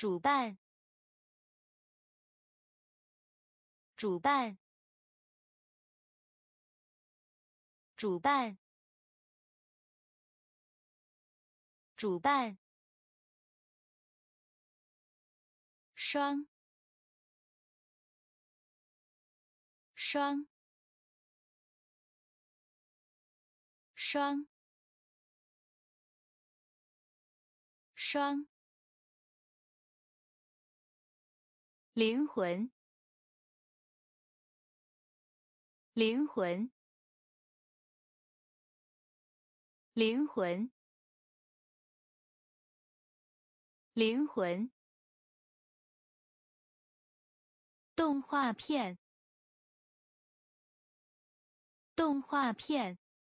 主办，主办，主办，主办，双，双，双，双，灵魂，灵魂，灵魂，灵魂，动画片，动画片，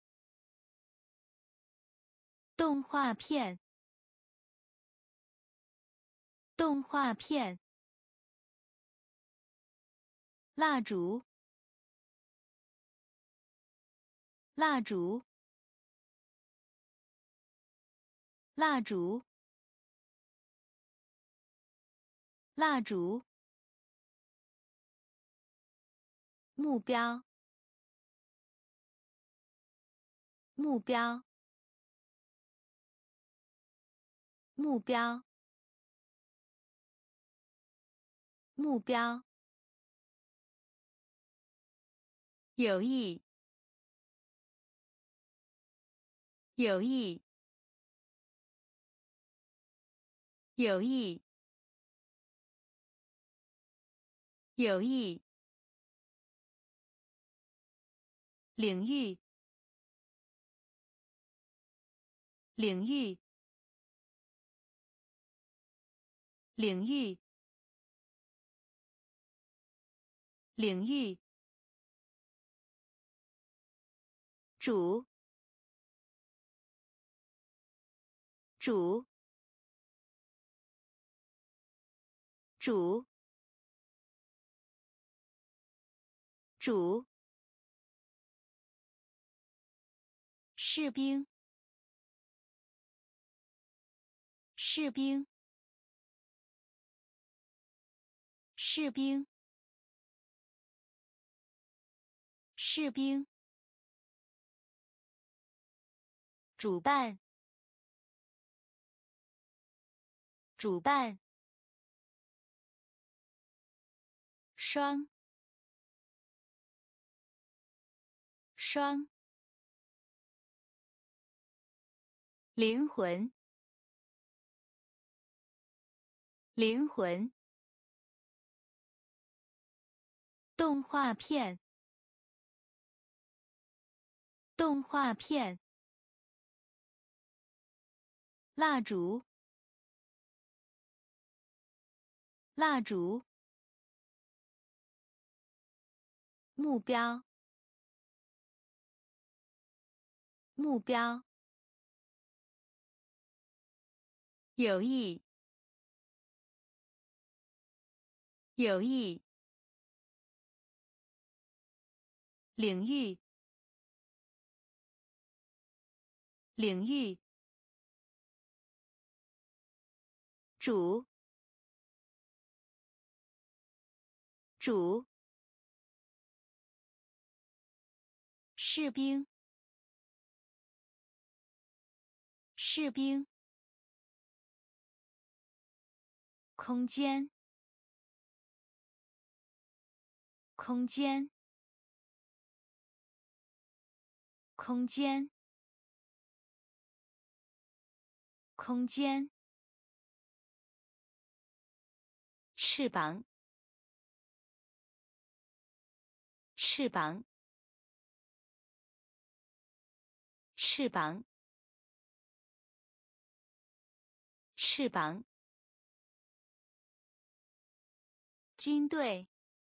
动画片，动画片，蜡烛，蜡烛，蜡烛，蜡烛，目标，目标，目标，目标，有意，有意，有意，有意，领域，领域，领域，领域，主，主，主，主，士兵，士兵，士兵，士兵，主办，主办，双，双，灵魂，灵魂，动画片，动画片，蜡烛，蜡烛，目标，目标，有意，有意，领域，领域，主，主，士兵，士兵，空间，空间，空间，空间，翅膀，翅膀，翅膀，翅膀，军队，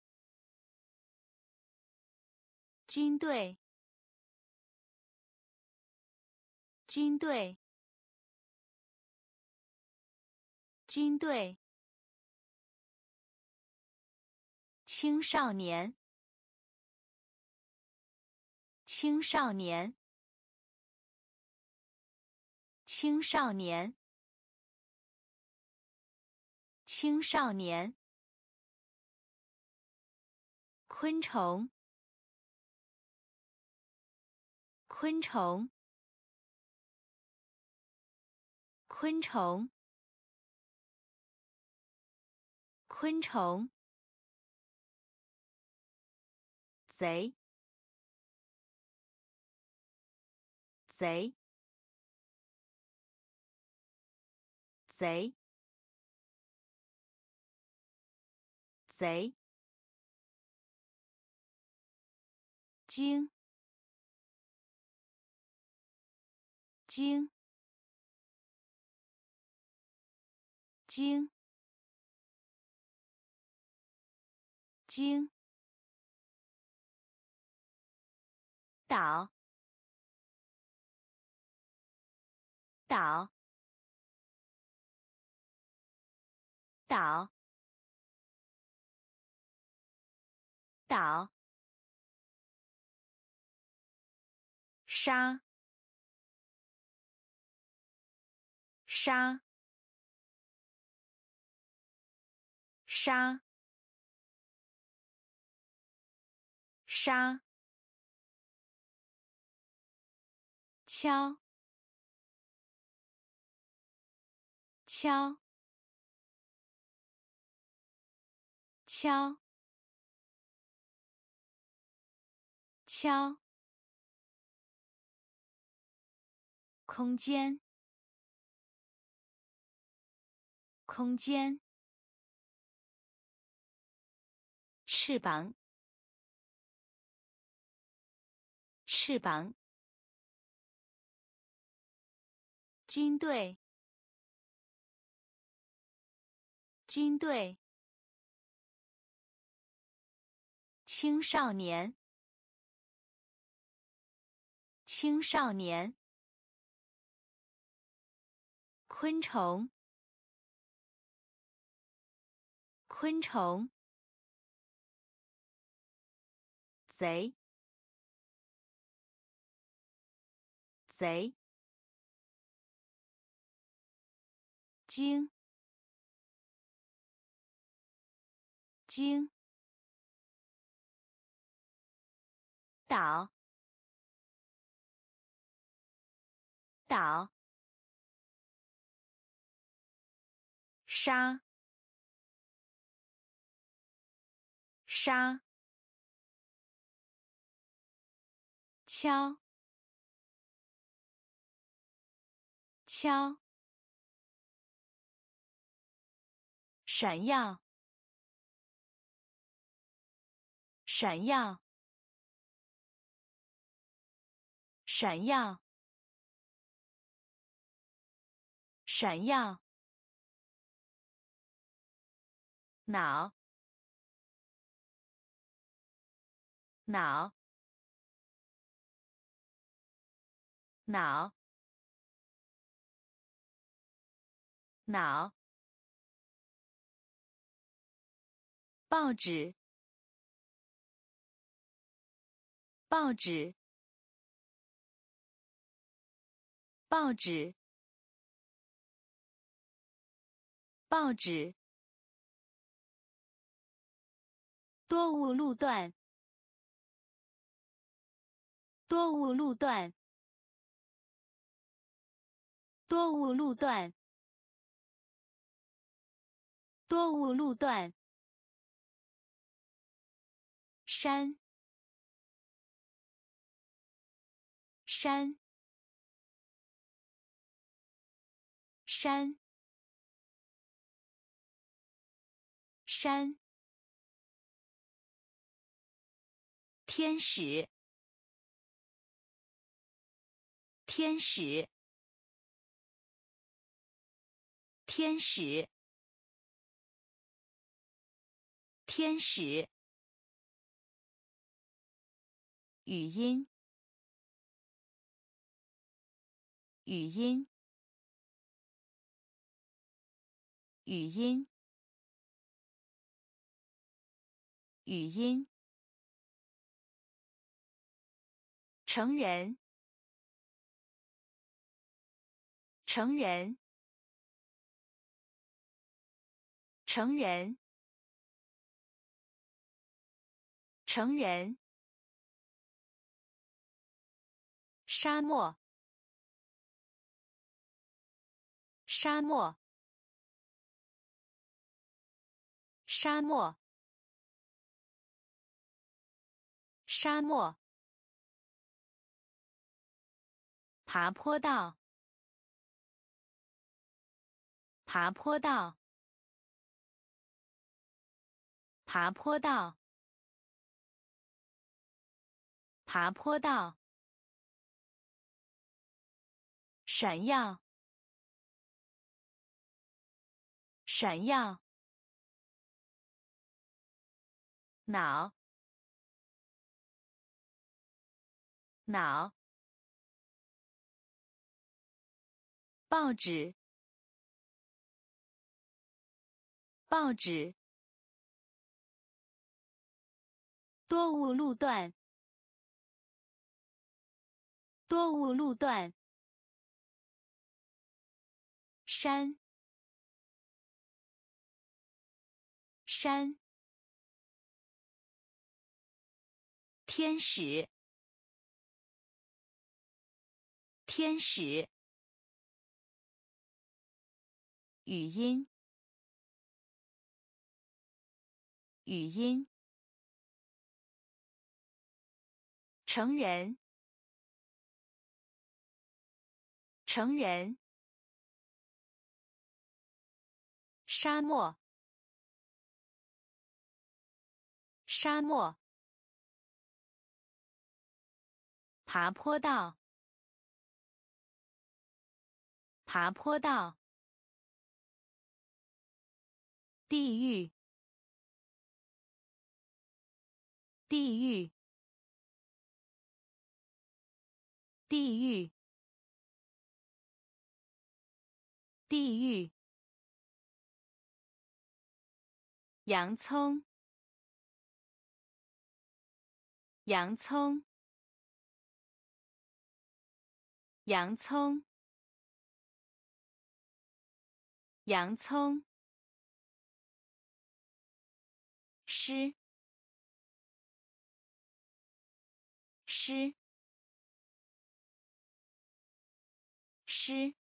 军队，军队，军队，青少年，青少年，青少年， 青少年。昆虫，昆虫，昆虫，昆虫。贼，贼，贼，贼。精，精，精，精。岛，岛，岛，岛。沙，沙，沙，沙。敲，敲，敲，敲。空间，空间。翅膀，翅膀。军队，军队。青少年，青少年。昆虫，昆虫。贼，贼。精，精。岛，岛。沙，沙。敲，敲。闪耀，闪耀，闪耀，闪耀。脑，脑，脑，脑。报纸，报纸，报纸，报纸。多雾路段，多雾路段，多雾路段，多雾路段。山，山，山，山。天使，天使，天使，天使。语音，语音，语音，语音。成人，成人， 成人，成人。沙漠，沙漠，沙漠，沙漠。爬坡道，爬坡道，爬坡道，爬坡道。闪耀，闪耀。脑，脑。报纸，报纸。多雾路段，多雾路段。山，山。天使，天使。语音，语音。成人，成人。沙漠，沙漠。爬坡道，爬坡道。地狱，地狱，地狱，地狱。洋葱，洋葱，洋葱，洋葱。诗，诗，诗，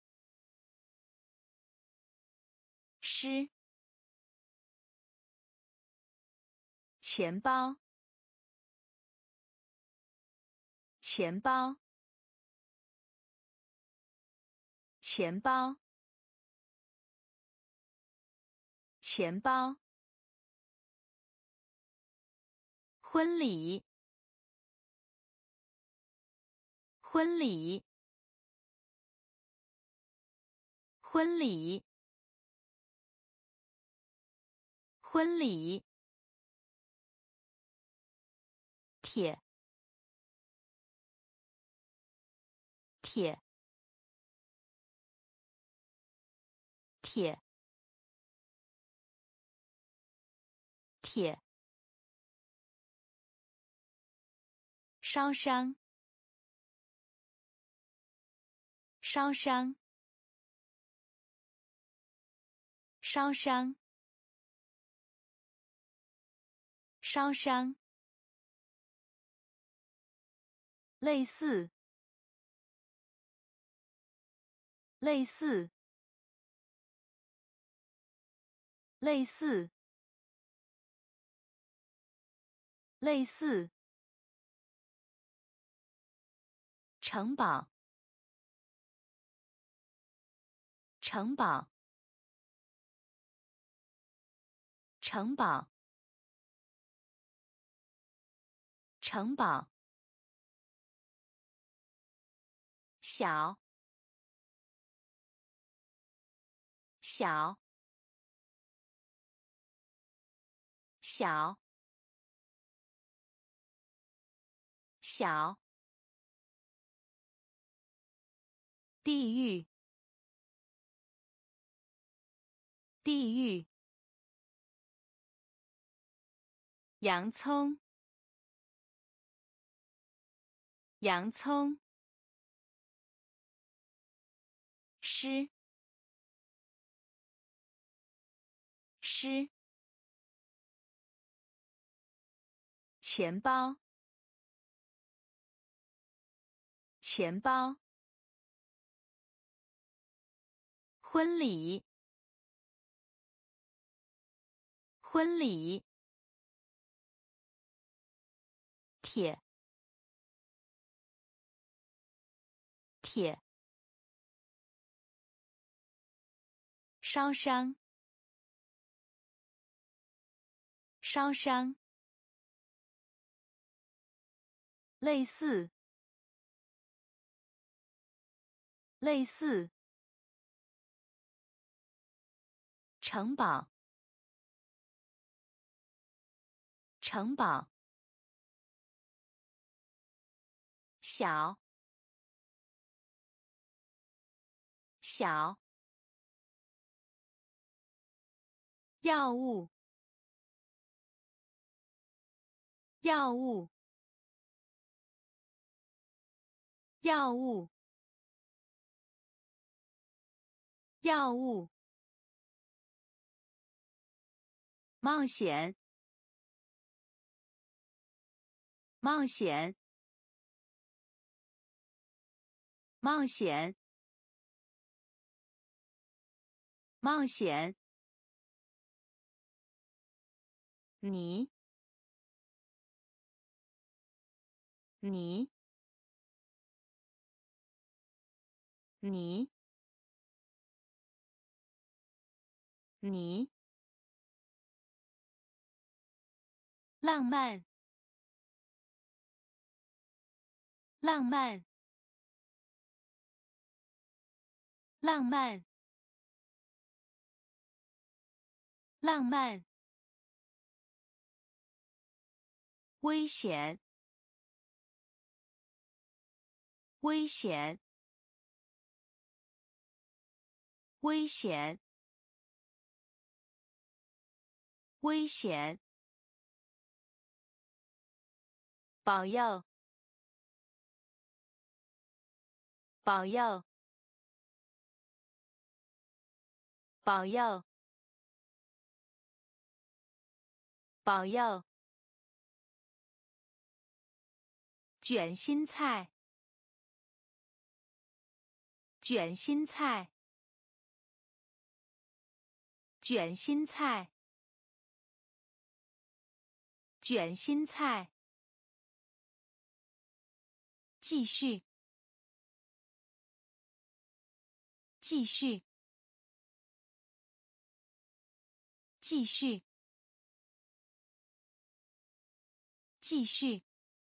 诗。钱包，钱包，钱包，钱包。婚礼，婚礼，婚礼，婚礼。铁，铁，铁，铁。烧伤，烧伤，烧伤，烧伤。类似，类似，类似，类似。城堡，城堡，城堡，城堡。小，小，小，小。地狱，地狱。洋葱，洋葱。诗， 师，钱包，钱包，婚礼，婚礼，铁，铁，烧伤，烧伤，类似，类似，城堡，城堡，小，小，药物，药物，药物，药物，冒险，冒险，冒险，冒险，你，你，你，你，浪漫，浪漫，浪漫，浪漫，危险，危险，危险，危险，保佑，保佑，保佑，保佑，卷心菜，卷心菜，卷心菜，卷心菜，继续，继续，继续，继续，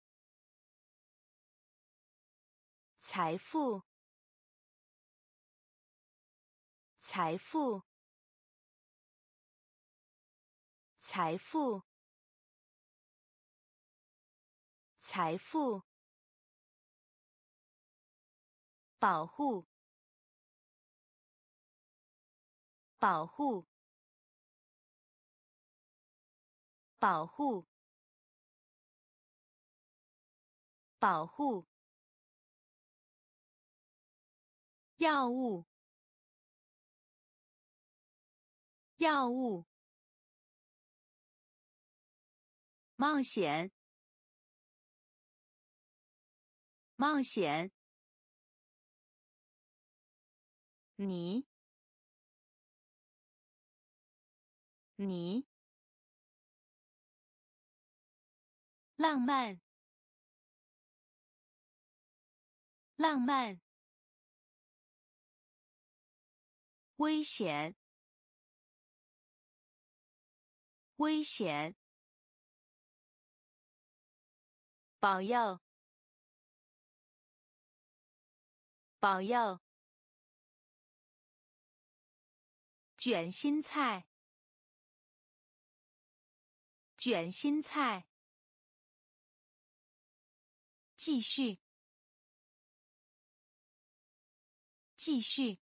财富，财富，财富，财富，保护，保护，保护，保护，药物，药物，冒险，冒险，你，你，浪漫，浪漫，危险，危险，保佑，保佑，卷心菜，卷心菜，继续，继续，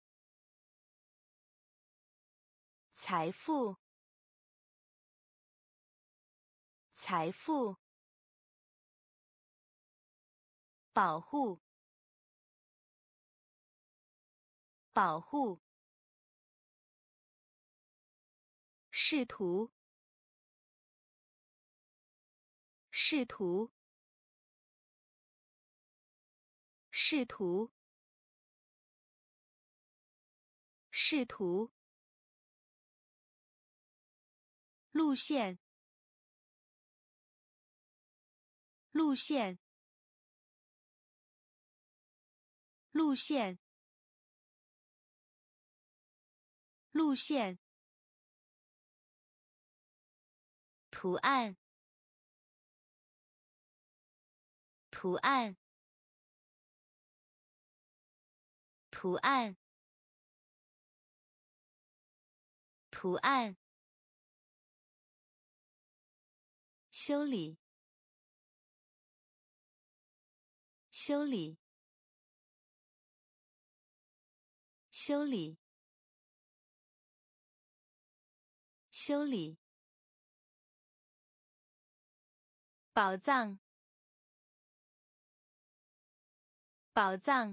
财富，财富，保护，保护， 试图，试图，试图，试图，路线，路线，路线，路线，图案，图案，图案，图案，修理，修理，修理，修理，宝藏，宝藏，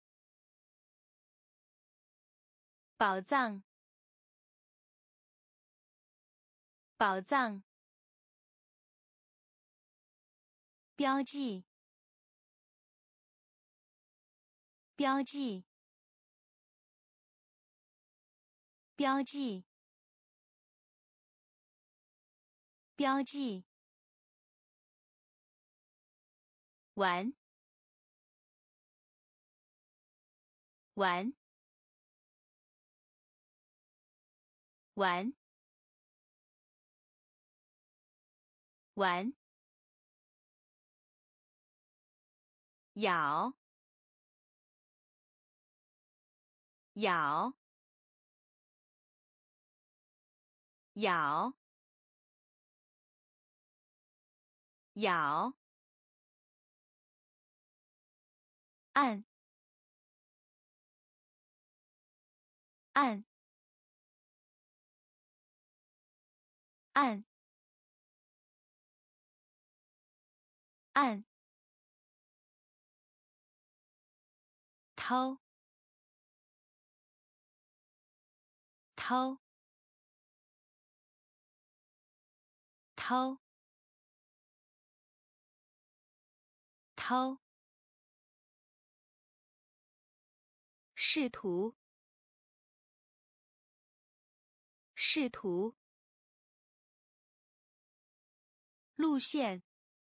宝藏，宝藏，标记，标记，标记，标记，玩，玩，玩，玩，咬，咬，咬，咬，按，按，按，按，掏，掏，掏，掏，试图，试图，路线，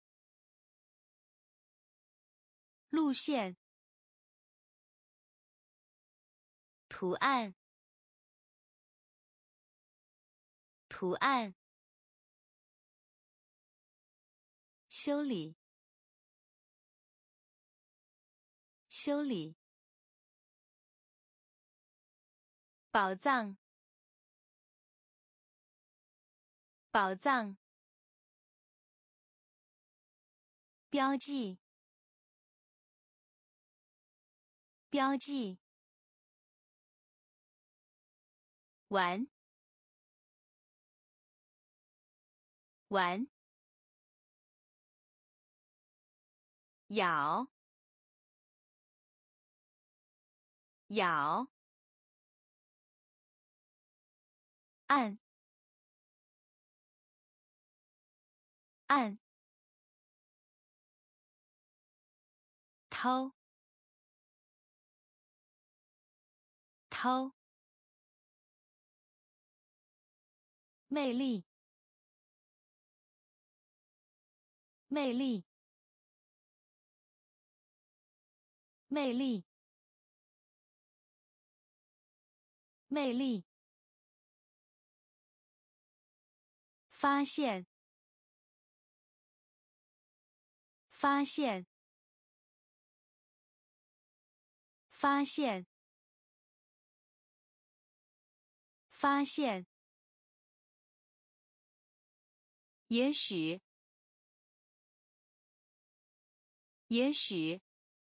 路线，图案，图案，修理，修理，宝藏，宝藏，标记，标记，玩，玩，咬，咬，按，按，掏，掏，魅力，魅力，魅力，魅力，发现，发现，发现，发现，也许，也许，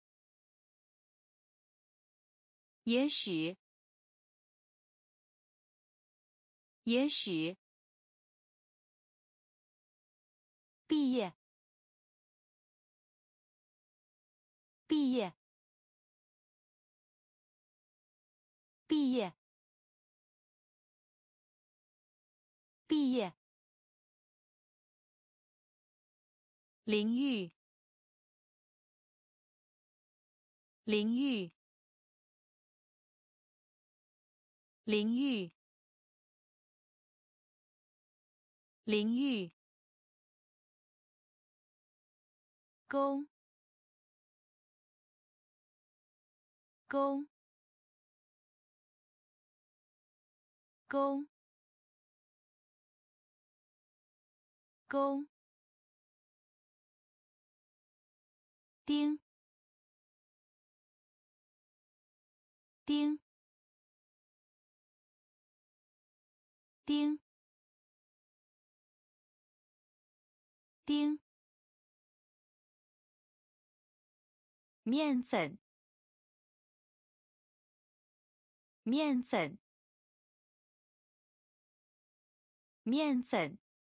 也许，也许，毕业，毕业，毕业， 毕业，淋浴，淋浴，淋浴，淋浴，公，公，公，公，丁，丁，丁，丁，面粉，面粉，面粉，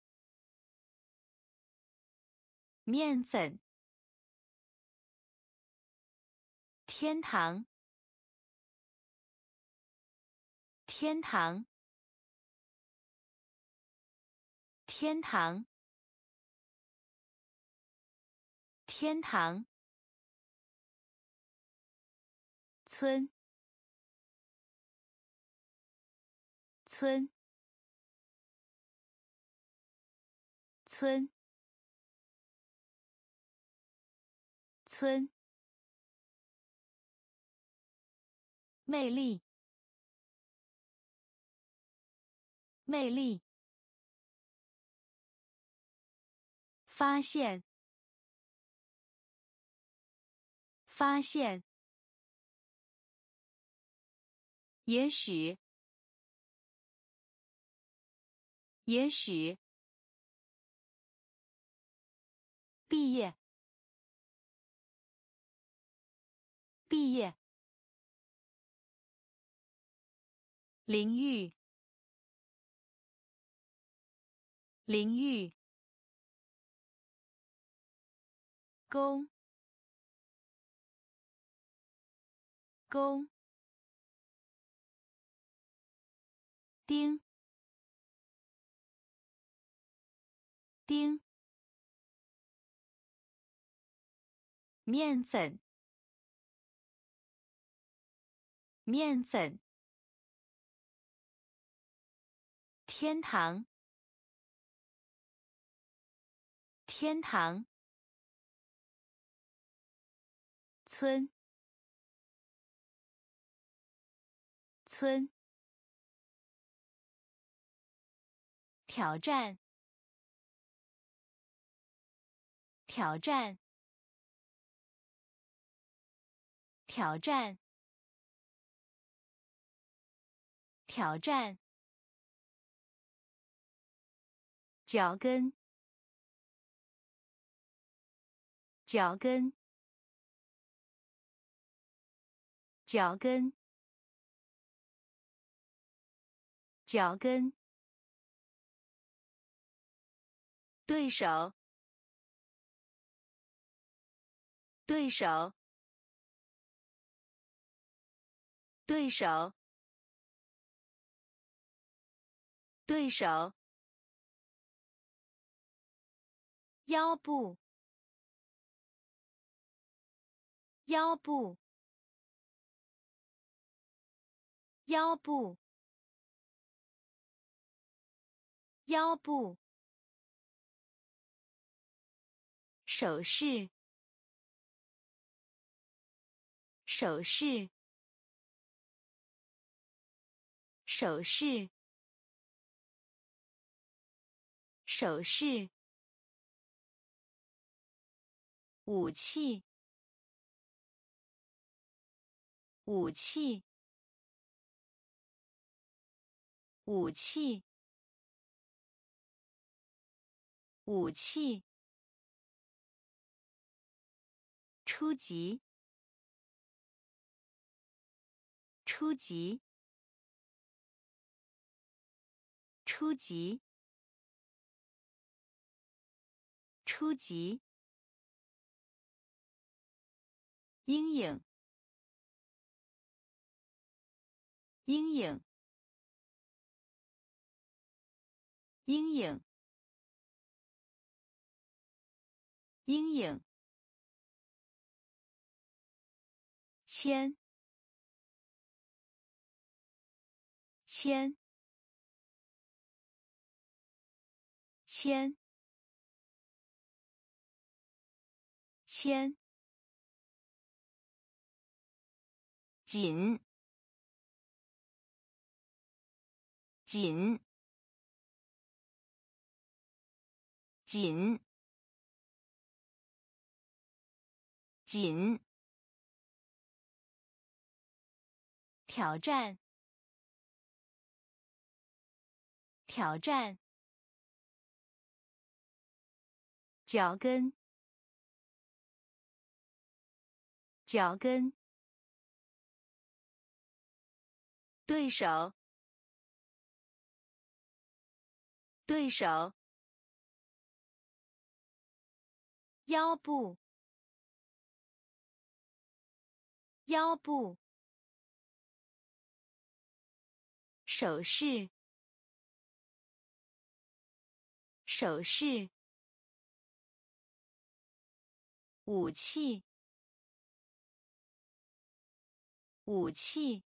面粉，天堂，天堂，天堂，天堂，村，村，村，村，魅力，魅力，发现，发现，也许，也许，毕业，毕业，淋浴，淋浴，公，公，丁，丁，面粉，面粉，天堂，天堂，村，村，挑战，挑战，挑战，挑战，脚跟，脚跟，脚跟，脚跟，对手，对手，对手，对手，腰部，腰部，腰部，腰部，手势，手势，手势，手势，武器，武器，武器，武器，初级，初级，初级，初级，阴影，阴影， 阴影，阴影，铅，铅，铅，铅，紧，紧，紧，紧，挑战，挑战，脚跟，脚跟，对手，对手，腰部，腰部，手势，手势，武器，武器，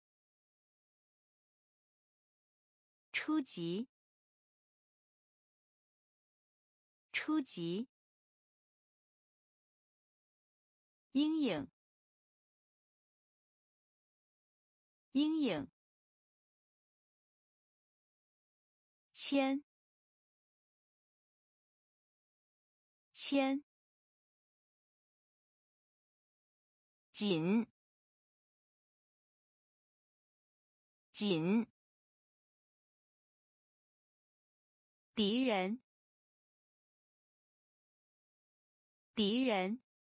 初级，初级，阴影，阴影，铅，铅，紧，紧，敌人，敌人，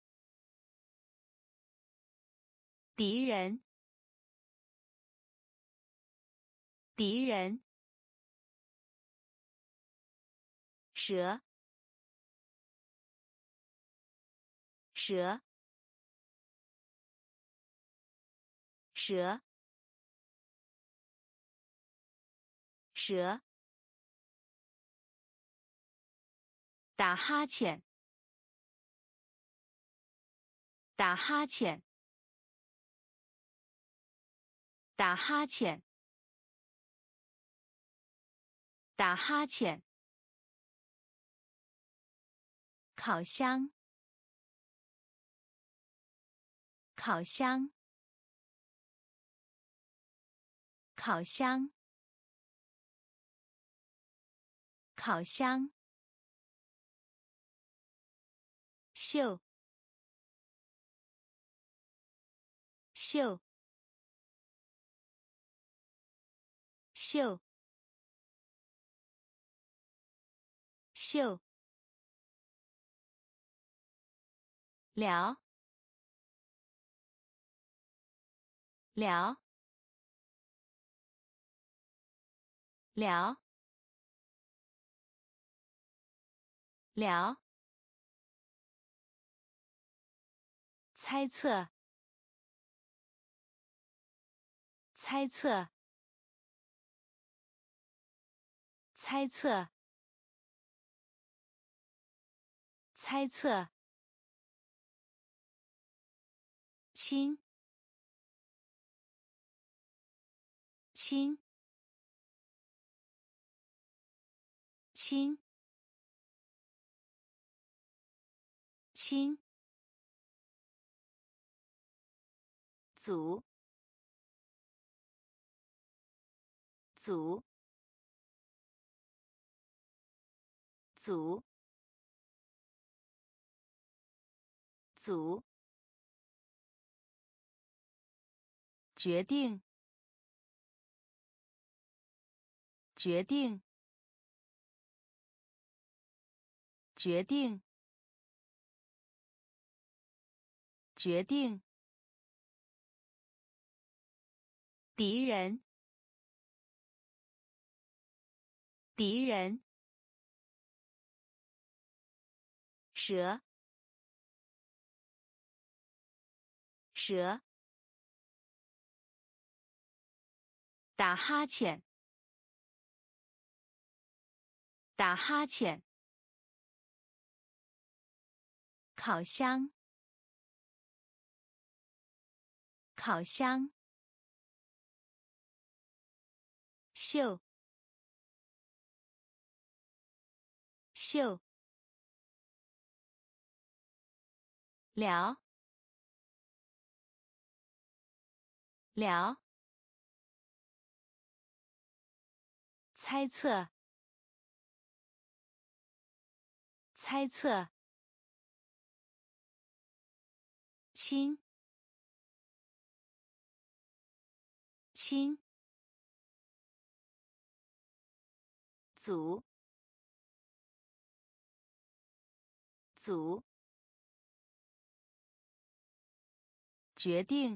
敌人，敌人，蛇，蛇，蛇，蛇，打哈欠，打哈欠，打哈欠，打哈欠，烤箱，烤箱，烤箱，烤箱，秀，秀，秀，秀，聊，聊，聊，聊，猜测，猜测，猜测，猜测，亲，亲，亲，亲，组，组，组，组，决定，决定，决定，决定，敌人，敌人，蛇，蛇，打哈欠， 打哈欠。烤箱，烤箱。秀，秀。聊，聊。猜测，猜测。亲，亲。组，组。决定，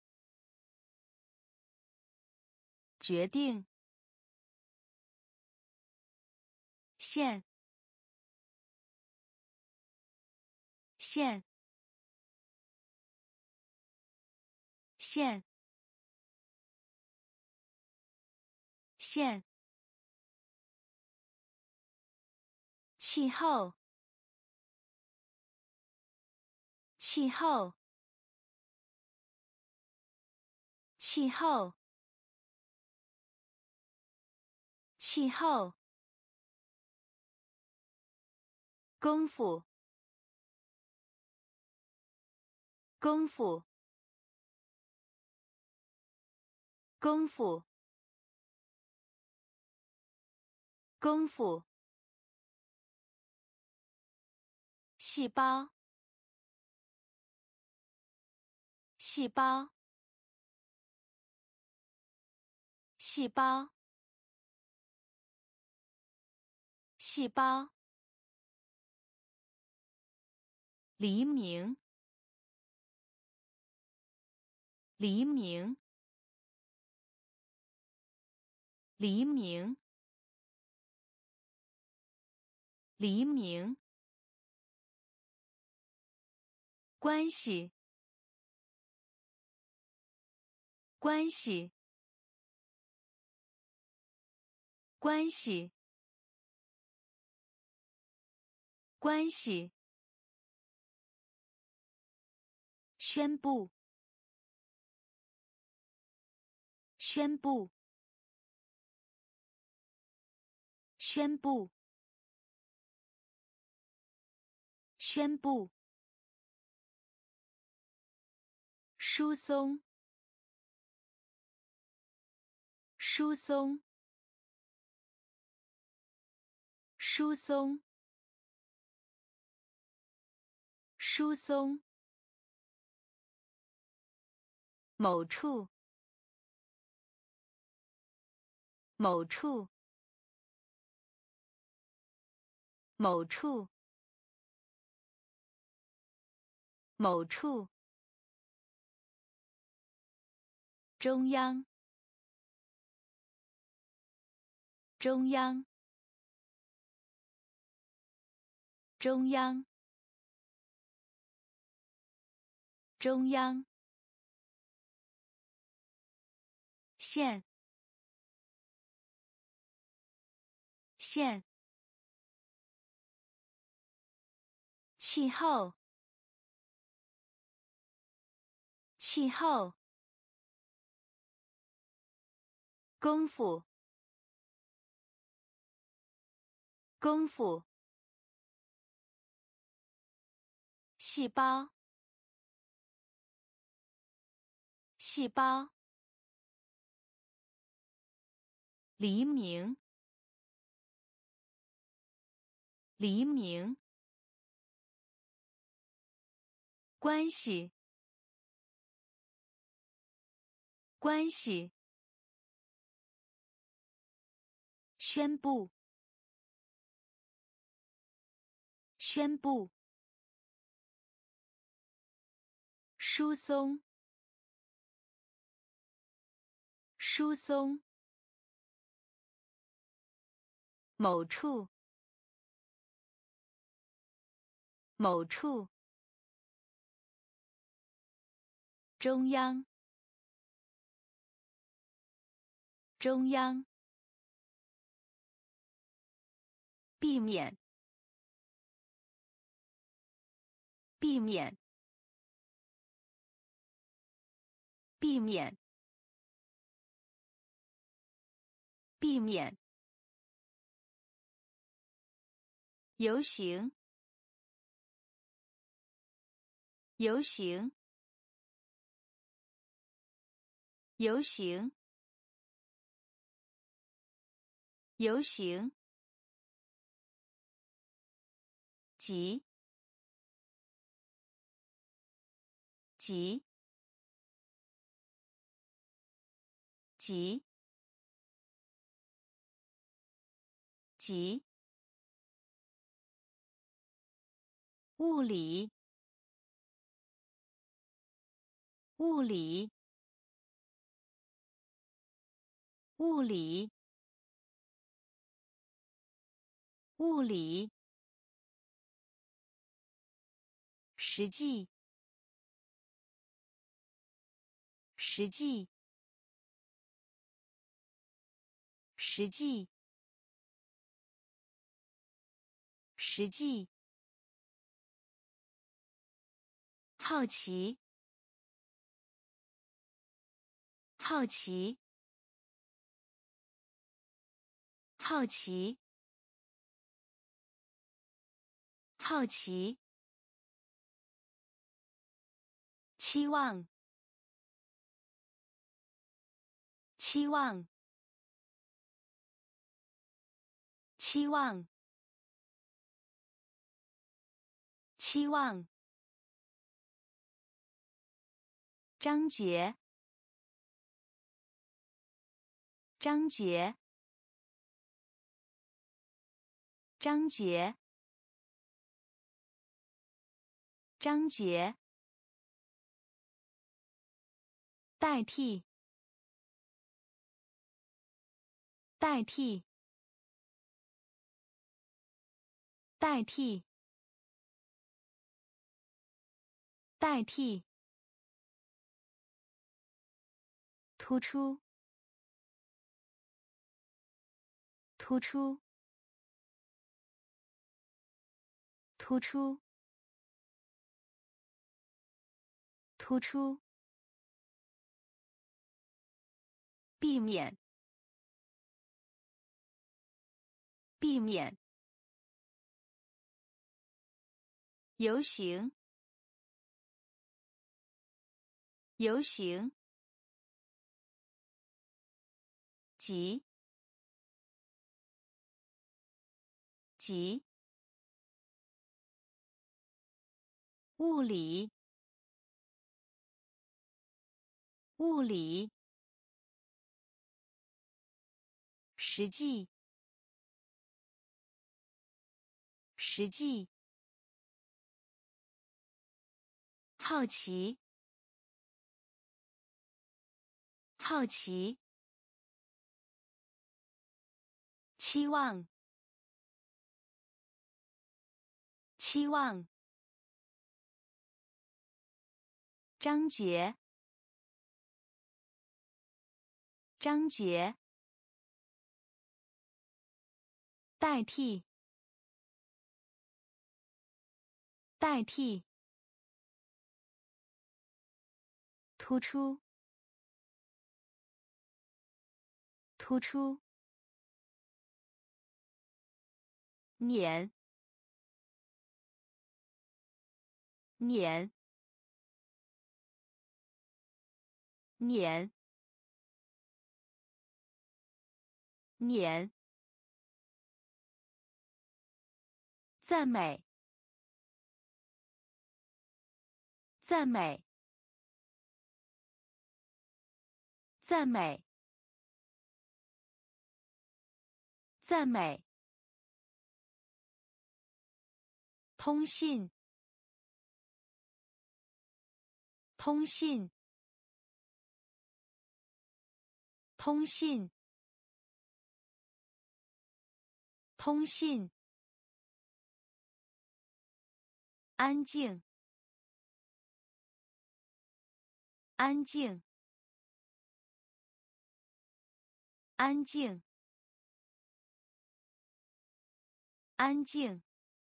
决定。线，线，线，线。气候，气候，气候，气候。功夫，功夫，功夫，功夫。细胞，细胞，细胞，细胞。黎明，黎明，黎明，黎明。关系，关系，关系，关系。宣布，宣布，宣布，宣布。疏松，疏松，疏松，疏松。某处，某处，某处，某处。中央，中央，中央，中央。线，线。气候，气候。功夫，功夫。细胞，细胞。黎明，黎明。关系，关系。宣布，宣布。疏松，疏松。某处，某处。中央，中央。 避免，避免，避免，避免。游行，游行，游行，游行。急，急，急，急。物理，物理，物理，物理。实际，实际，实际，实际。好奇，好奇，好奇，好奇。期望，期望，期望，期望。章节，章节，章节，章节。代替，代替，代替，代替。突出，突出，突出，突出。避免，避免。游行，游行。急，急。物理，物理。实际，实际。好奇，好奇。期望，期望。章节，章节。代替，代替。突出，突出。碾，碾，碾，碾。赞美，赞美，赞美，赞美。通信，通信，通信，通信。安静，安静，安静。 安静。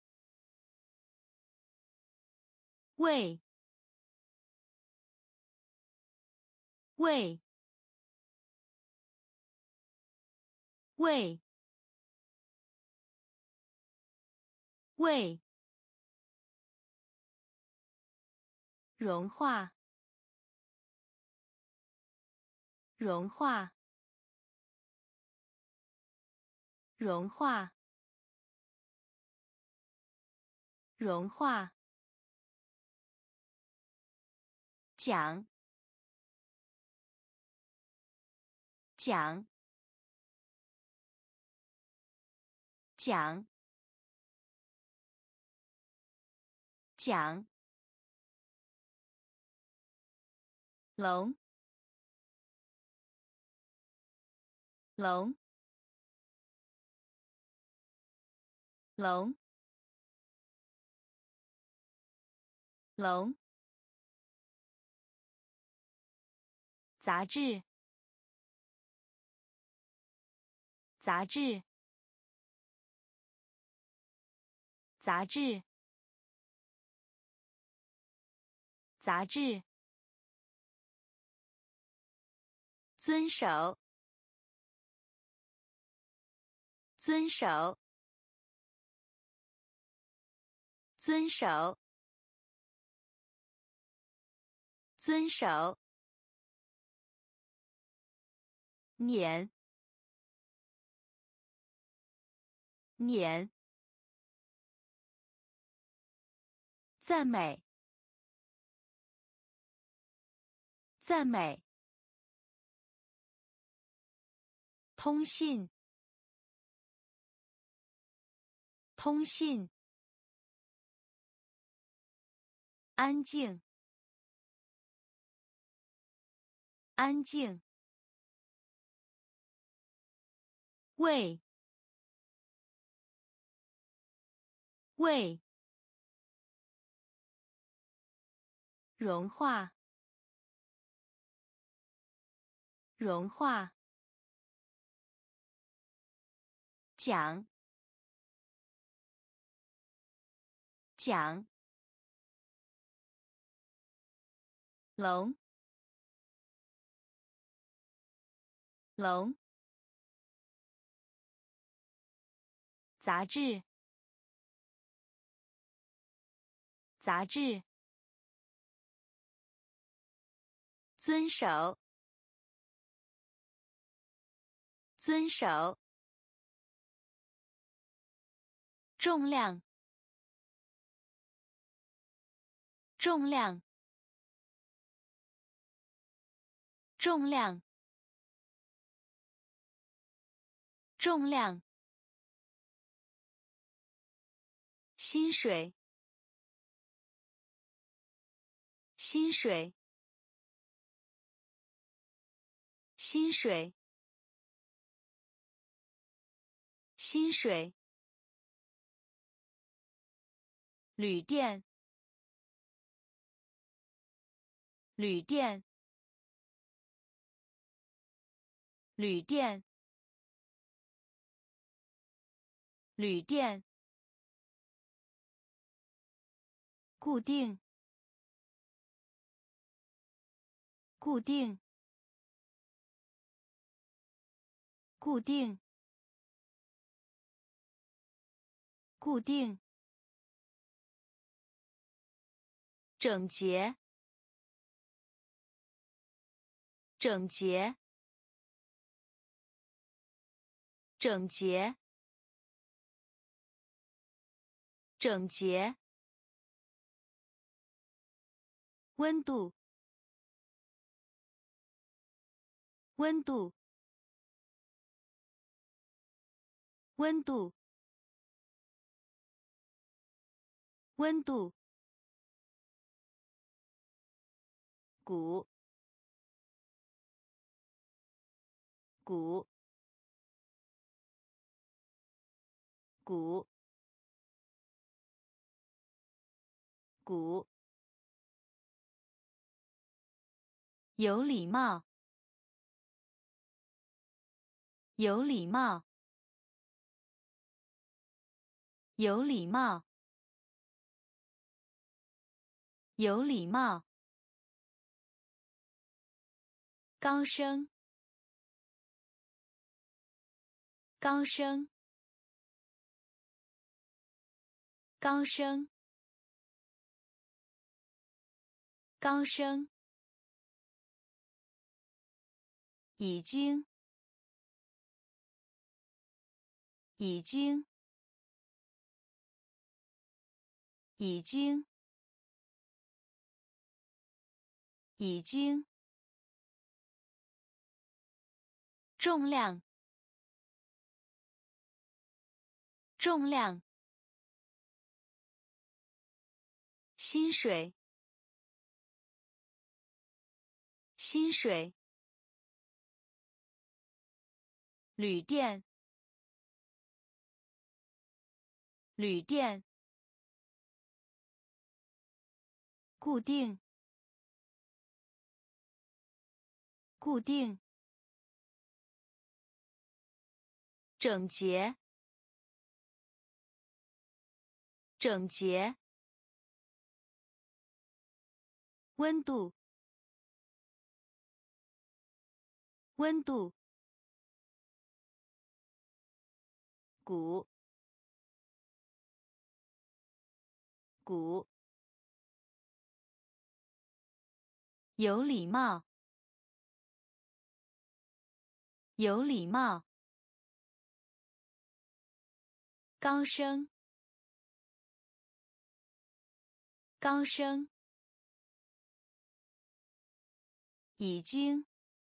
喂，喂，喂，喂。融化，融化，融化，融化。讲，讲，讲，讲。龙，龙，龙，龙。杂志，杂志，杂志，杂志。遵守，遵守，遵守，遵守。撵，撵。赞美，赞美。通信，通信。安静，安静。喂，喂。融化，融化。讲，讲。龙，龙。杂志，杂志。遵守，遵守。重量，重量，重量，重量。薪水，薪水，薪水，薪水。旅店，旅店，旅店，旅店。固定，固定，固定，固定。整洁，整洁，整洁，整洁。温度，温度，温度，温度。鼓，鼓，鼓，鼓。有礼貌，有礼貌， 有礼貌，有礼貌。高声，高声，高声，高声。已经，已经，已经，已经。重量，重量。薪水，薪水。旅店，旅店。固定，固定。整洁，整洁。温度，温度。鼓，鼓。有礼貌，有礼貌。高声，高声。已经，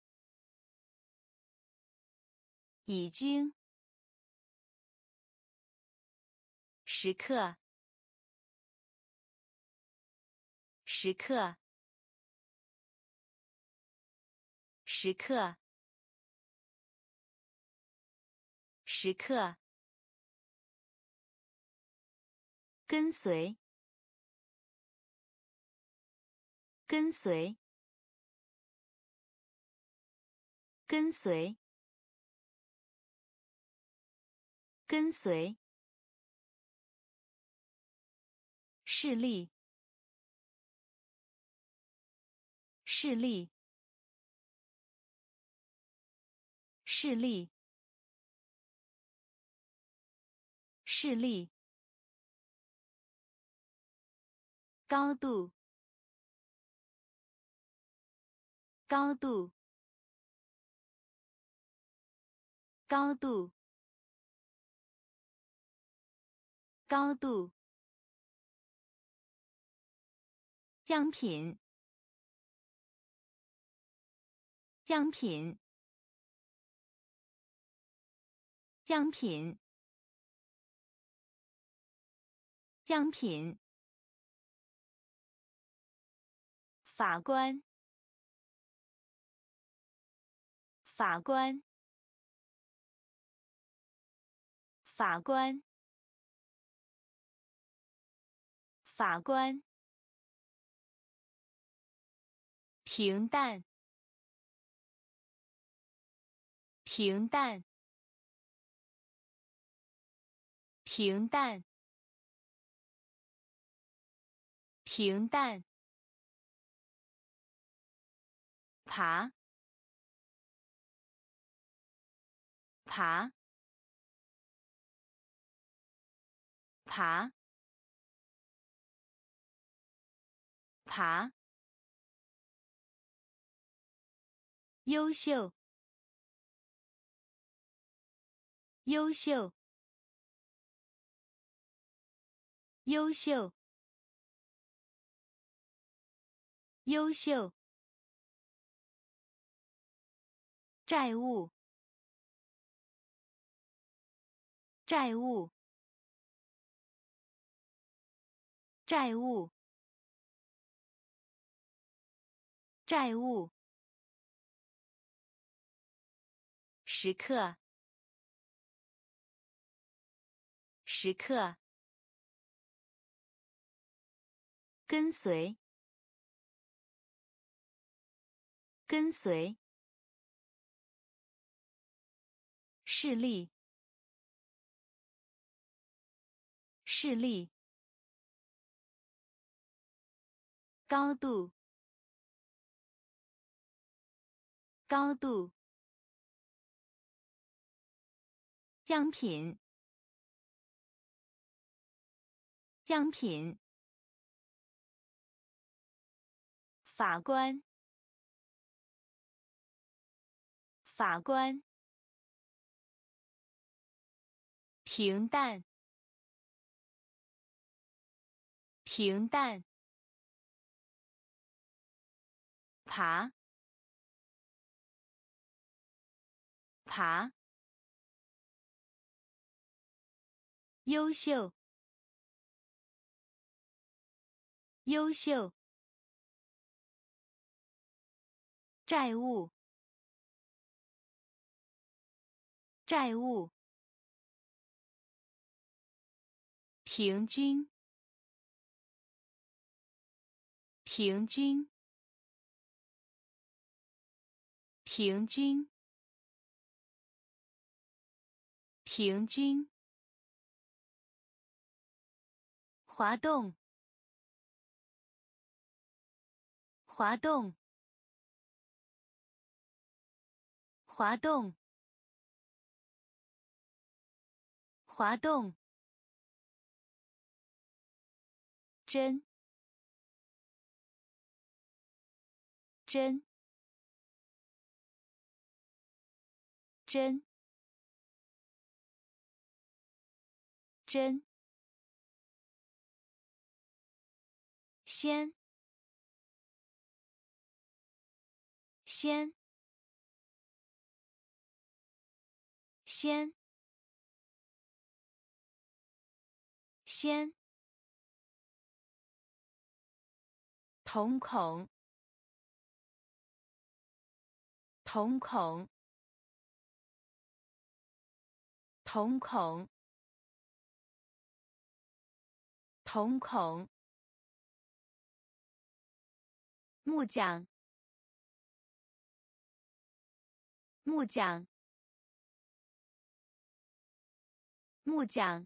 已经。时刻，时刻，时刻，时刻。跟随，跟随，跟随，跟随。视力，视力，视力，视力。高度，高度，高度，高度。样品，样品，样品，样品。法官，法官，法官，法官。平淡，平淡，平淡，平淡。爬，爬，爬，爬。优秀，优秀，优秀，优秀。债务，债务，债务，债务。时刻，时刻。跟随，跟随。视力， 视力，高度，高度，样品，样品，法官，法官，平淡，平淡，爬，爬，优秀，优秀，债务，债务，平均，平均，平均，平均，滑动，滑动，滑动，滑动，针，针，针，针，先，先，先，先，瞳孔，瞳孔，瞳孔，瞳孔，木匠，木匠，木匠，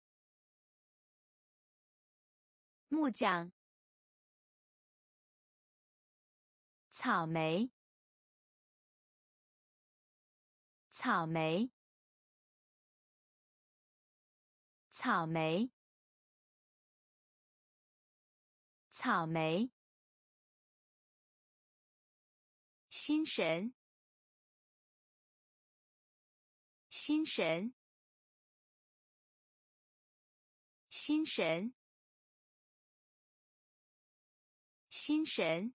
木匠，草莓，草莓，草莓，草莓，心神，心神，心神，心神，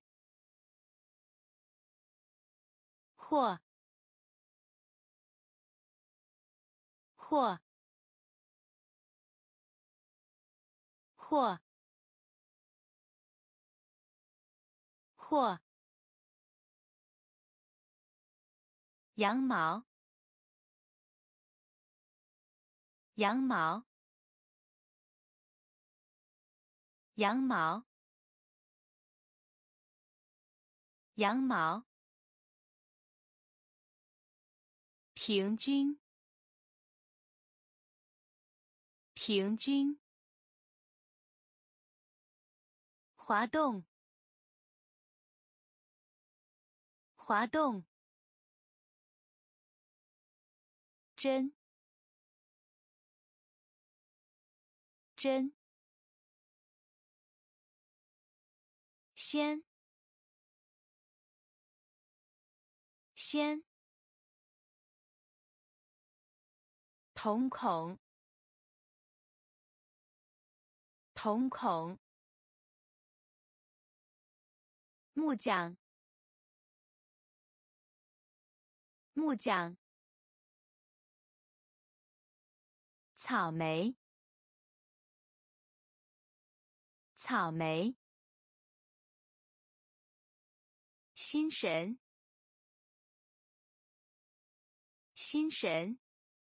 或，或，或，或，羊毛，羊毛，羊毛，羊毛，平均，平均，滑动，滑动，针，针，先，先，瞳孔，瞳孔，木匠，木匠，草莓，草莓，心神，心神，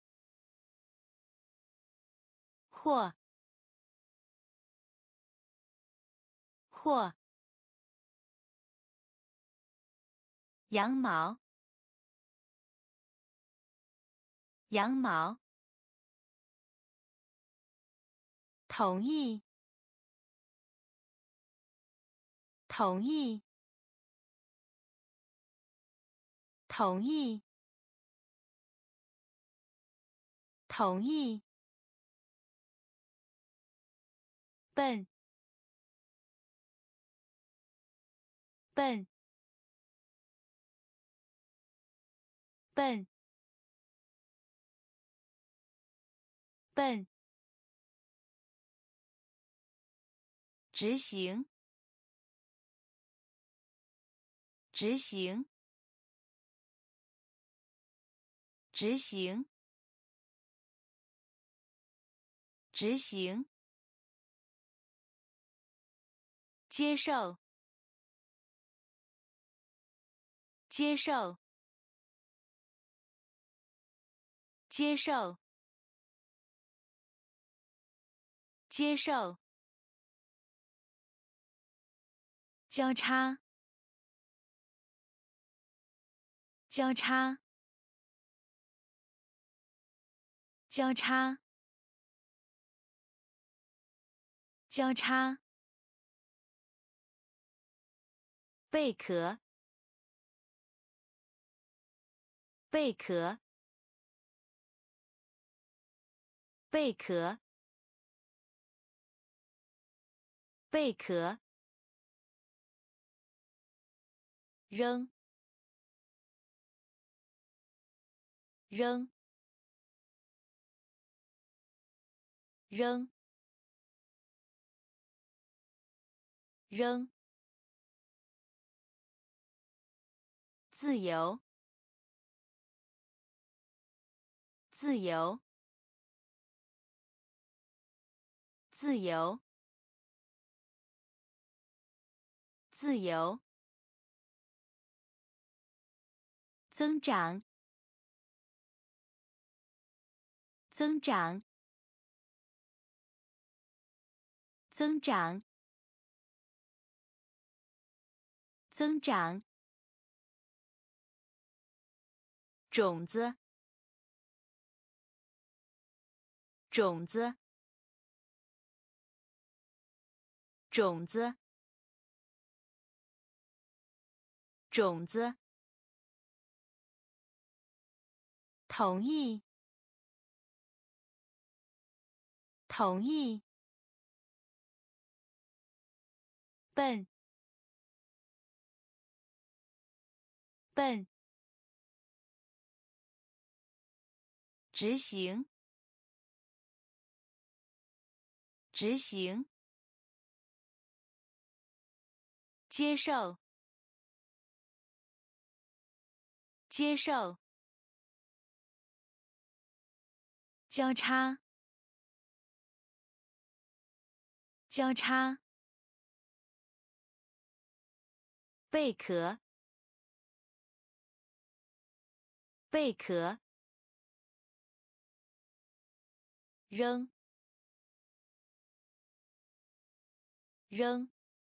或，或，羊毛，羊毛， 同意，同意，同意，同意。笨，笨，笨，笨。执行，执行，执行，执行。接受，接受，接受，接受。交叉，交叉，交叉，交叉。贝壳，贝壳，贝壳，贝壳。扔，扔，扔，扔。自由，自由，自由，自由。增长，增长，增长，增长。种子，种子，种子，种子。同意，同意。笨，笨。执行，执行。接受，接受。交叉，交叉。贝壳，贝壳。扔，扔。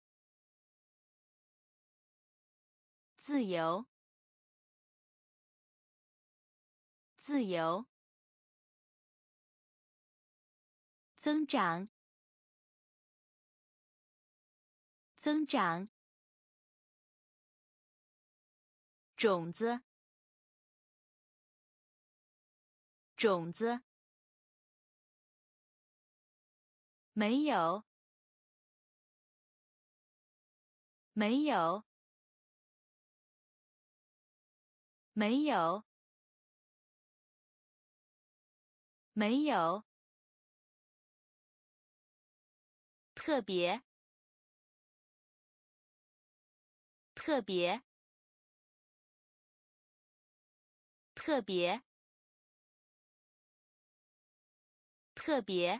自由，自由。增长，增长。种子，种子。没有，没有，没有，没有。特别，特别，特别，特别。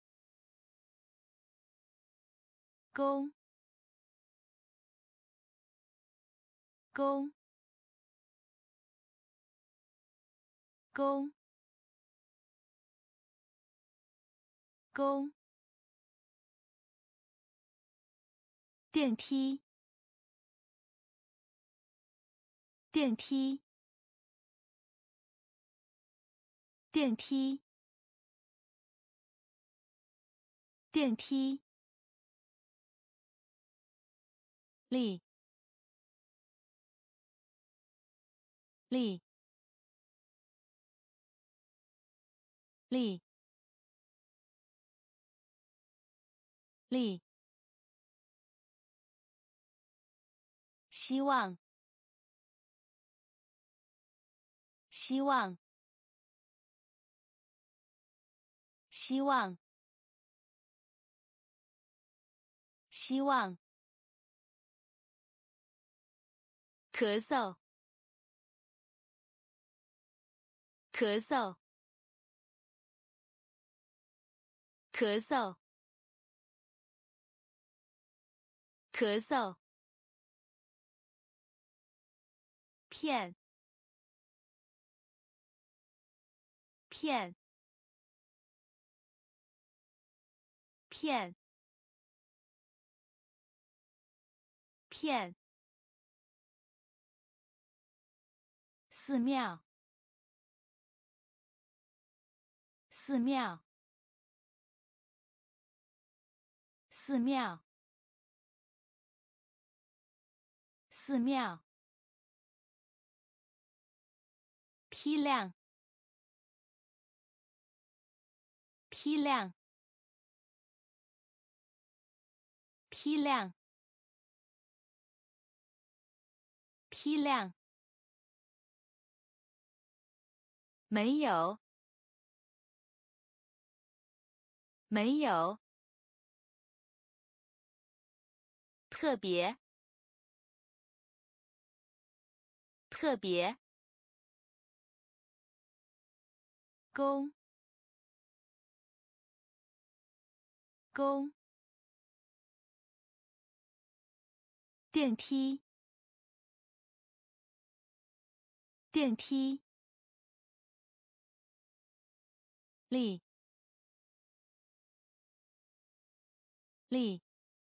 公，公，公，公。电梯，电梯，电梯， 电梯，力，力，力，力，希望，希望，希望，希望，咳嗽，咳嗽，咳嗽，咳嗽，骗，骗，骗，骗，寺庙，寺庙，寺庙，寺庙，批量，批量，批量，批量，没有，没有，特别，特别，公，公，电梯，电梯，力，力，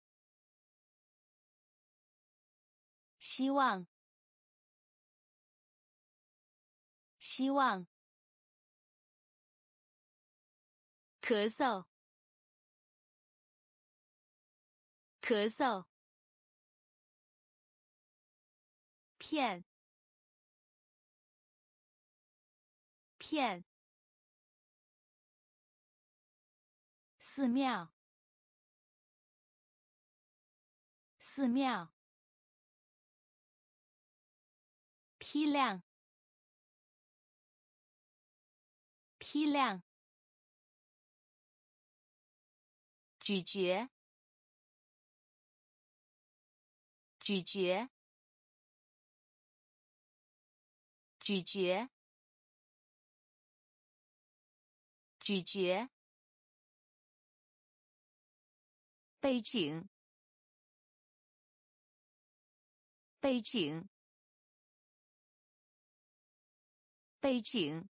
希望，希望，咳嗽，咳嗽，骗，骗，寺庙，寺庙，批量，批量，咀嚼，咀嚼，咀嚼，咀嚼，背景，背景，背景，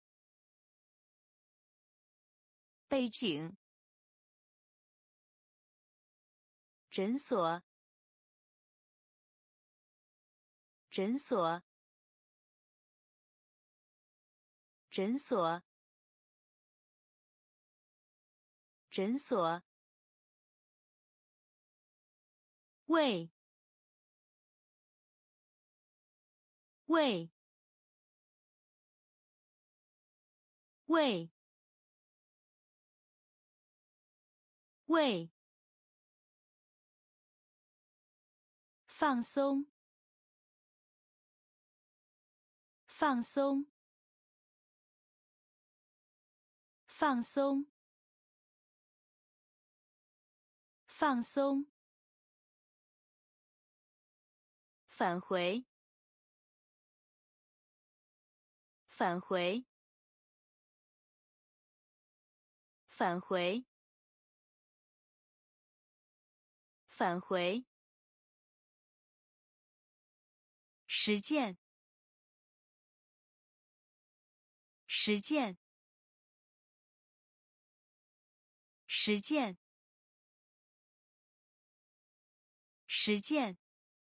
背景，诊所，诊所，诊所，诊所，胃，胃，胃，胃，放松，放松，放松，放松，返回，返回，返回，返回，实践，实践，实践，实践，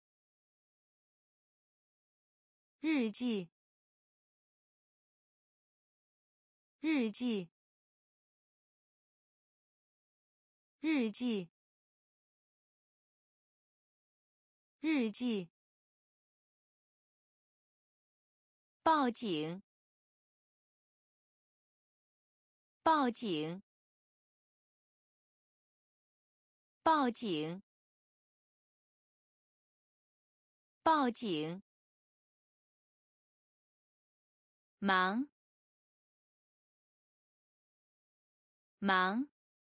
日记，日记， 日记，日记，报警，报警，报警，报警，忙，忙，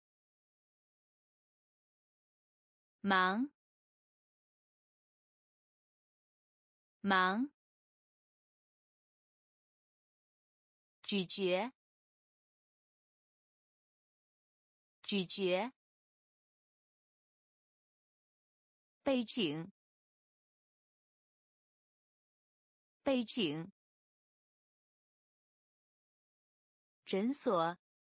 忙，忙，咀嚼，咀嚼，背景，背景，诊所，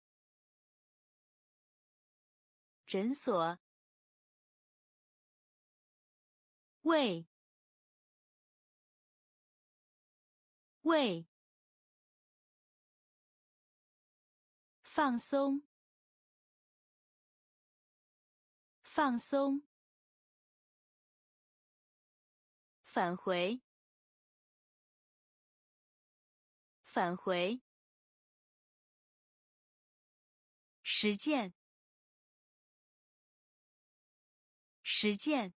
诊所，胃，胃，放松，放松，返回，返回，实践，实践，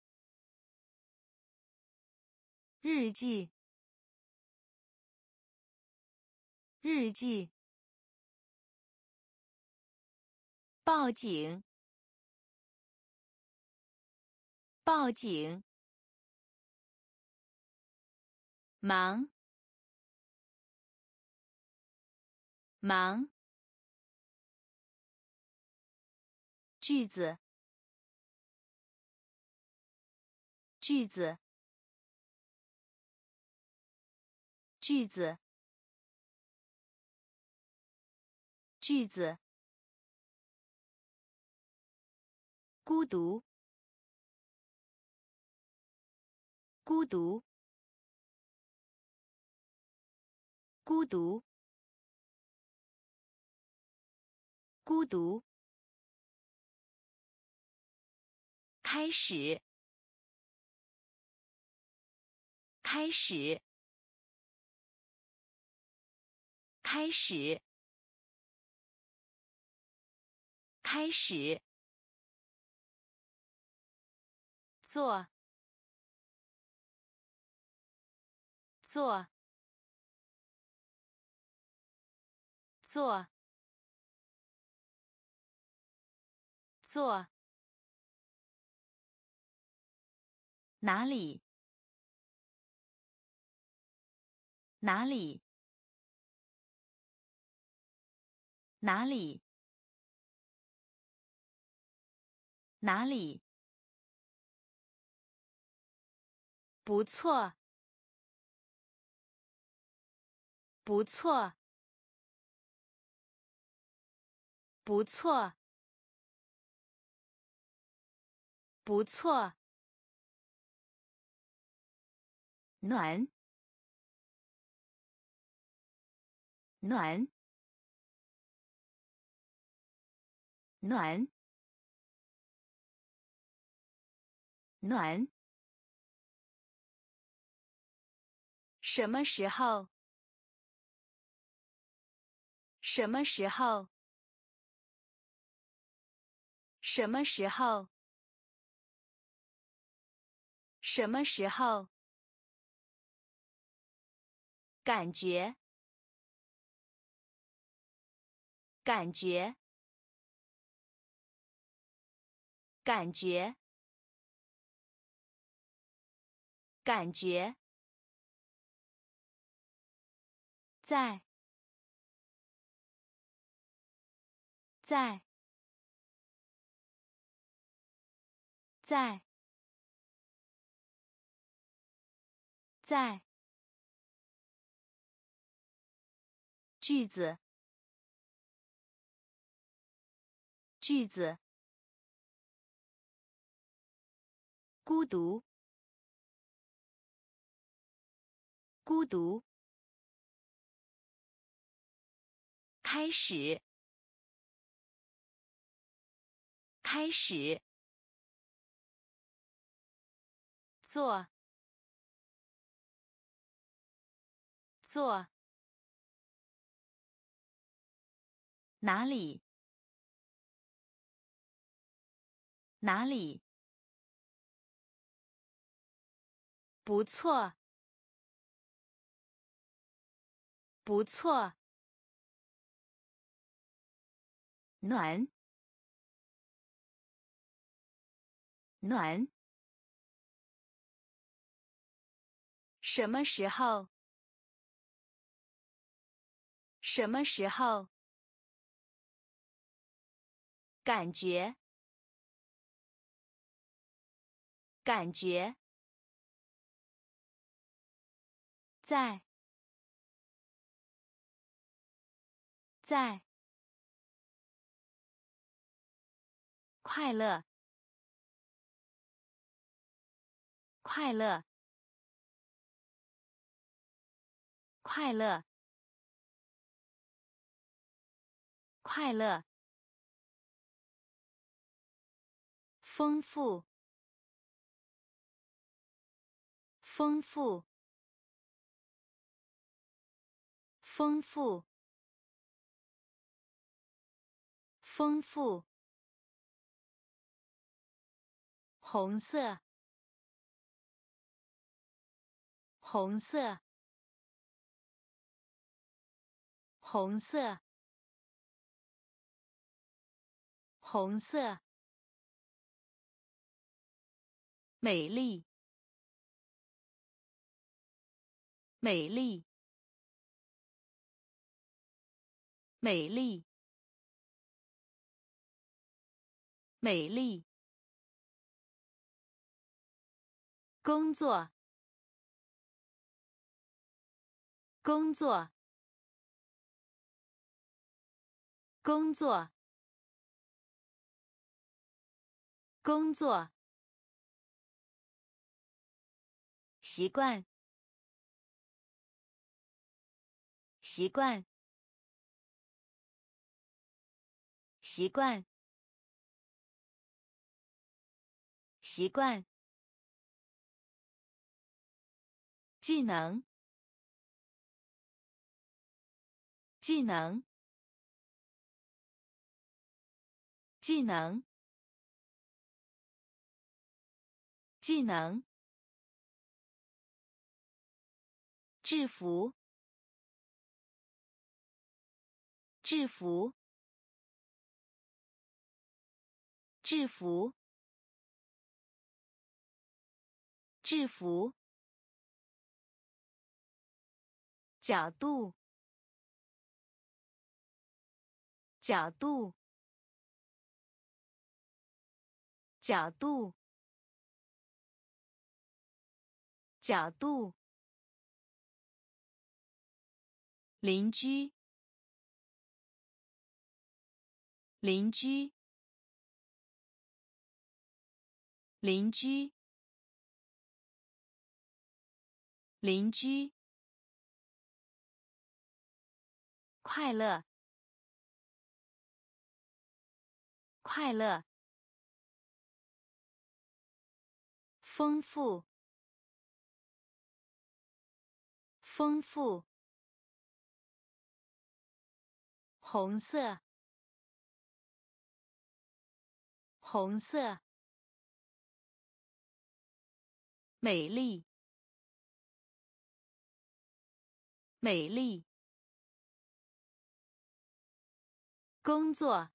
日记，日记，报警，报警，忙，忙，句子，句子，句子，句子，孤独，孤独，孤独，孤独，开始，开始，开始，开始，做，做，做，做，哪里，哪里，哪里，哪里，不错，不错，不错，不错，暖，暖，暖，暖，什么时候？什么时候？什么时候？什么时候？感觉，感觉，感觉，感觉，在，在，在，在，句子，句子，孤独，孤独，开始， 开始。做。做。哪里？哪里？不错。不错。暖。暖。什么时候？什么时候？感觉。感觉。在。在。快乐。快乐。快乐。快乐。丰富。丰富。丰富。丰富。红色。红色。红色。红色。美丽。美丽。美丽。美丽。工作。工作。工作。工作。习惯。习惯。习惯。习惯。技能。技能。技能。技能。制服。制服。制服。制服。角度。角度。角度。角度。邻居。邻居。邻居。邻居。快乐。快乐。丰富。丰富。红色。红色。美丽。美丽。工作。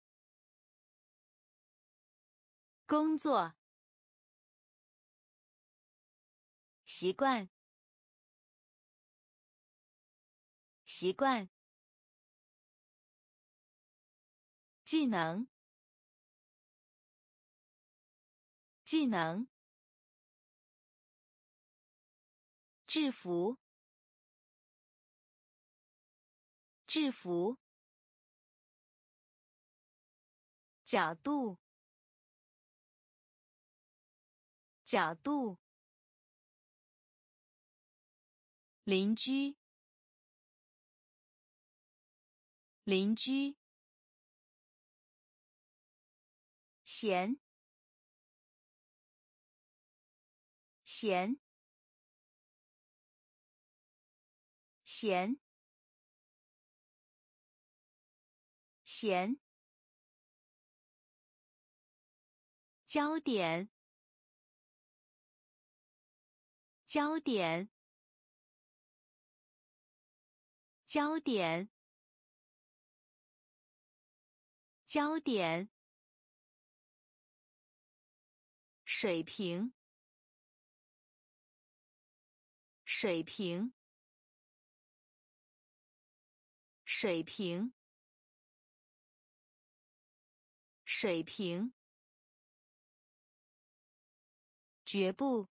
工作。习惯。习惯。技能。技能。制服。制服。角度。角度。邻居。邻居。 咸咸咸咸焦点焦点焦点焦点水平水平水平水平绝不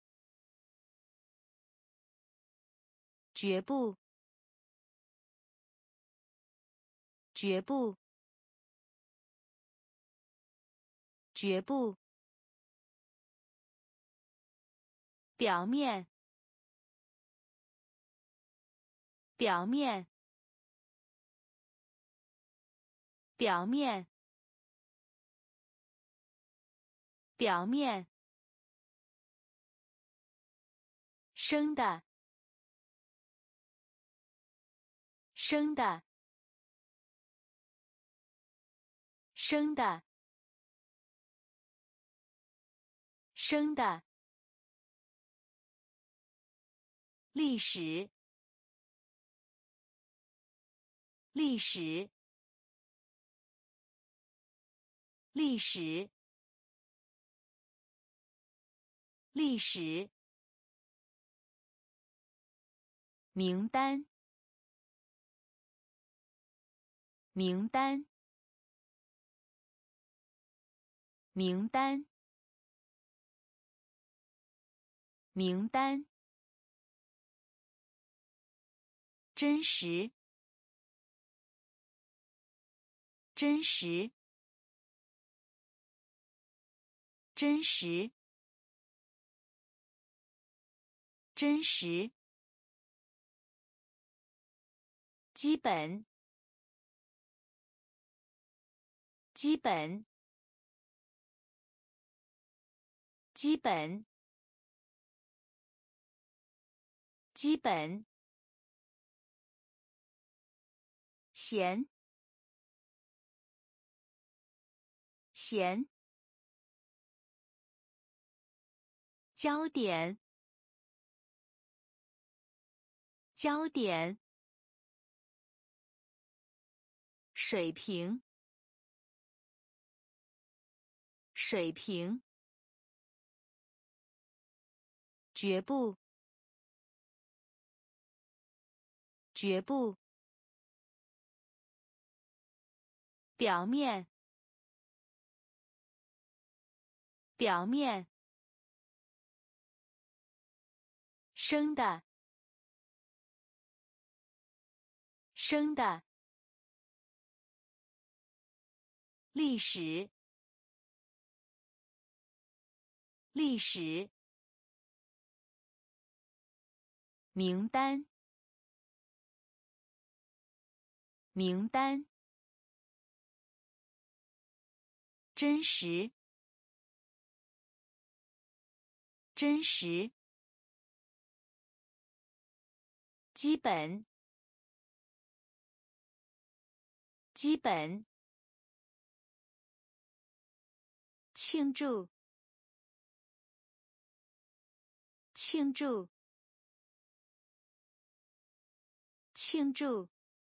绝不绝不绝不表面表面表面表面生的生的生的生的历史历史历史历史名单名单名单名单真实真实真实真实基本基本基本基本咸咸焦点焦点水平水平绝不绝不表面表面生的生的历史历史名单名单真实真实基本基本庆祝庆祝庆祝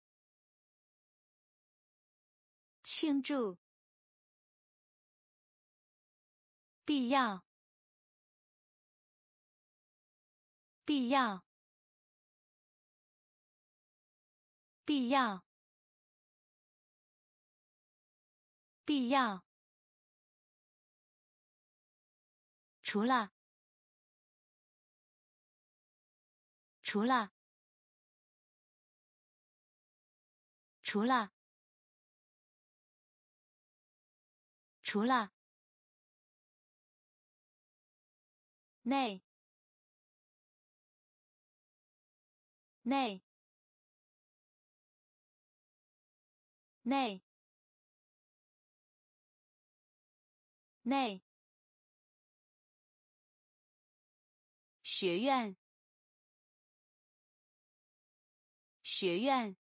庆祝必要必要必要必要除了除了除了除了内内内内，学院，学院，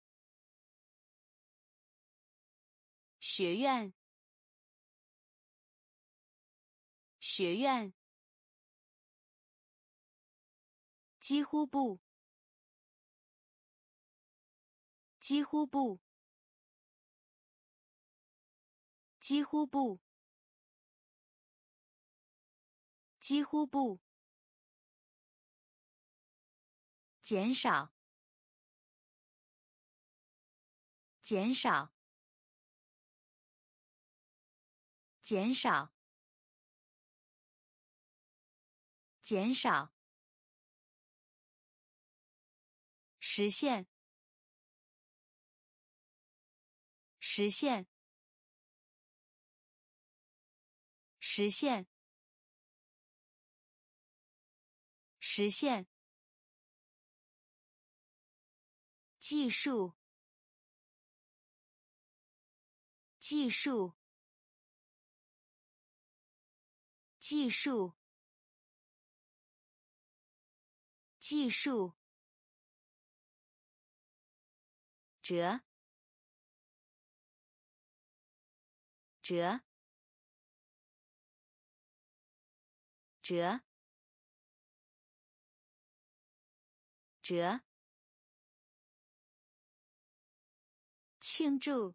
学院，学院，几乎不，几乎不，几乎不，几乎不，减少，减少，减少，减少，实现，实现，实现，实现，技术，技术，技术，技术，折，折，折，折，庆祝，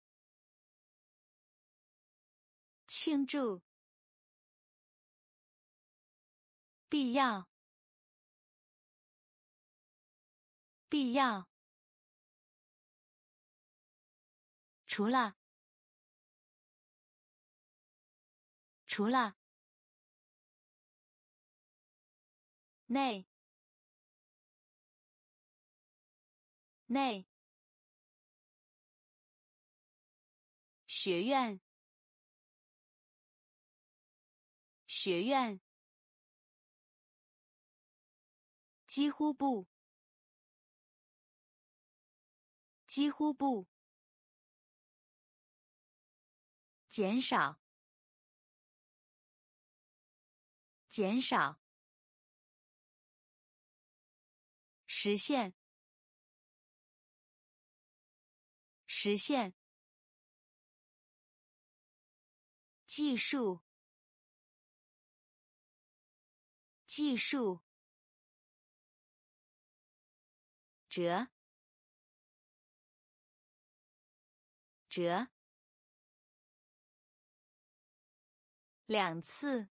庆祝，必要，必要，除了，除了，内，内，学院，学院，几乎不，几乎不，减少，减少，实现，实现，技术，技术，折，折，两次，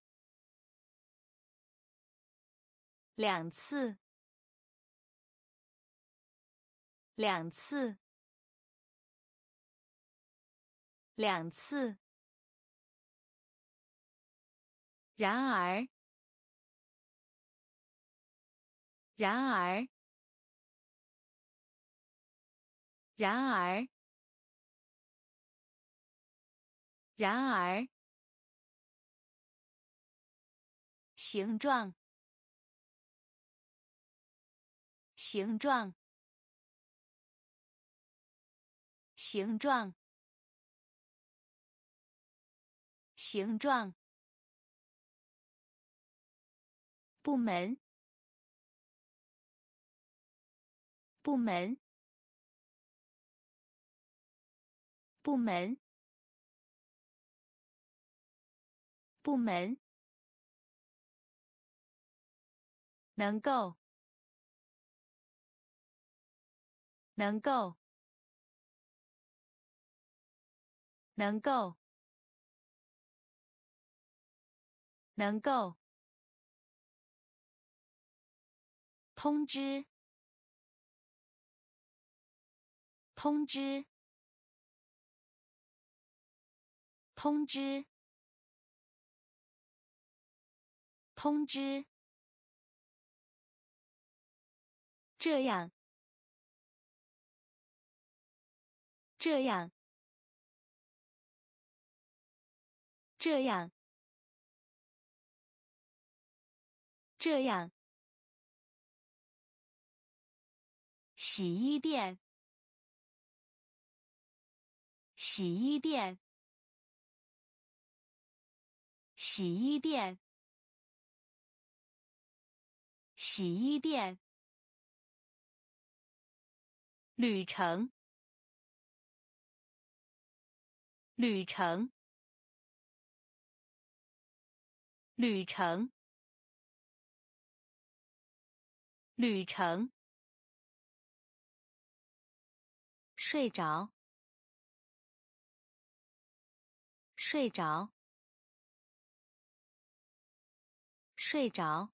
两次，两次，两次，然而，然而，然而，然而，形状，形状，形状，形状，部门，部门，部门，部门，能够，能够，能够，能够，通知，通知，通知，通知，这样，这样，这样，这样，洗衣店，洗衣店， 洗衣店，洗衣店。旅程，旅程，旅程，旅程。睡着，睡着，睡着，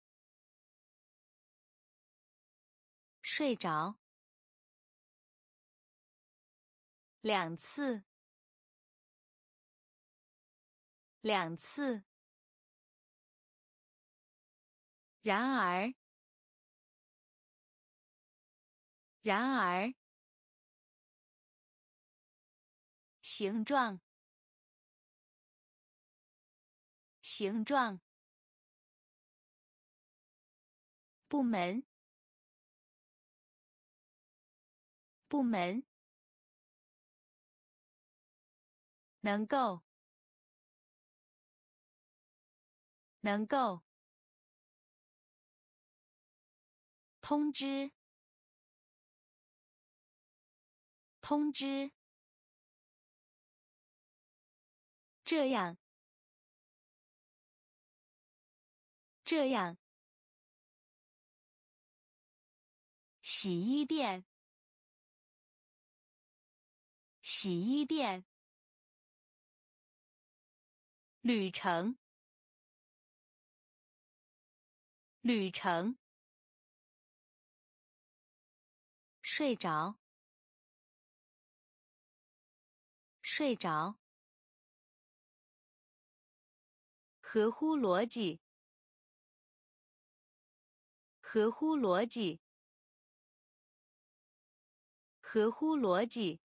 睡着。两次，两次。然而，然而。形状，形状。部门，部门。能够，能够。通知，通知。这样，这样。洗衣店，洗衣店。旅程，旅程。睡着，睡着。合乎逻辑，合乎逻辑，合乎逻辑，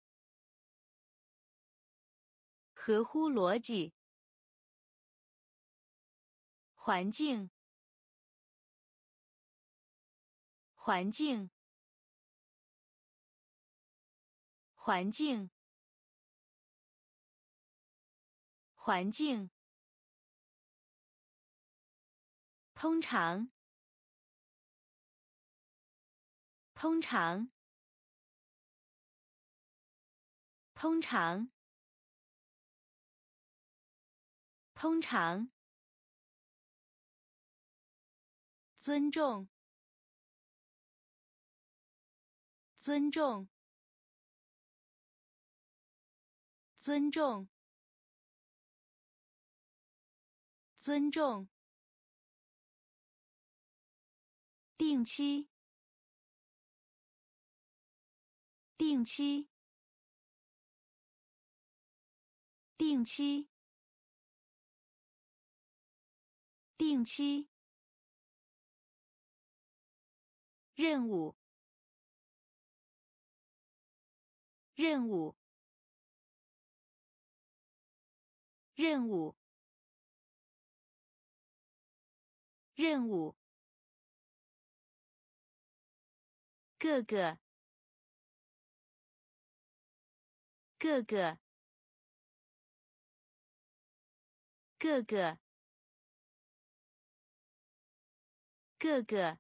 合乎逻辑。环境，环境，环境，环境。通常，通常，通常，通常。尊重，尊重，尊重，尊重。定期，定期，定期，定期。任务，任务，任务，任务。各个，各个，各个，各个。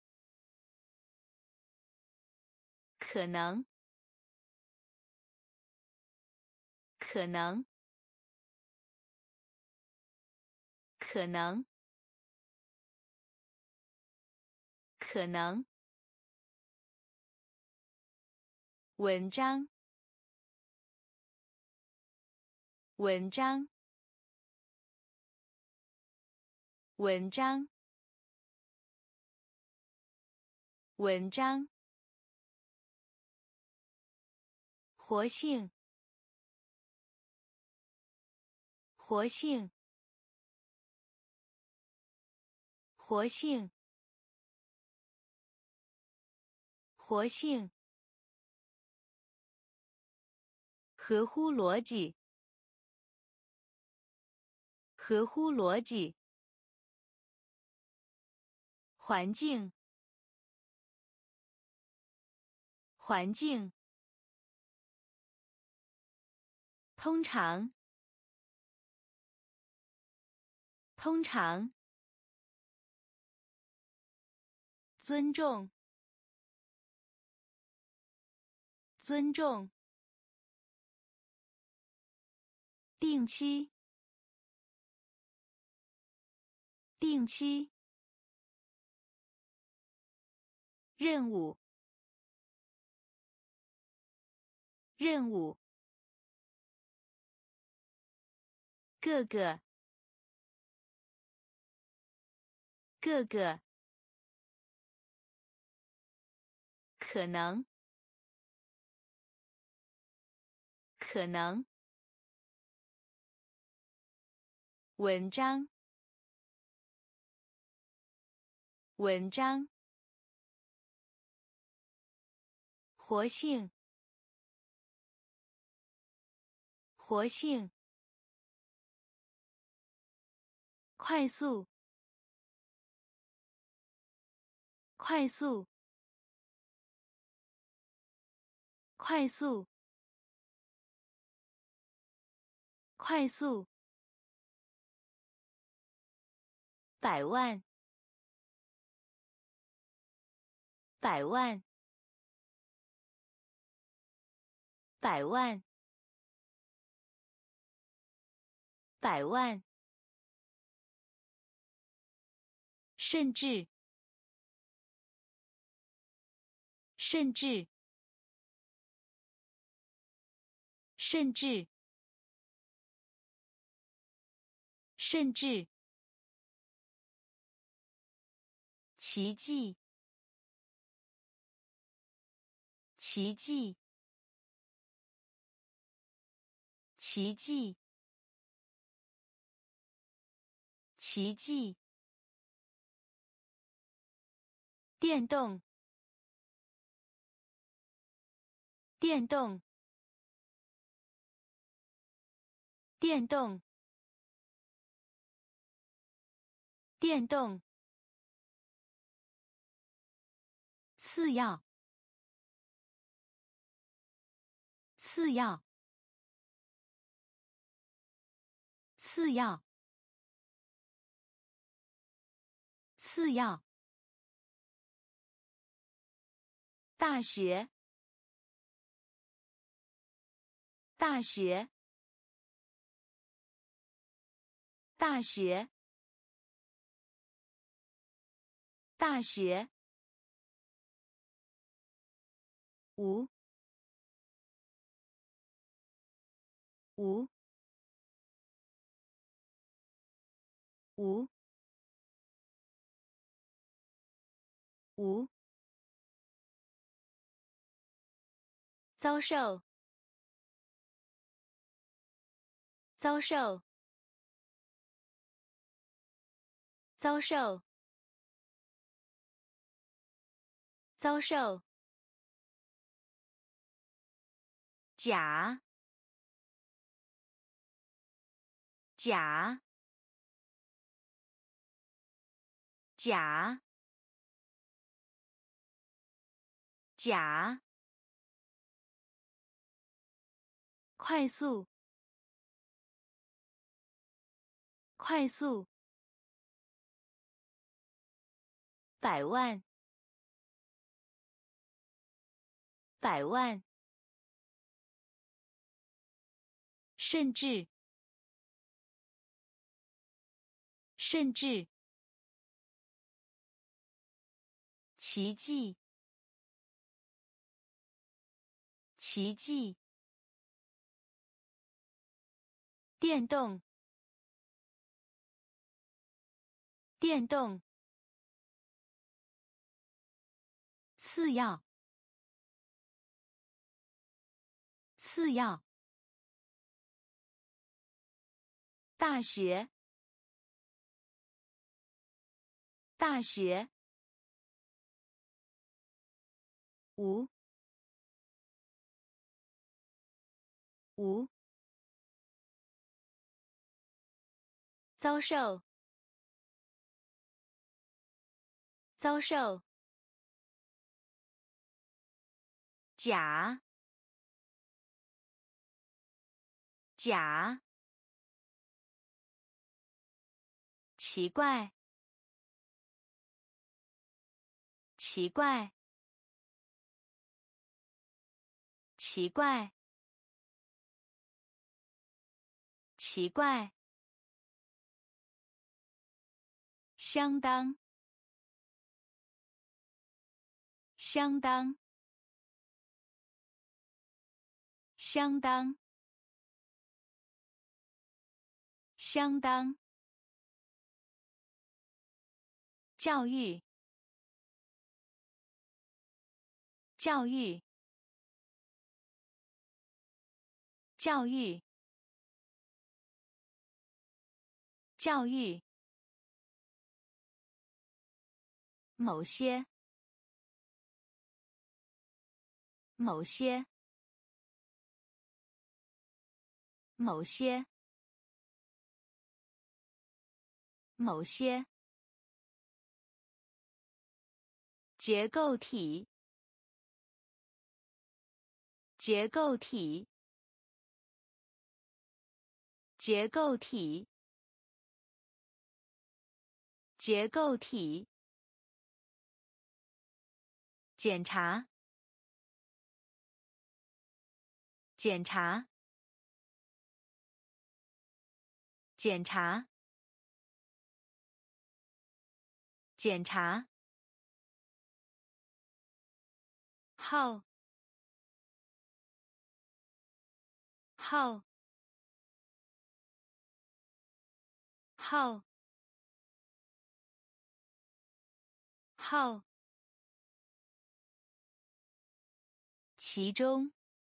可能，可能，可能，可能。文章，文章，文章，文章。活性，活性，活性，活性。合乎逻辑，合乎逻辑。环境，环境。通常， 通常，尊重，尊重，定期，定期，任务，任务，各个，各个，可能，可能，文章，文章，活性，活性，快速，快速，快速，快速，百万，百万，百万，百万，甚至，甚至，甚至，甚至，奇迹，奇迹，奇迹，奇迹，电动，电动，电动，电动，次要，次要，次要，次要，大学，大学，大学，大学，无，无，无，无，遭受，遭受，遭受，遭受，甲，甲，甲，甲，快速，快速，百万，百万，甚至，甚至，奇迹，奇迹，电动，电动，次要，次要，大学，大学，无，无，遭受，遭受，甲，甲， 奇怪，奇怪，奇怪，奇怪，相当，相当，相当，相当，教育，教育，教育，教育，某些，某些，某些，某些，结构体，结构体，结构体，结构体，检查，检查，检查，检查，号，号，号，号，其中，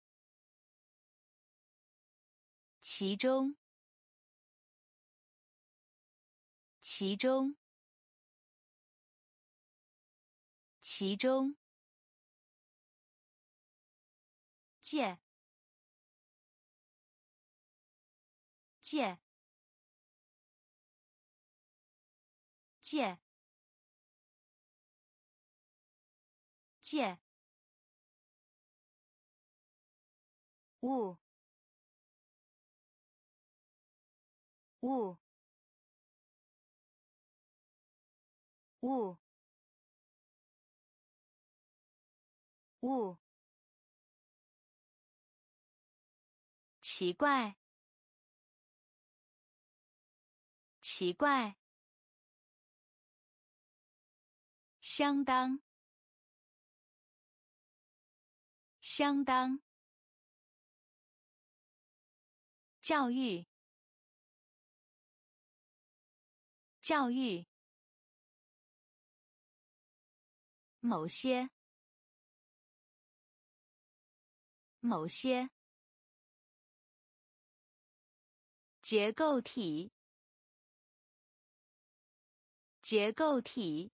其中，其中，其中，借，借，借，借，物，物，物，物，奇怪，奇怪，相当，相当，教育，教育，某些，某些，结构体，结构体，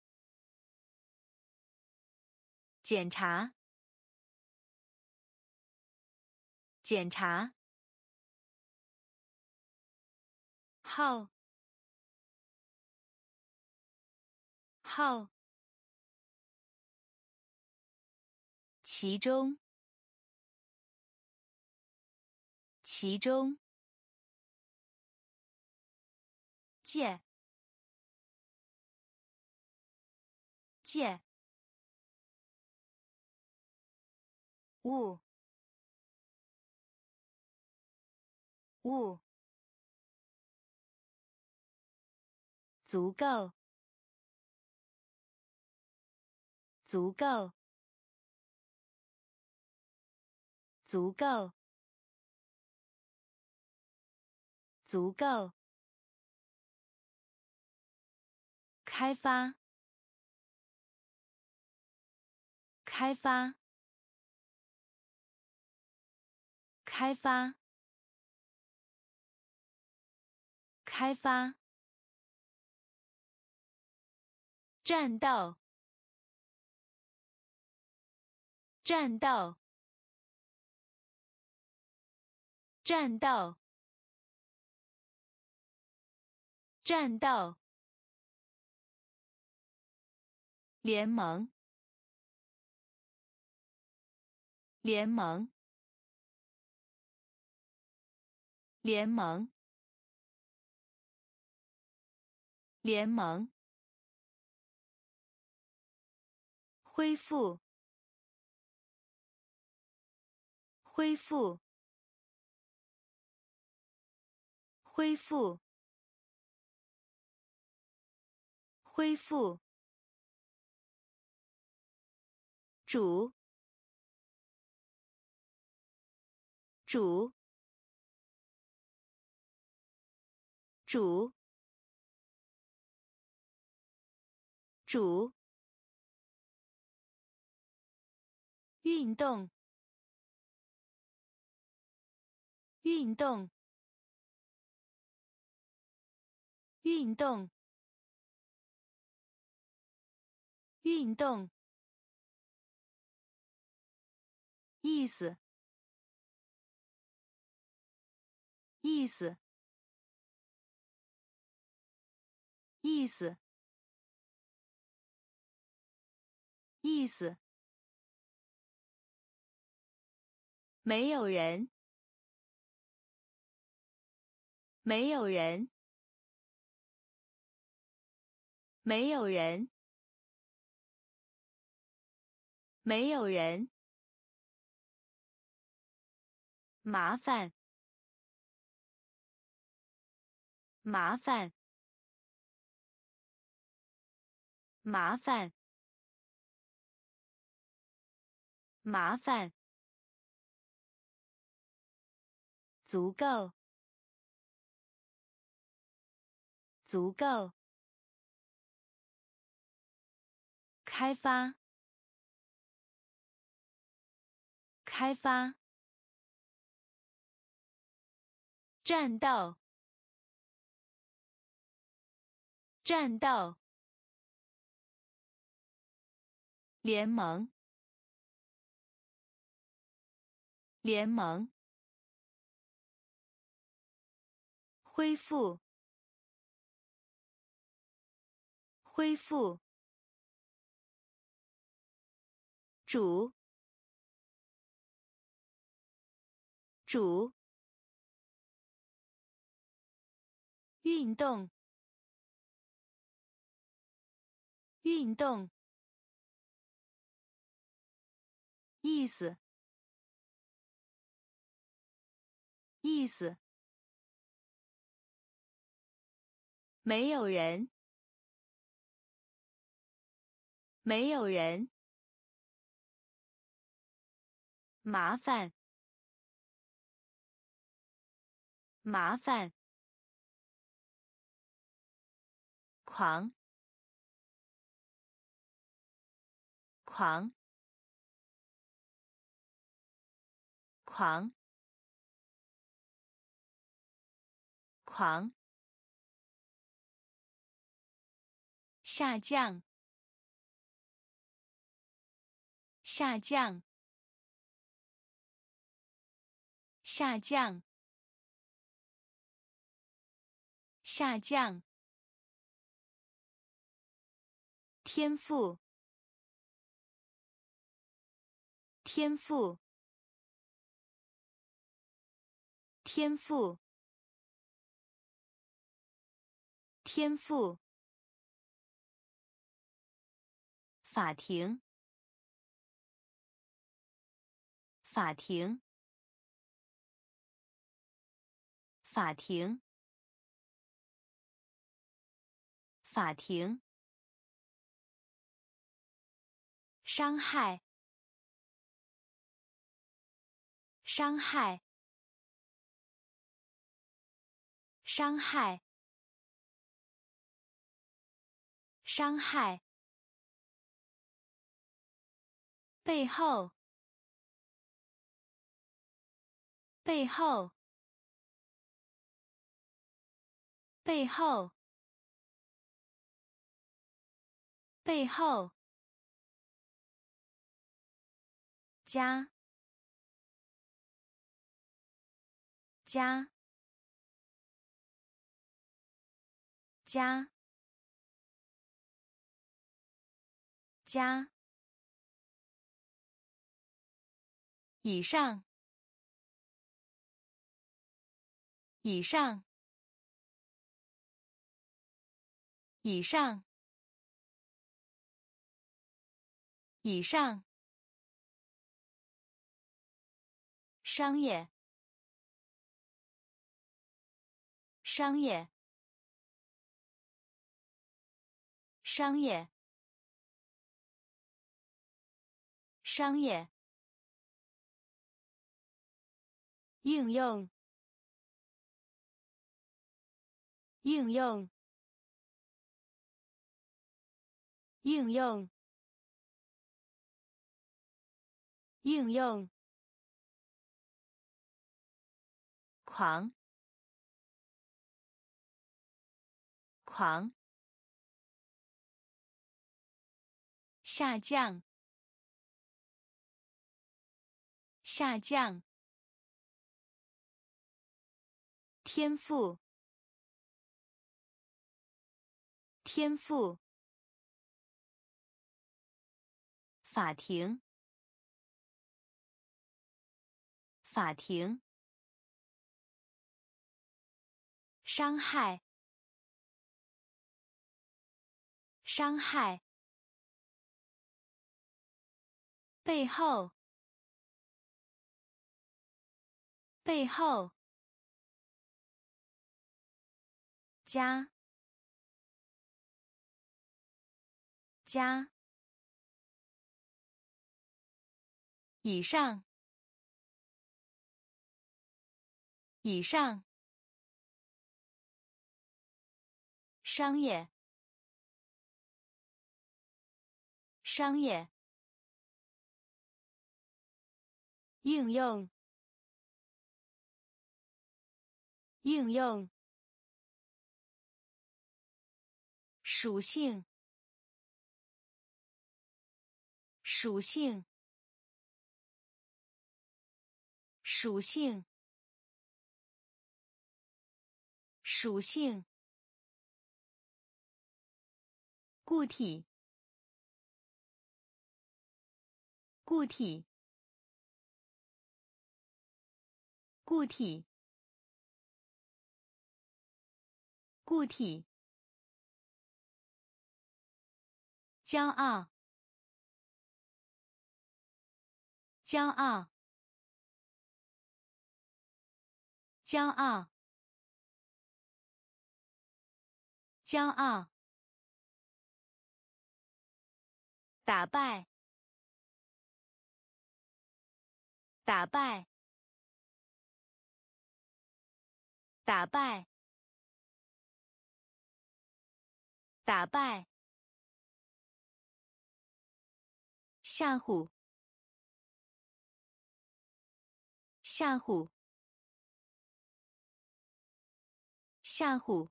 检查，检查，号，号，其中，其中，借，借，物，物，足够，足够，足够，足够，开发，开发，开发，开发，战斗，战斗，战斗，战斗，联盟，联盟，联盟， 联盟，恢复，恢复，恢复，恢复，煮，煮，煮，煮，运动，运动，运动，运动，意思，意思，意思，意思，没有人，没有人，没有人，没有人，麻烦，麻烦，麻烦，麻烦，足够，足够，开发，开发，战斗，战斗，联盟，联盟，恢复，恢复，煮，煮，运动，运动，意思，意思，没有人，没有人，麻烦，麻烦，狂，狂，狂，狂，下降，下降，下降，下降，天赋，天赋，天赋，天赋，法庭，法庭，法庭，法庭，伤害，伤害，伤害，伤害，背后，背后，背后，背后，加，加，加，加，以上，以上， 以上，以上，商业，商业，商业，商业，应用，应用，应用，应用，狂，狂，下降，下降，天赋，天赋，法庭，法庭，伤害，伤害，背后，背后，家，家，以上，以上，商业，商业，应用，应用，属性，属性，属性，属性，固体，固体，固体，固体，骄傲，骄傲，骄傲，骄傲，打败，打败，打败，打败，吓唬，吓唬，吓唬，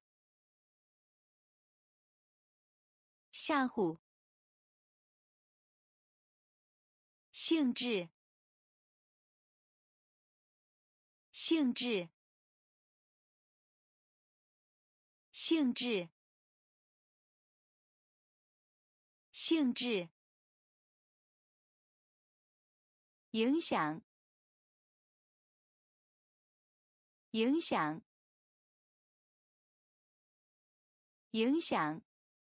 吓唬，性质，性质，性质，性质，影响，影响，影响，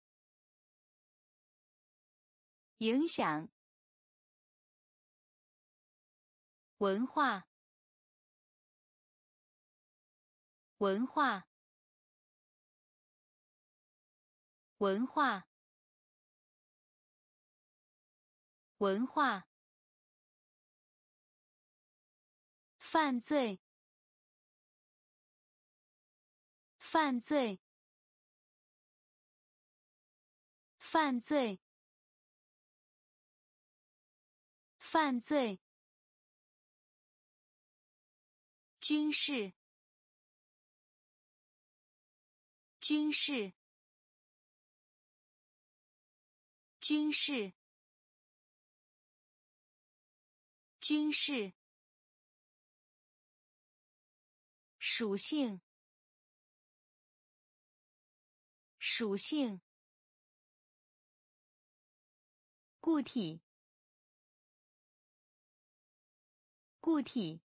影响，文化，文化，文化，文化，犯罪，犯罪，犯罪，犯罪，军事，军事，军事，军事，属性，属性，固体，固体，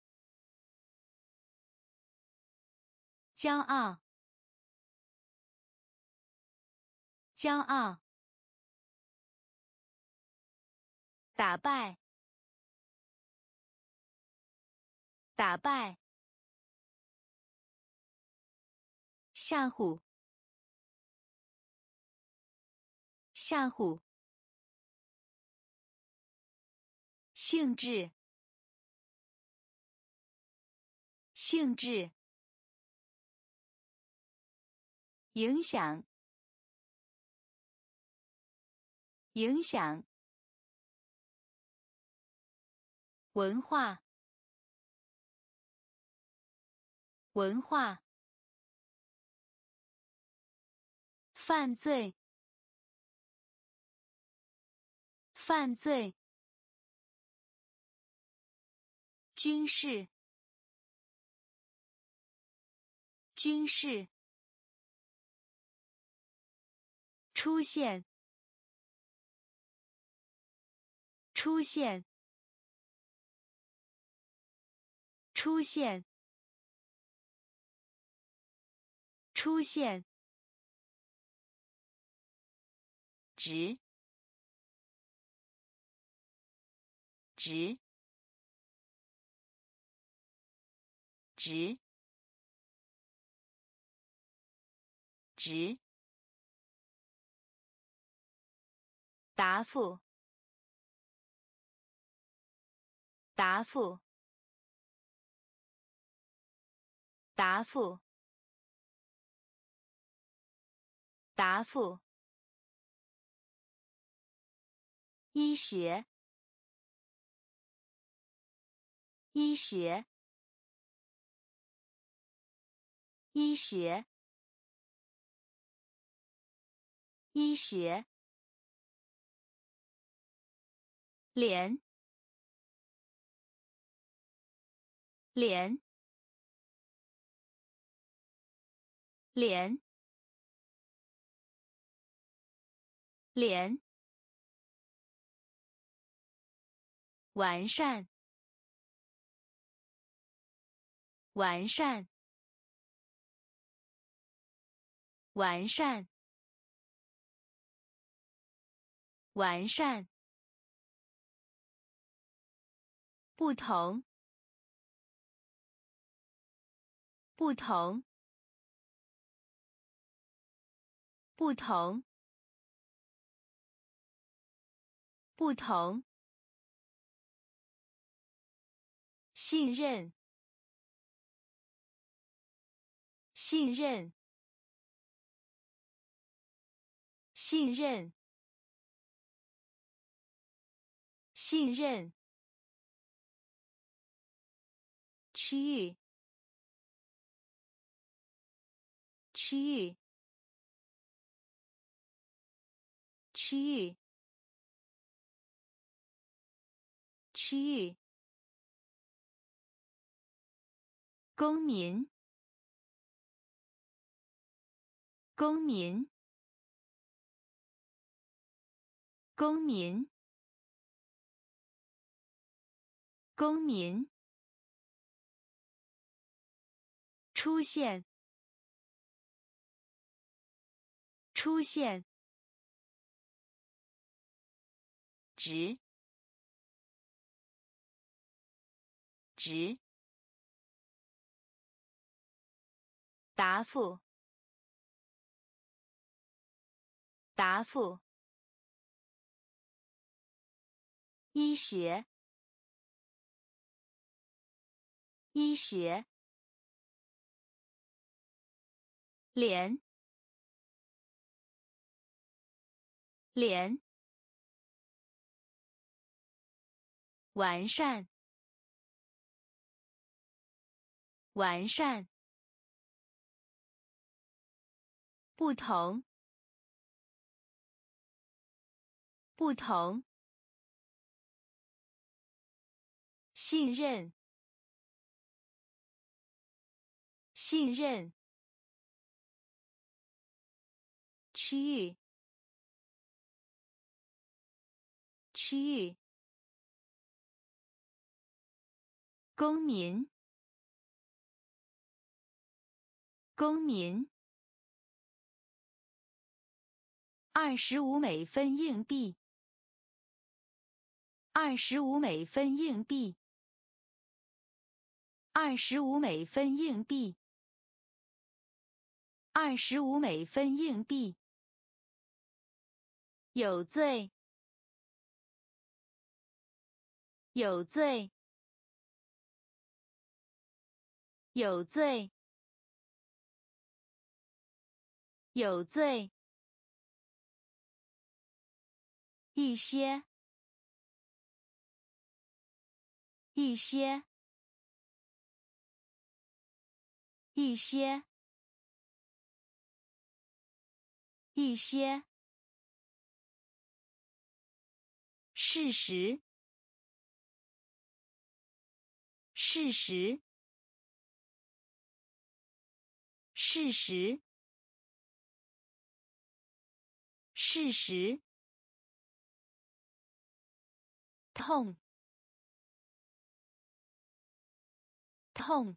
骄傲， 骄傲，打败，打败，吓唬，吓唬，性质，性质，影响，影响，文化，文化，犯罪，犯罪，军事，军事，出现，出现，出现，出现，直，直，直，直，答复，答复，答复，答复，医学，医学，医学，医学，脸，脸，脸，脸，完善，完善，完善，完善，不同，不同，不同，不同，信任，信任，信任，信任，区域，区域，区域，区域，公民，公民，公民，公民，出现，出现，直，直，答复，答复，医学，医学，脸，脸，完善，完善，不同，不同，信任，信任，区域，区域，公民，公民， 25美分硬币，25美分硬币，25美分硬币，25美分硬币。有罪，有罪，有罪，有罪。一些，一些，一些，一些。事实，事实，事实，事实。痛，痛，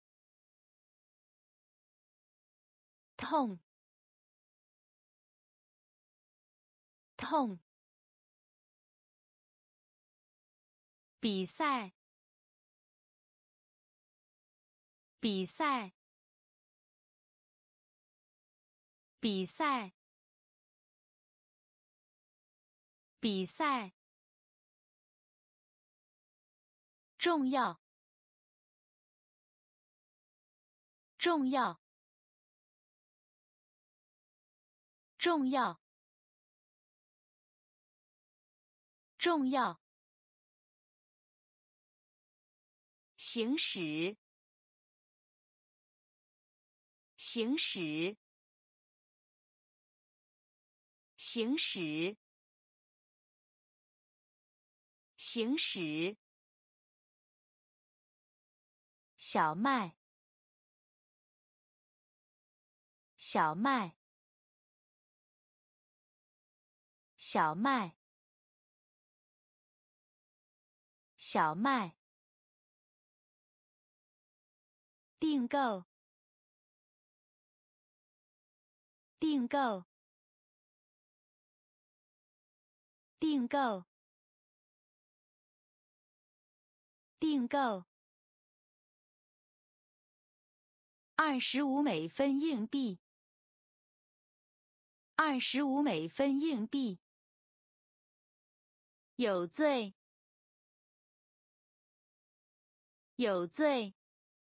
痛，痛。比赛，比赛，比赛，比赛。重要，重要，重要，重要。行驶，行驶，行驶，行驶。小麦，小麦，小麦，小麦。订购，订购，订购，订购。25美分硬币，25美分硬币。有罪，有罪。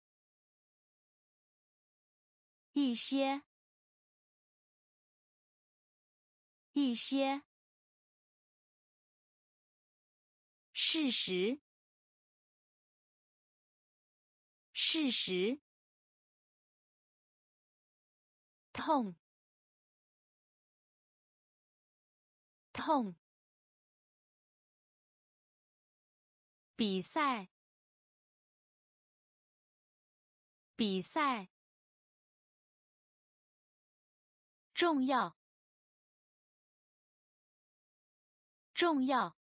一些，一些。事实，事实。痛，痛。比赛，比赛。重要，重要。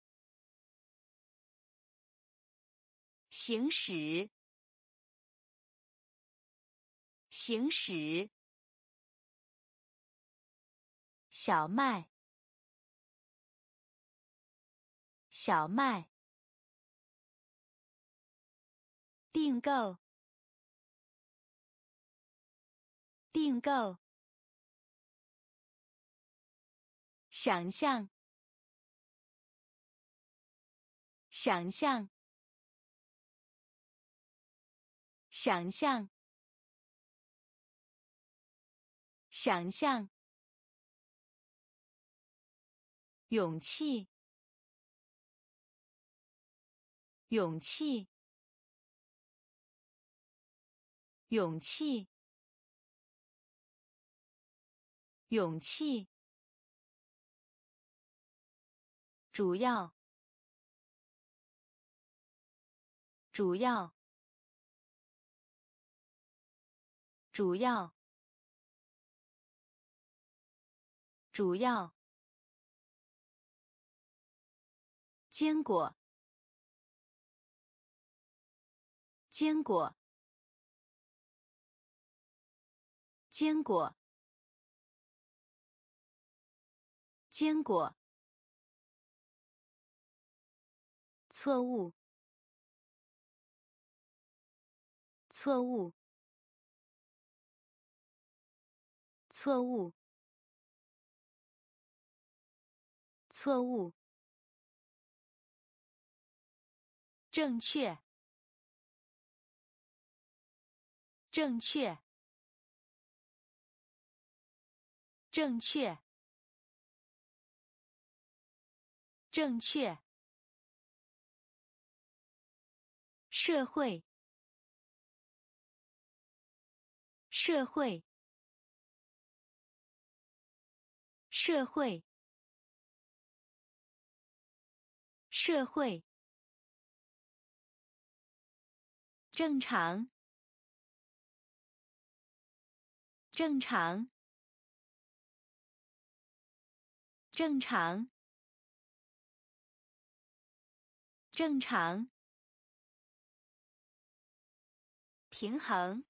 行驶，行驶。小麦，小麦。订购，订购。想象，想象，想象，想象。勇气，勇气，勇气，勇气。主要，主要，主要，主要。坚果，坚果，坚果。 坚果，错误，错误，错误，错误，正确，正确，正确，正确，社会，社会，社会，社会，正常，正常，正常，正常，平衡，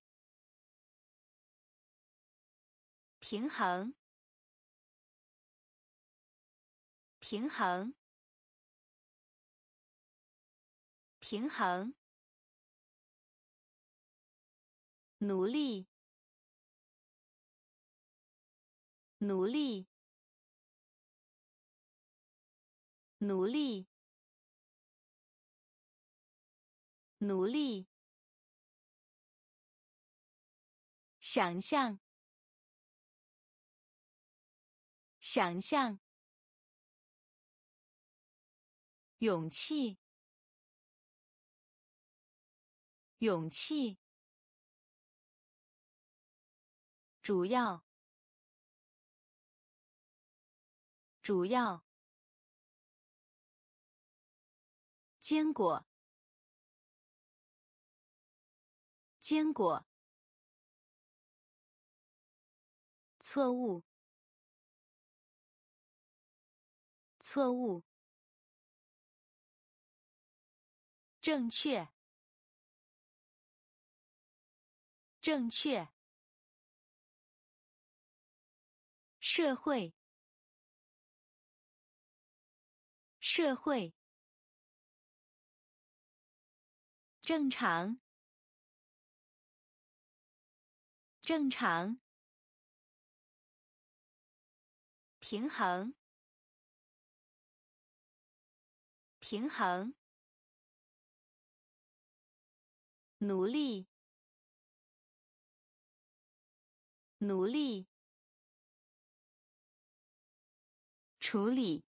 平衡，平衡，平衡，努力，努力，努力，努力，想象，想象，勇气，勇气，主要，主要，坚果，坚果，错误，错误，正确，正确，社会，社会，正常，正常，平衡，平衡，努力，努力，处理，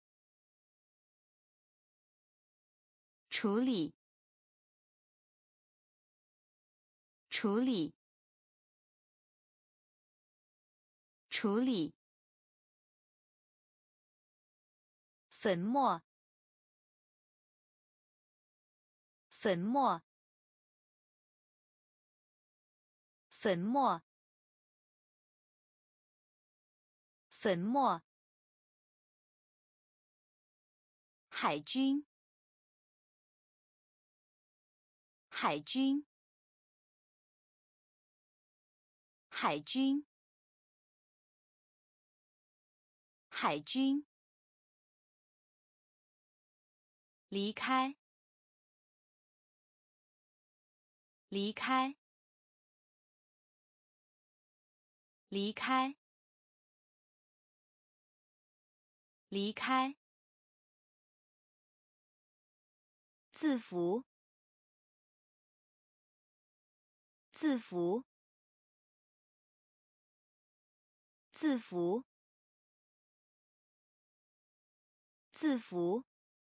处理，处理，处理，粉末，粉末，粉末，粉末，海军，海军，海军，海军，离开，离开，离开，离开，字符，字符，字符，字符，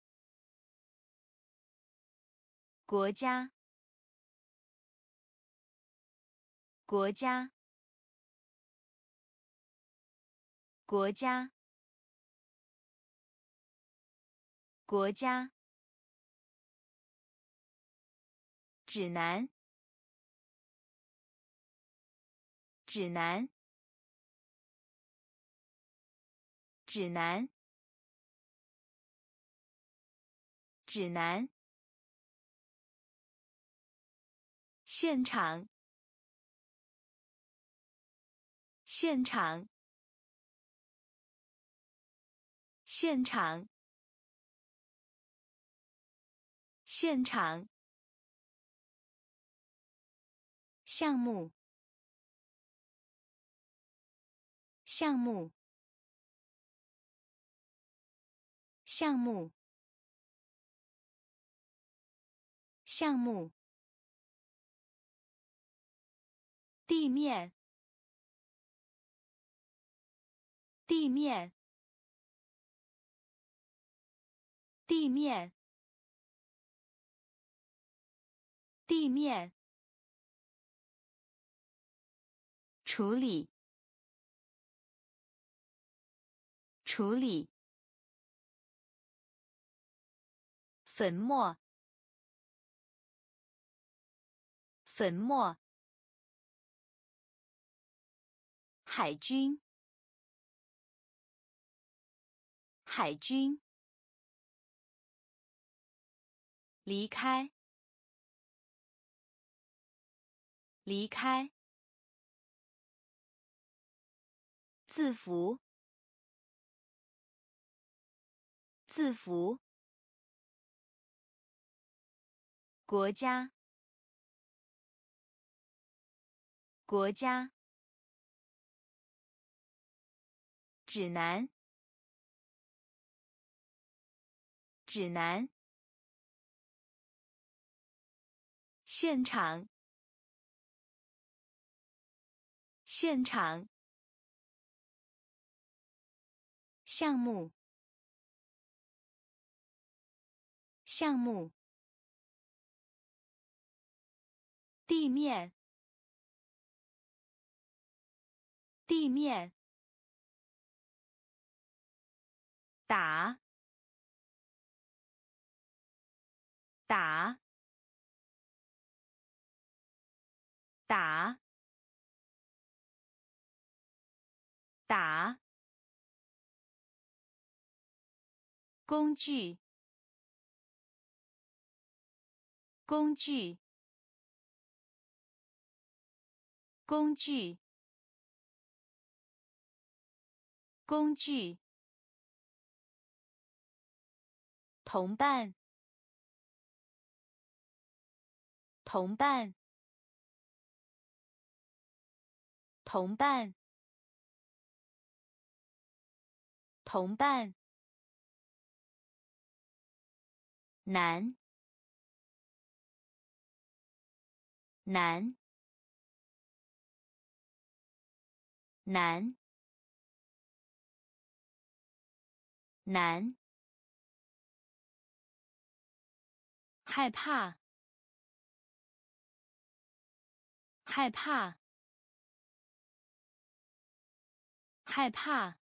国家，国家，国家，国家，指南，指南，指南，指南，现场，现场， 现场，现场，项目，项目，项目，项目，地面，地面，地面，地面，处理，处理，粉末，粉末，海军，海军，离开，离开，字符，字符，国家，国家，指南，指南，现场，现场，项目，项目，地面，地面，打，打，打，打，工具，工具，工具，工具，同伴，同伴，同伴，同伴，难，难，难，难，害怕，害怕，害怕，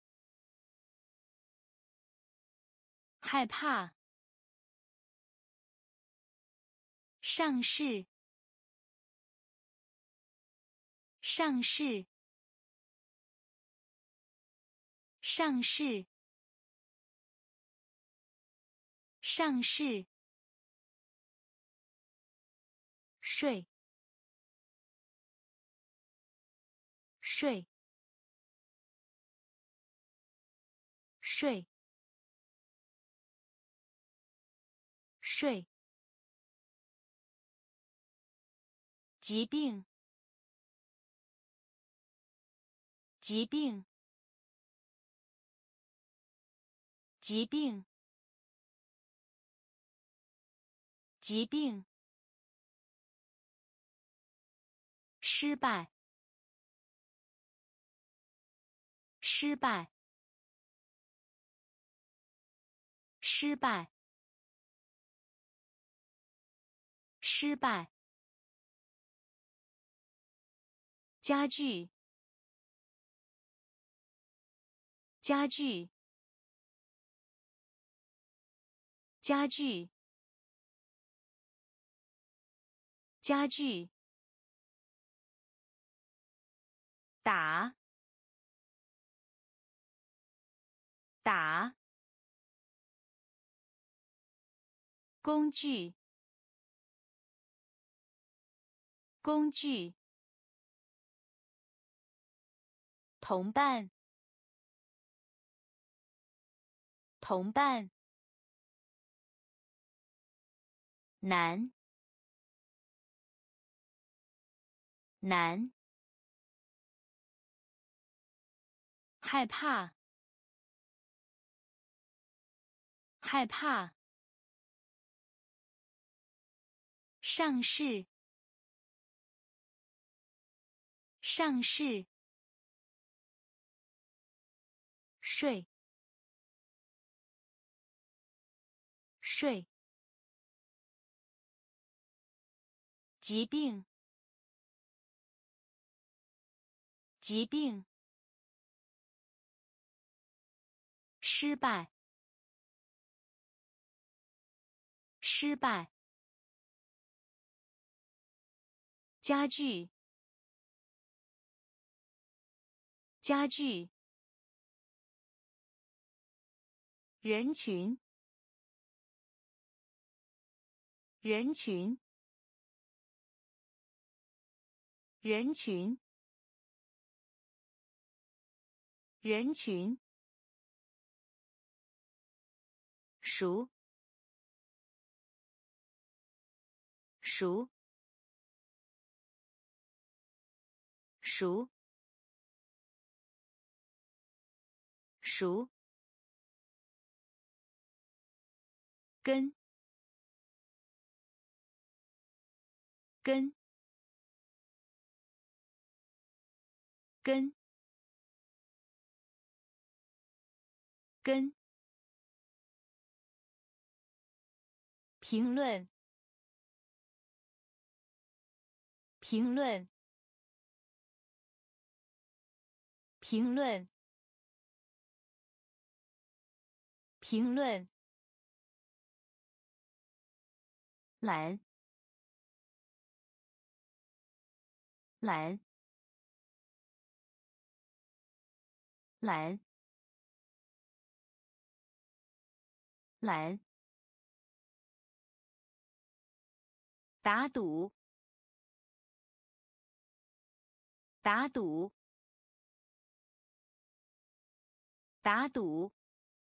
害怕，上市，上市，上市，上市，税，税，税，税，疾病，疾病，疾病，疾病，失败，失败，失败，失败，家具，家具，家具，家具，打，打，工具，工具，同伴， 同伴，难，难，害怕，害怕，上市，上市，睡，睡，疾病，疾病，失败，失败，家具，家具，人群，人群，人群，人群，熟，熟，熟，熟，根，根，根，根，评论，评论，评论，评论，懒，懒，懒，懒，打赌，打赌，打赌，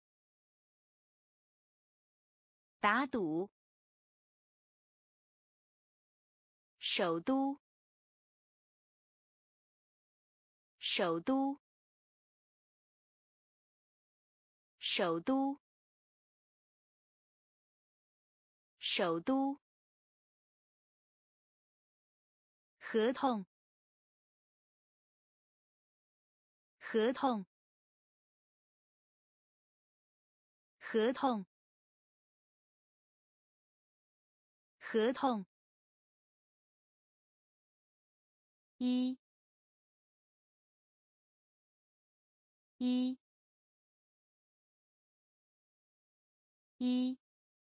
打赌，首都，首都，首都，首都，合同，合同，合同，合同，一，一，一，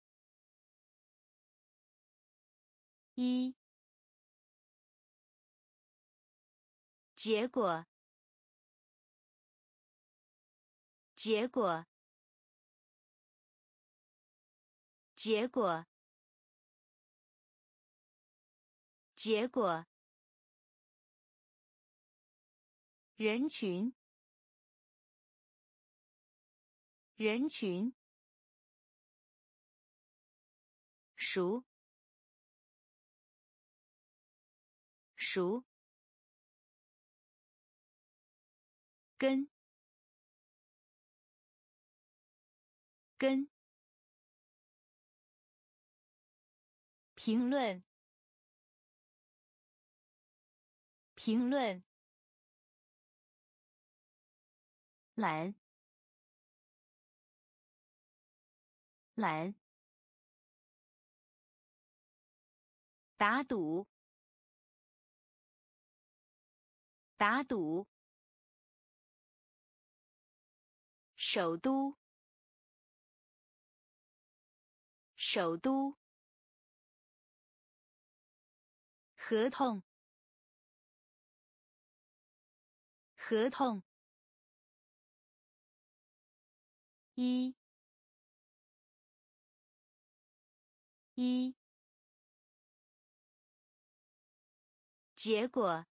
一，结果，结果，结果，结果，人群，人群，熟，熟，根，根，评论，评论，懒，懒，打赌，打赌，首都，首都，合同，合同，一，一，结果，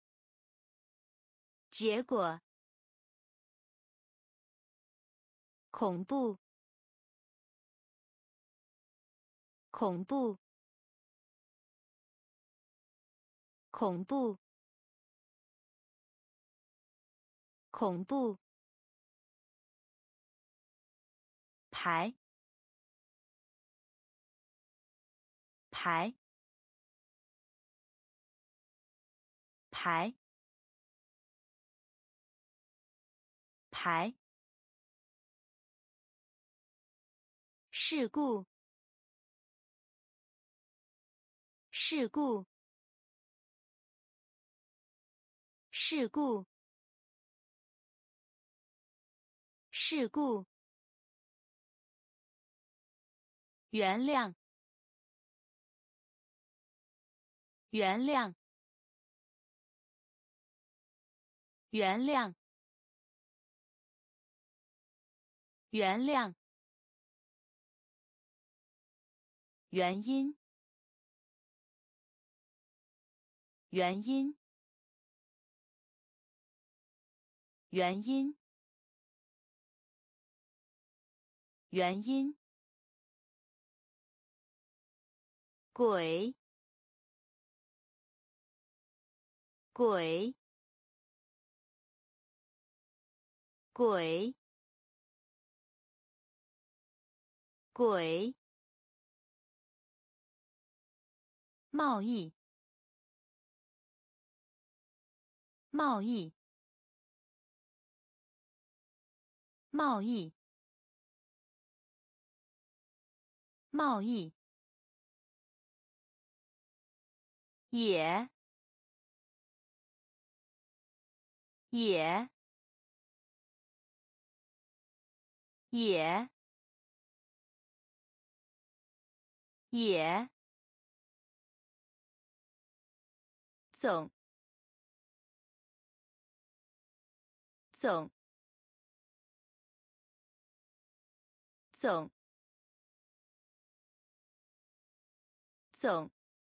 结果， 恐怖，恐怖，恐怖，恐怖，排，排，排，排，事故，事故，事故，事故，原谅，原谅，原谅，原谅，原因，原因，原因，原因，鬼，鬼，鬼，鬼，贸易，贸易，贸易，贸易，也，也，也，也，总，总，总，总，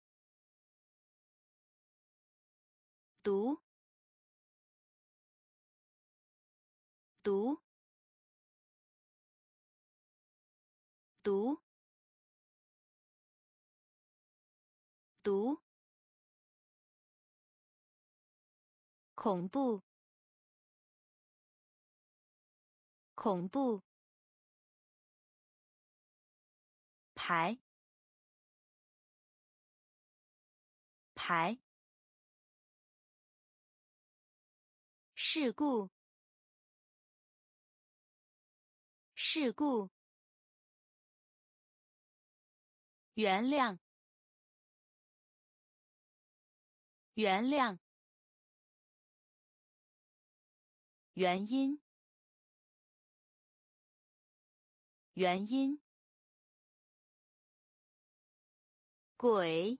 读，读，读，读，恐怖，恐怖，排，排，事故，事故，原谅，原谅，原因，原因，鬼，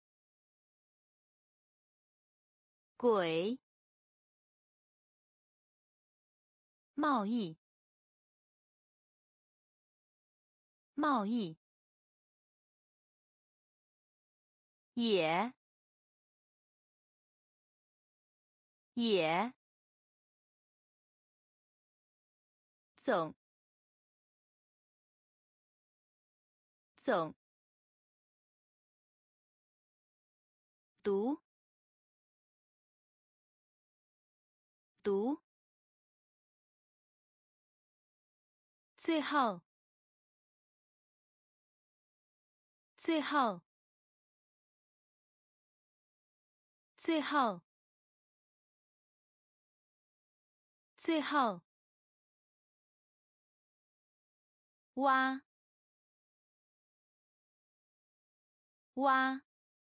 鬼，贸易，贸易，也，也，总，总，读，读，最后，最后，最后，最后，挖，挖，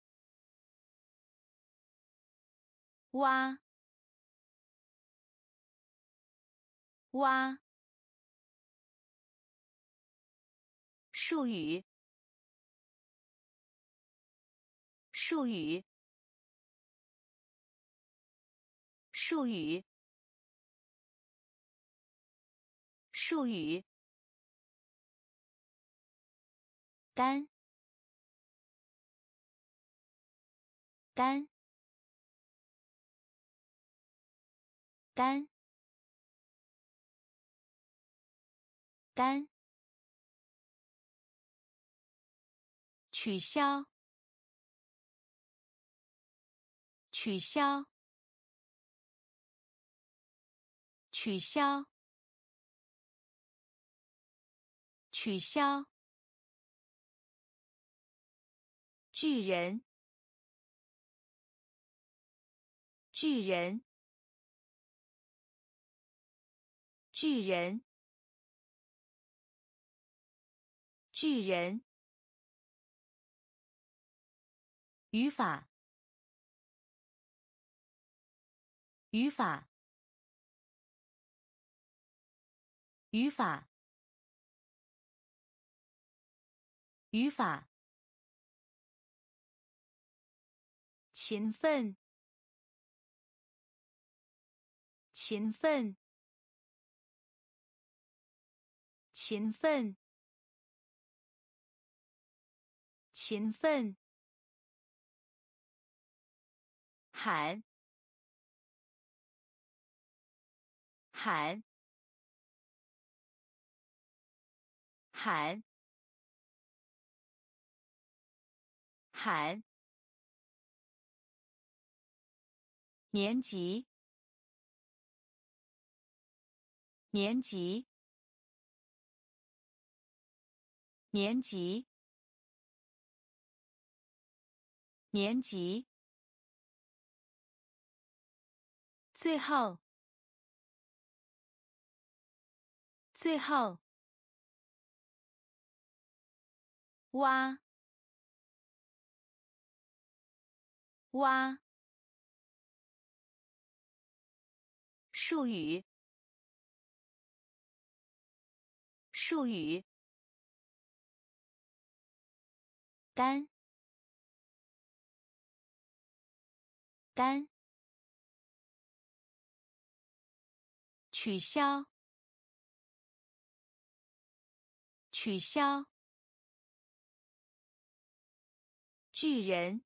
挖，挖，术语，术语，术语，术语，单，单，单， 单，取消，取消，取消，取消，巨人，巨人，巨人，巨人，语法，语法，语法，语法，勤奋，勤奋，勤奋，勤奋，喊，喊，喊，喊，年级，年级，年级，年级，最后，最后，挖，挖，术语，术语，单，单，取消，取消，巨人，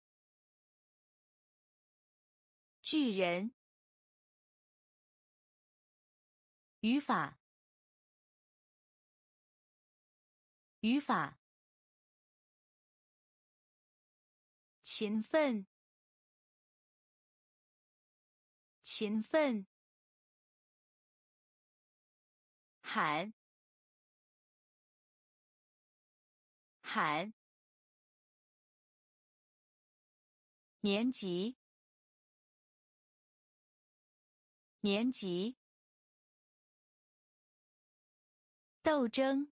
巨人，语法，语法，勤奋，勤奋，喊，喊，年级，年级，斗争，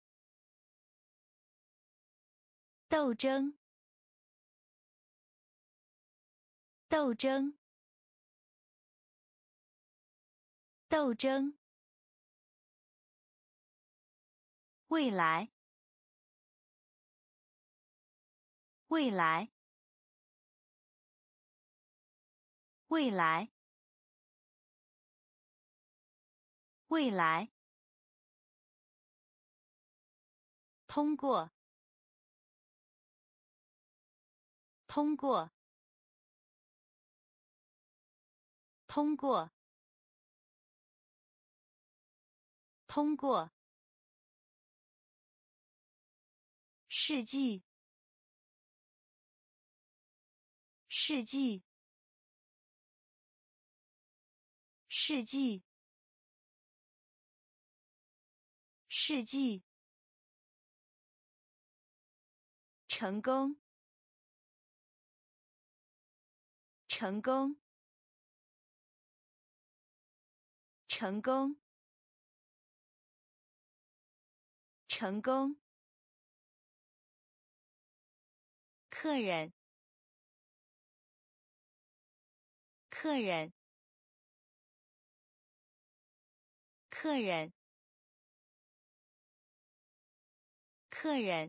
斗争，斗争，斗争，未来，未来，未来，未来，通过，通过，通过，通过，世纪，世纪，世纪，世纪，成功，成功，成功，成功，客人，客人，客人，客人，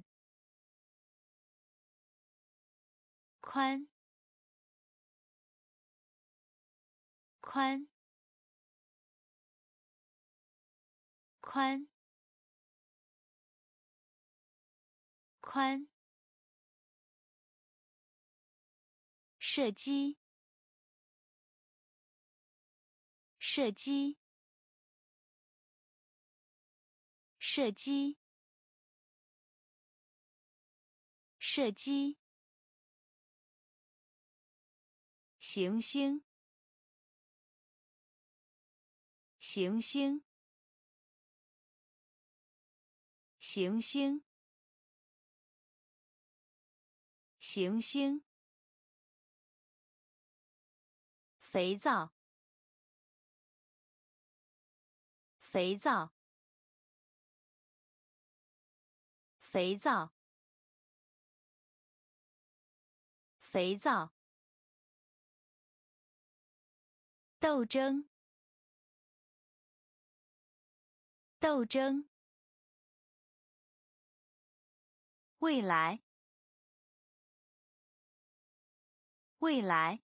宽，宽，宽，宽，射击，射击， 射击，射击。行星，行星，行星，行星。肥皂，肥皂，肥皂，肥皂。斗争，斗争。未来，未来。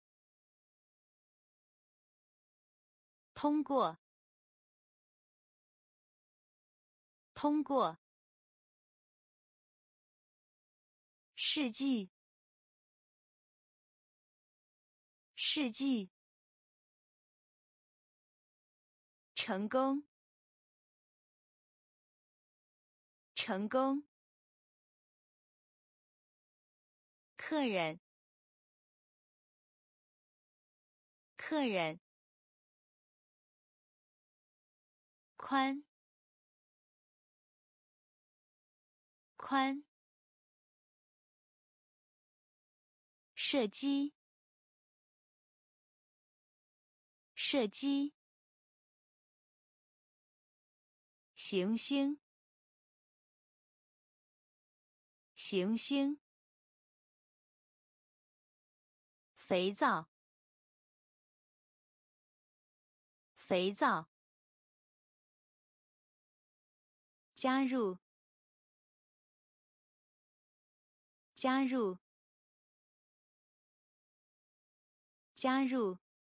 通过，通过。世纪，世纪。成功，成功。客人，客人。宽，宽。射击，射击。行星，行星。肥皂，肥皂。加入，加入，加入，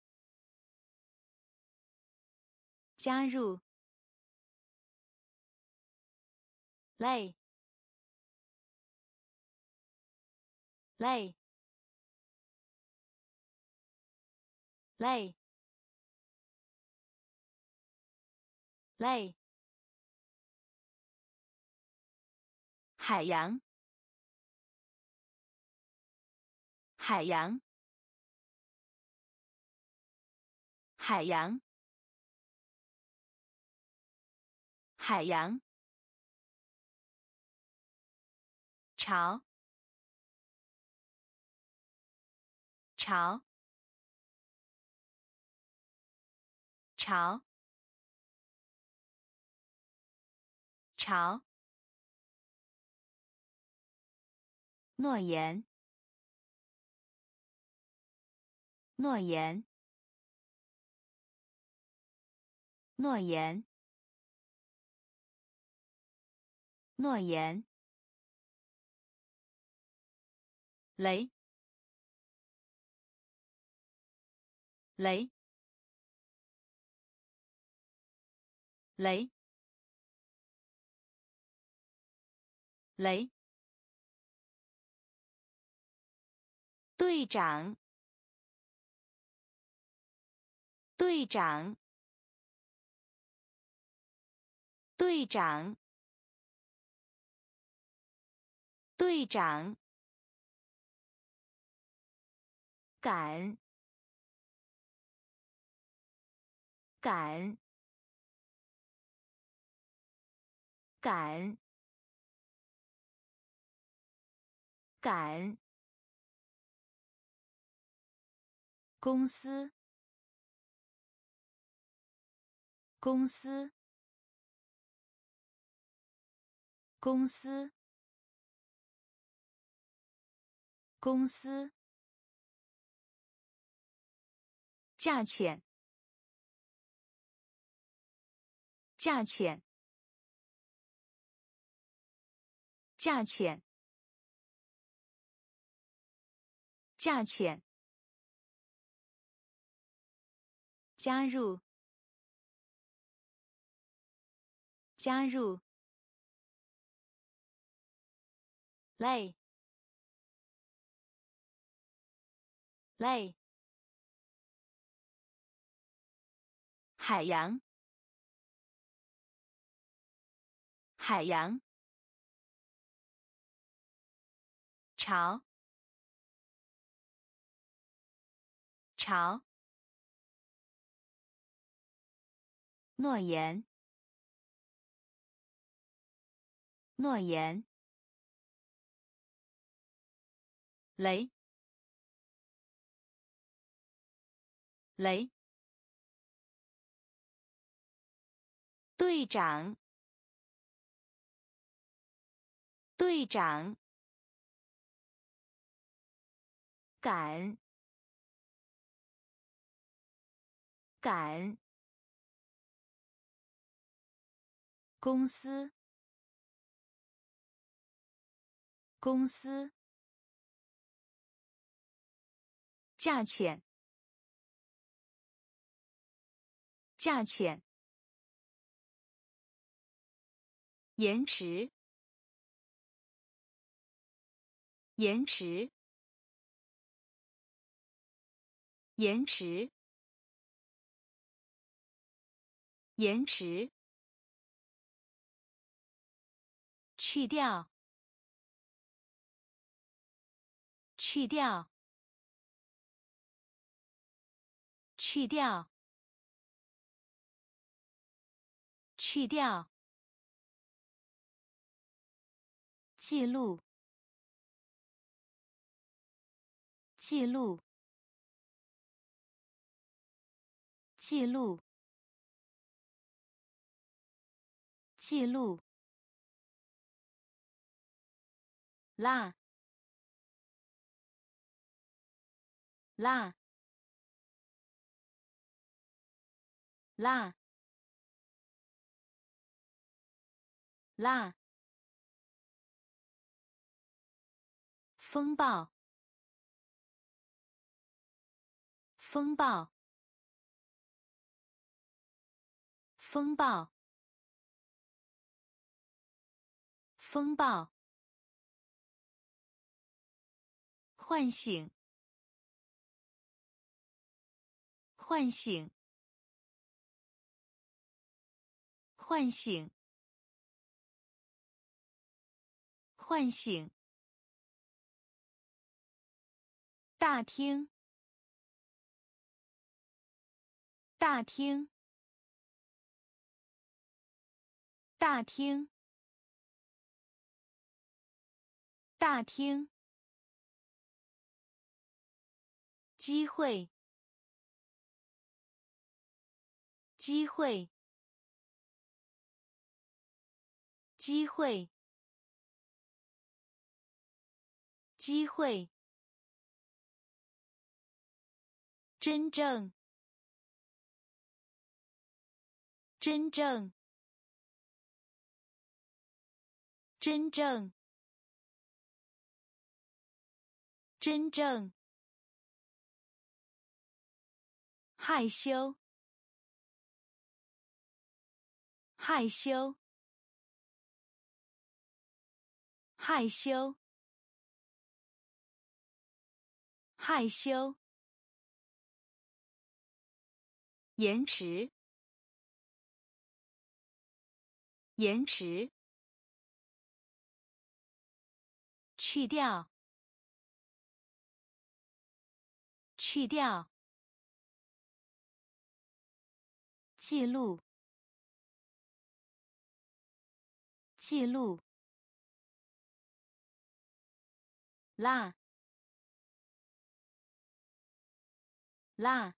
加入。累，累，累，累。海洋，海洋，海洋，海洋。潮，潮，潮，潮。诺言，诺言，诺言，诺言。雷，雷，雷，雷。队长，队长，队长，队长。赶，赶，赶，赶。公司，公司，公司，公司。价钱，价钱，价钱，价钱。加入，加入。累，累。海洋， 海洋，潮，潮，诺言，诺言，雷，雷，队长，队长，赶，赶，公司，公司，价钱，价钱，延迟，延迟，延迟，延迟，去掉，去掉，去掉，去掉，记录，记录，记录，记录，拉，拉，拉，拉，风暴，风暴，风暴，风暴，唤醒，唤醒，唤醒，唤醒，大厅，大厅，大厅，大厅，机会，机会，机会，机会，真正，真正，真正，真正，害羞，害羞，害羞，害羞，延迟，延迟，去掉，去掉，记录，记录，拉，拉，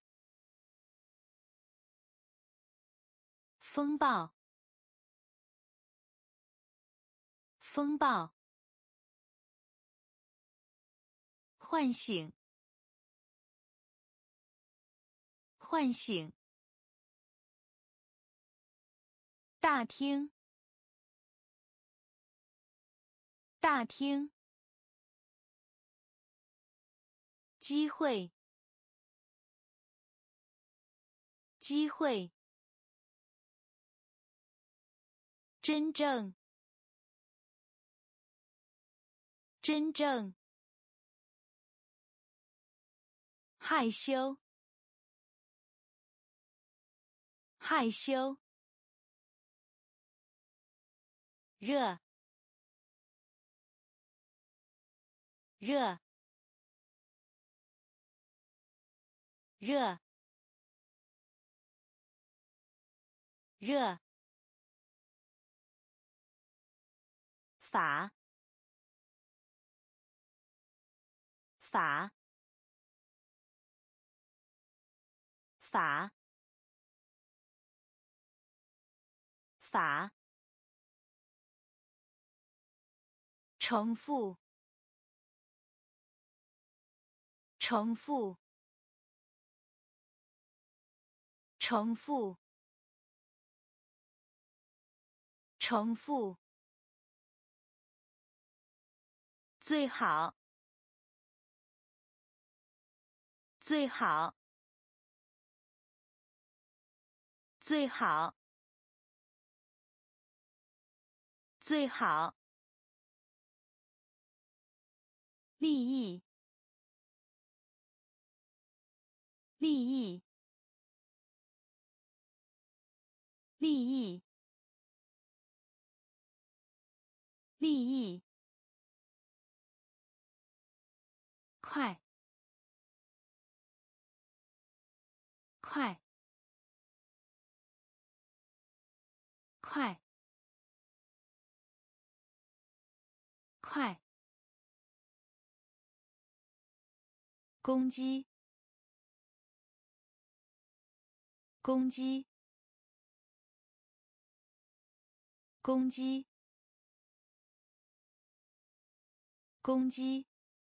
风暴，风暴，唤醒，唤醒，大厅，大厅，机会，机会，真正，真正，害羞，害羞， 热热热热法法法法重复重复重复重复最好最好最好最好利益利益利益利益快快快快攻击攻击攻击攻击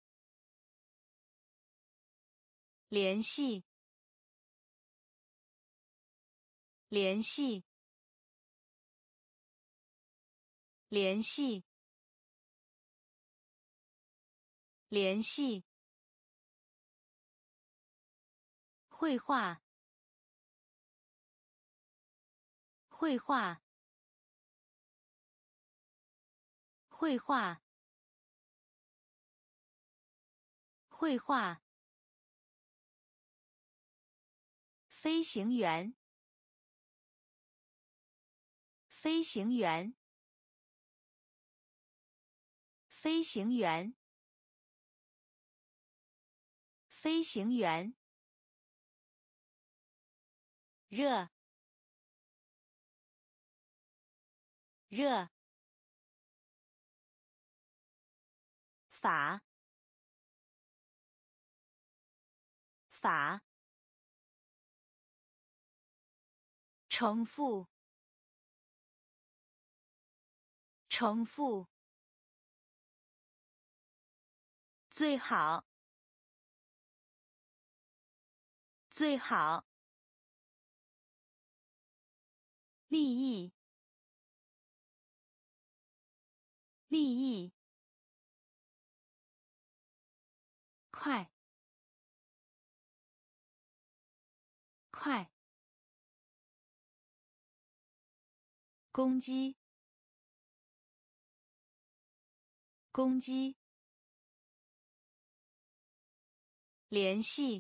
联系联系联系联系绘画绘画绘画绘画飞行员飞行员飞行员飞行员热热法法重复重复最好最好利益利益快快攻击攻击联系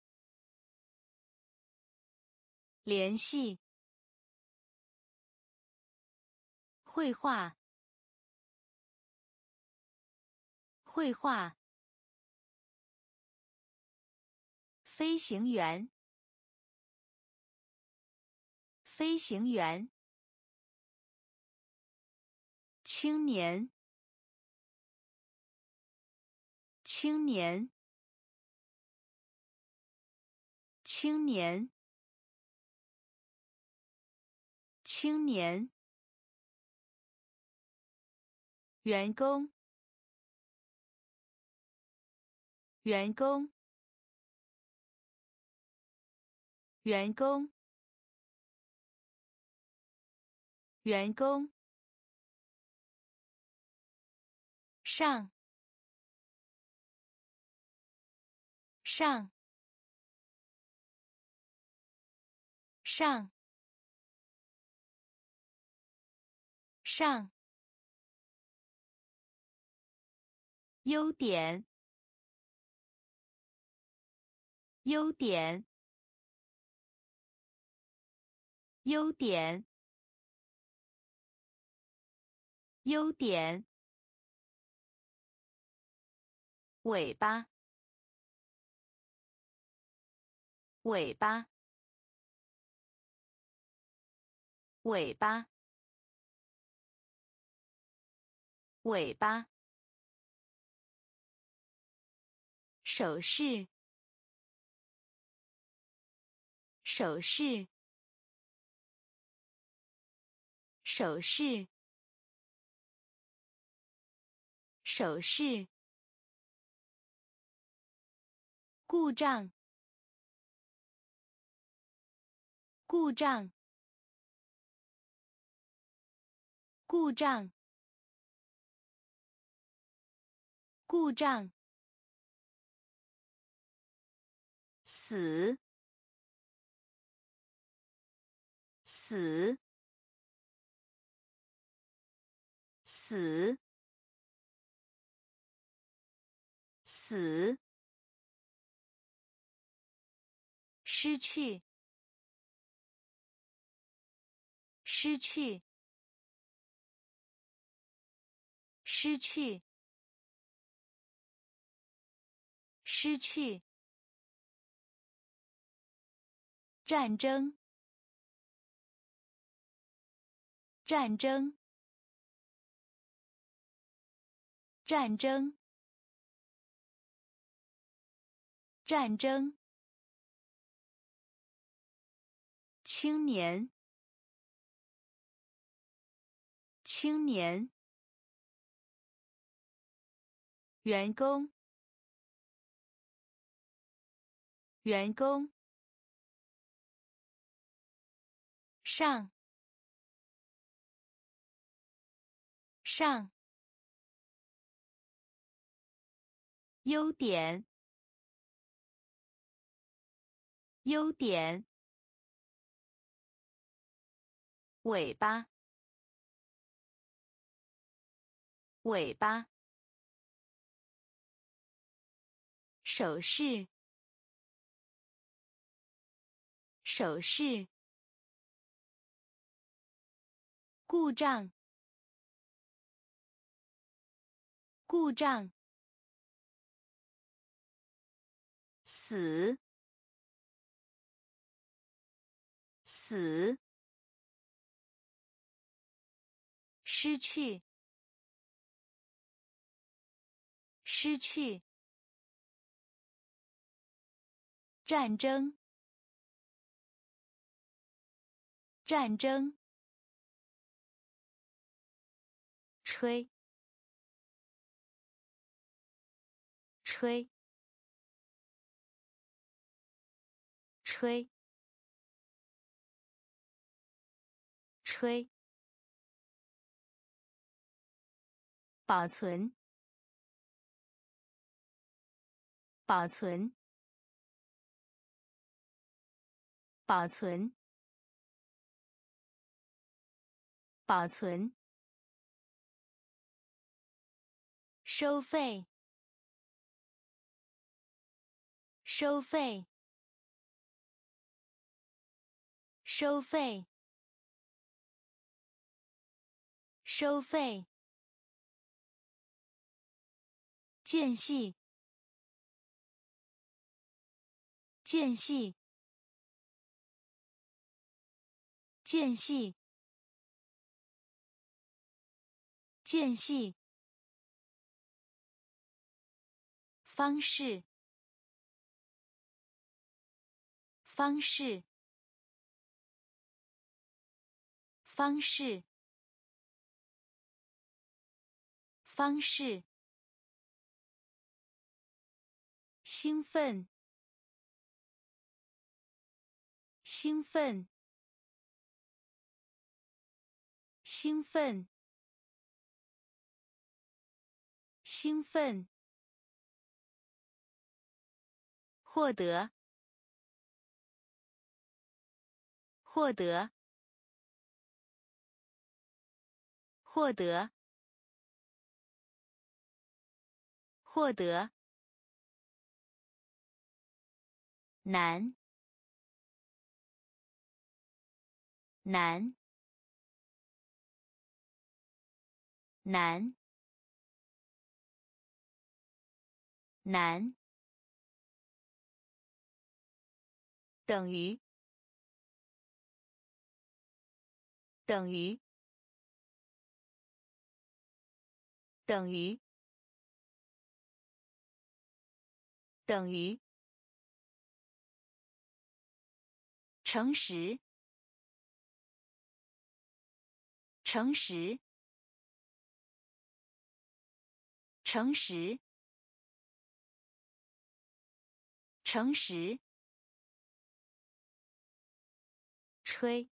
联系绘画绘画飞行员飞行员青年青年青年青年员工员工员工员工上上上上优点优点优点优点，尾巴，尾巴，尾巴，尾巴，手势，手势，手势，手势，故障，故障，故障，故障，死，死，死，死，失去，失去，失去，失去，战争，战争，战争，战争，青年，青年，员工，员工，上，上，优点，优点，尾巴，尾巴，手势，手势，故障，故障，死，死，失去，失去，战争，战争，吹，吹，吹，吹，保存，保存，保存，保存，收费，收费，收费，收费，间隙，间隙，间隙，间隙，方式，方式，方式，方式，兴奋，兴奋，兴奋，兴奋，获得，获得，获得，获得，难，难， 难，难，等于，等于，等于，等于，诚实，诚实，诚实，诚实，吹，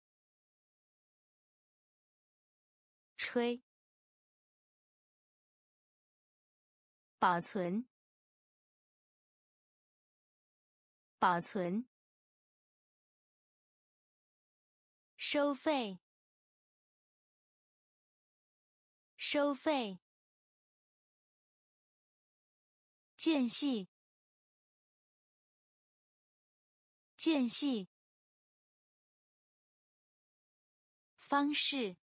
吹，保存，保存，收费，收费，间隙，间隙，方式，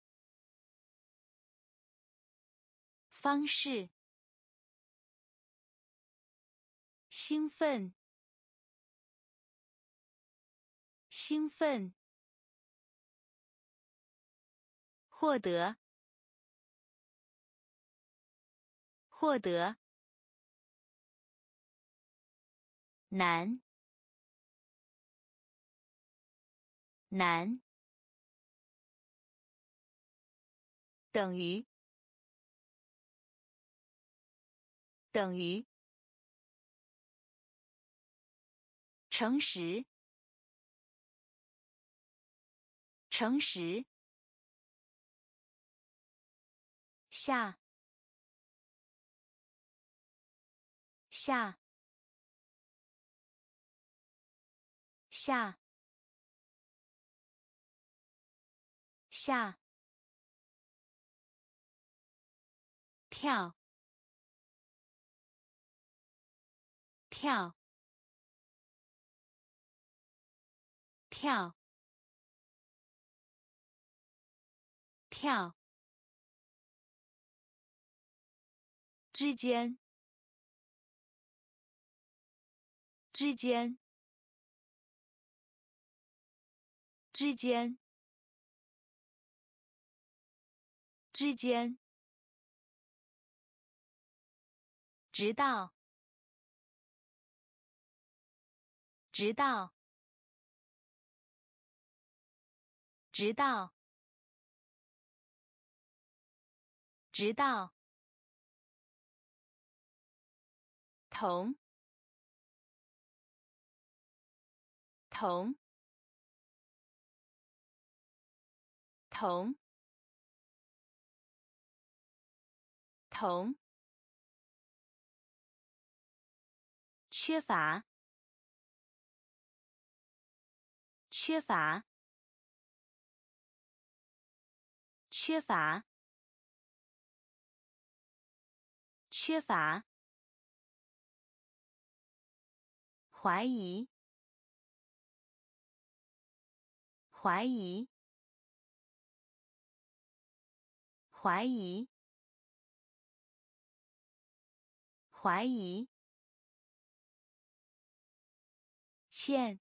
方式，兴奋，兴奋，获得，获得，难，难，等于，等于，诚实，诚实，下，下，下，下，跳，跳，跳，跳，之间，之间，之间，之间，直到，直到，直到，直到，同，同，同，同，缺乏，缺乏，缺乏，缺乏，怀疑，怀疑，怀疑，怀疑，欠，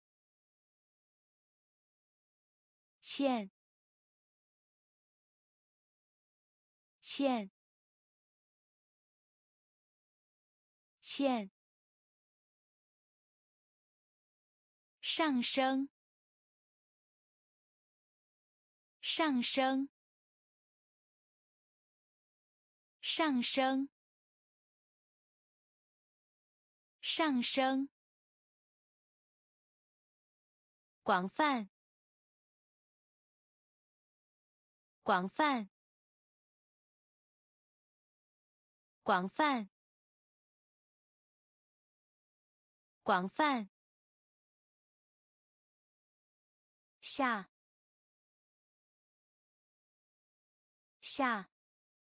欠，欠，欠，上升，上升，上升，上升，广泛，广泛，广泛，广泛，下，下，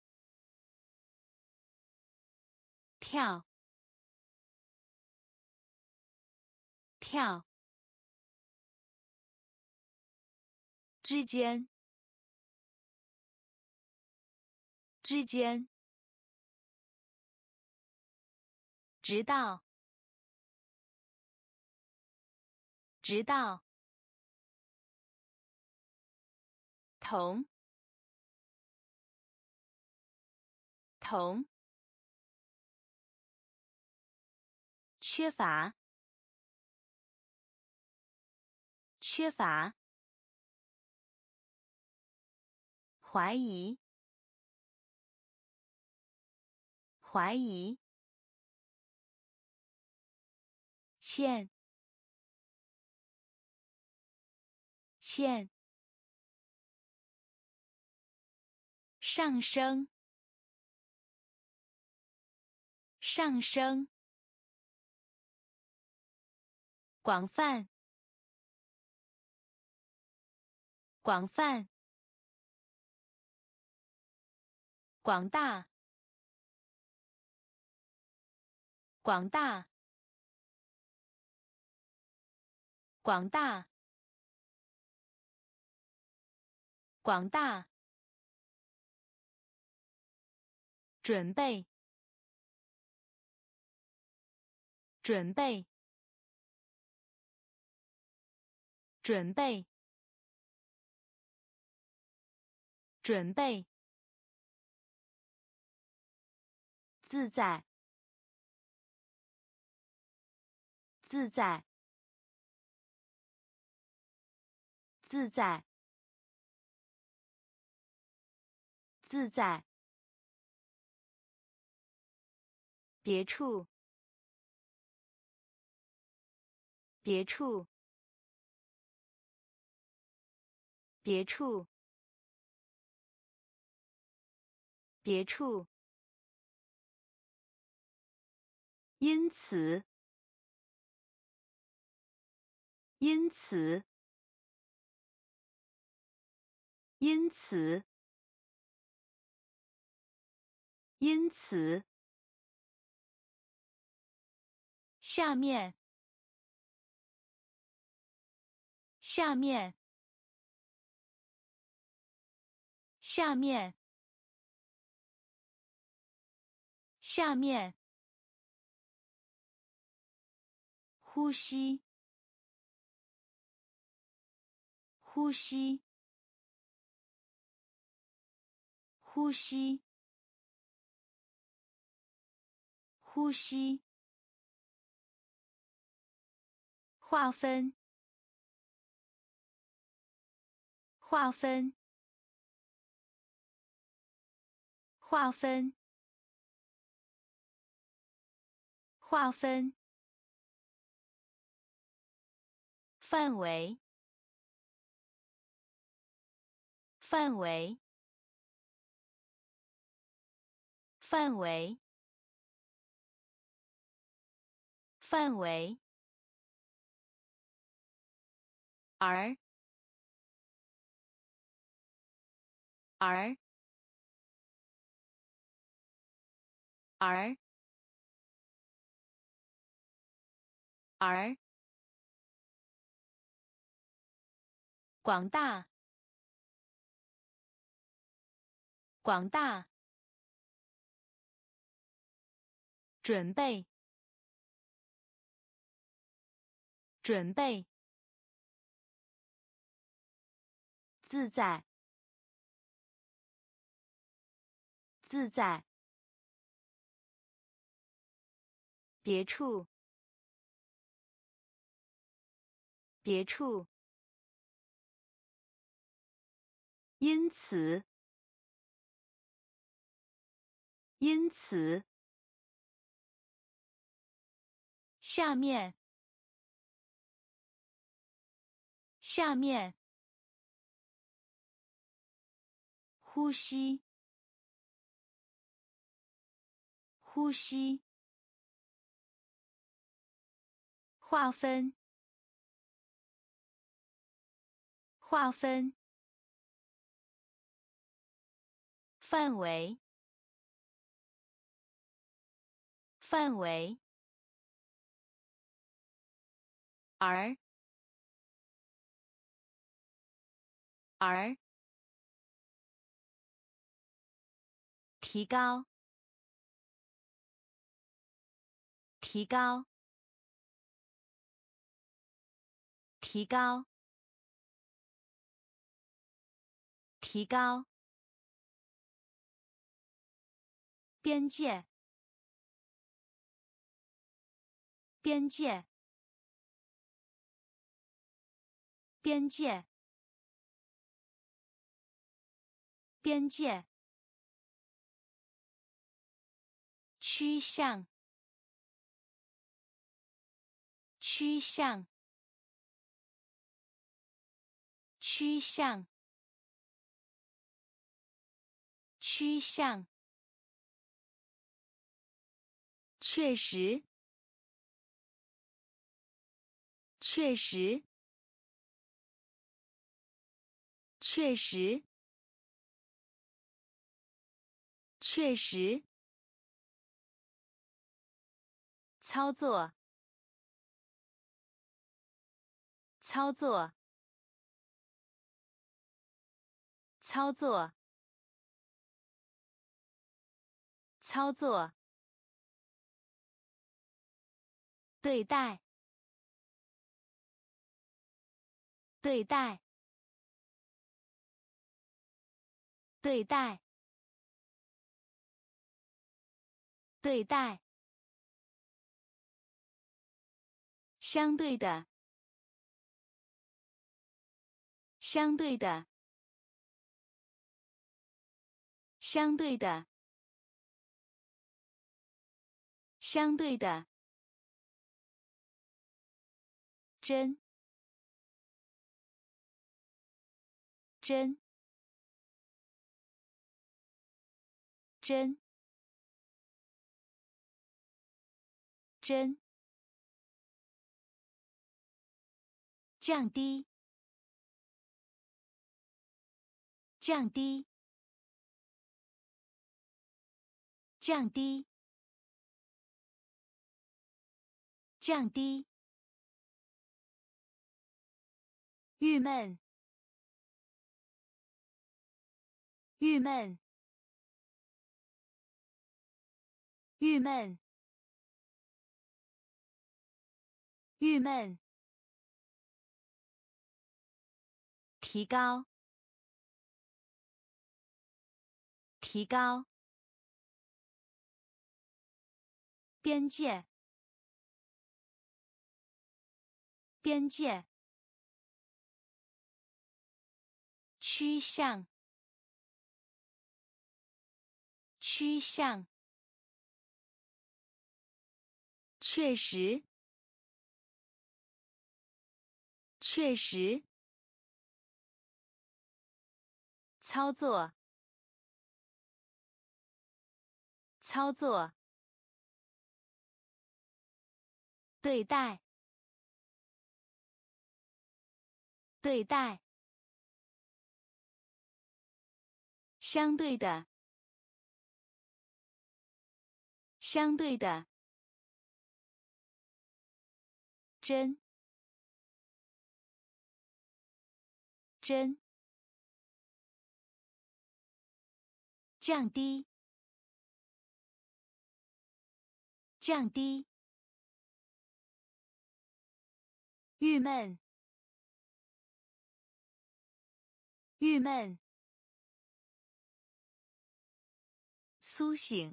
跳，跳，之间， 之间，直到，直到，同，同，缺乏，缺乏，怀疑，怀疑，欠，欠，上升，上升，广泛，广泛，广大，广大，广大，广大，准备，准备，准备，准备，自在，自在，自在，自在，别处，别处，别处，别处，因此，因此，因此，因此，下面，下面，下面，下面，呼吸，呼吸，呼吸，呼吸，划分，划分，划分，划分，范围，范围，范围，范围，而，而，而，而，广大，广大，准备，准备，自在，自在，别处，别处，因此，因此，下面，下面，呼吸，呼吸，划分，划分，范围，范围，而，而， 提高，提高，提高，提高，边界，边界，边界，边界，趋向，趋向，趋向，趋向，确实，确实，确实，确实，操作，操作，操作，操作，对待，对待，对待，对待，相对的，相对的，相对的，相对的，真，真，真，真，降低，降低，降低，降低，郁闷，郁闷，郁闷，郁闷，提高，提高，边界，边界，趋向，趋向，确实，确实，操作，操作，对待，对待，相对的，相对的，真，真，降低，降低，郁闷，郁闷，苏醒，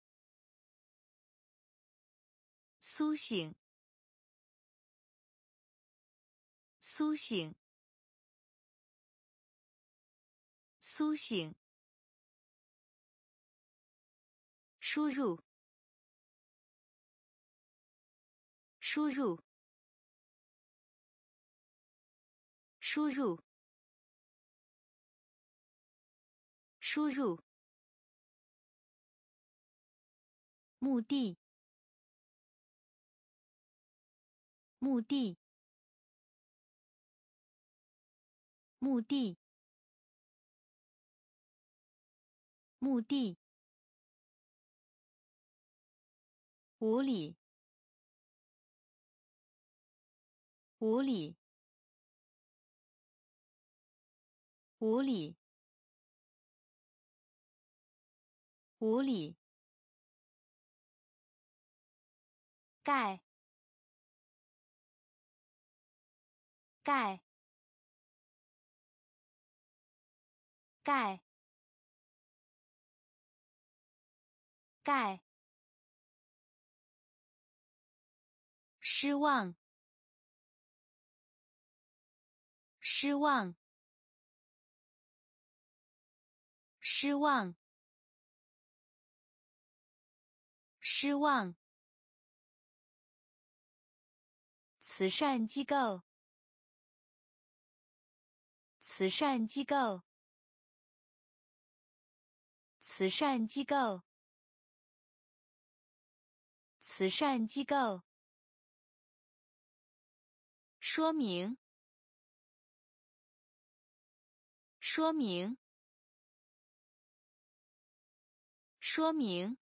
苏醒，苏醒，苏醒，输入，输入，输入，输入，目的，目的，目的，目的，无理，无理，无理， 无理，盖，盖，盖，盖，失望，失望，失望，失望。慈善机构，慈善机构，慈善机构，慈善机构。说明，说明，说明，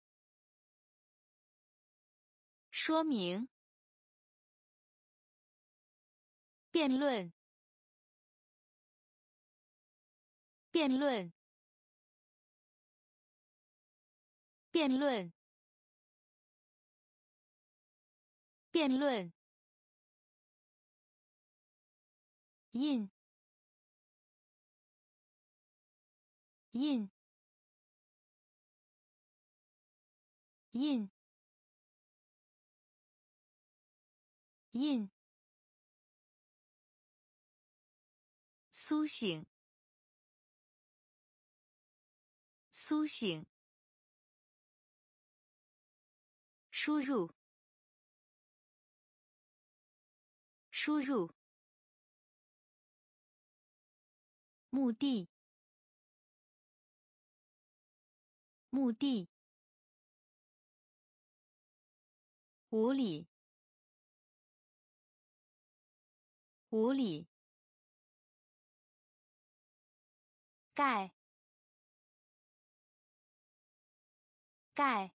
说明。辩论，辩论，辩论，辩论。印，印，印，印。苏醒，苏醒。输入，输入。目的，目的。无理，无理。盖，盖。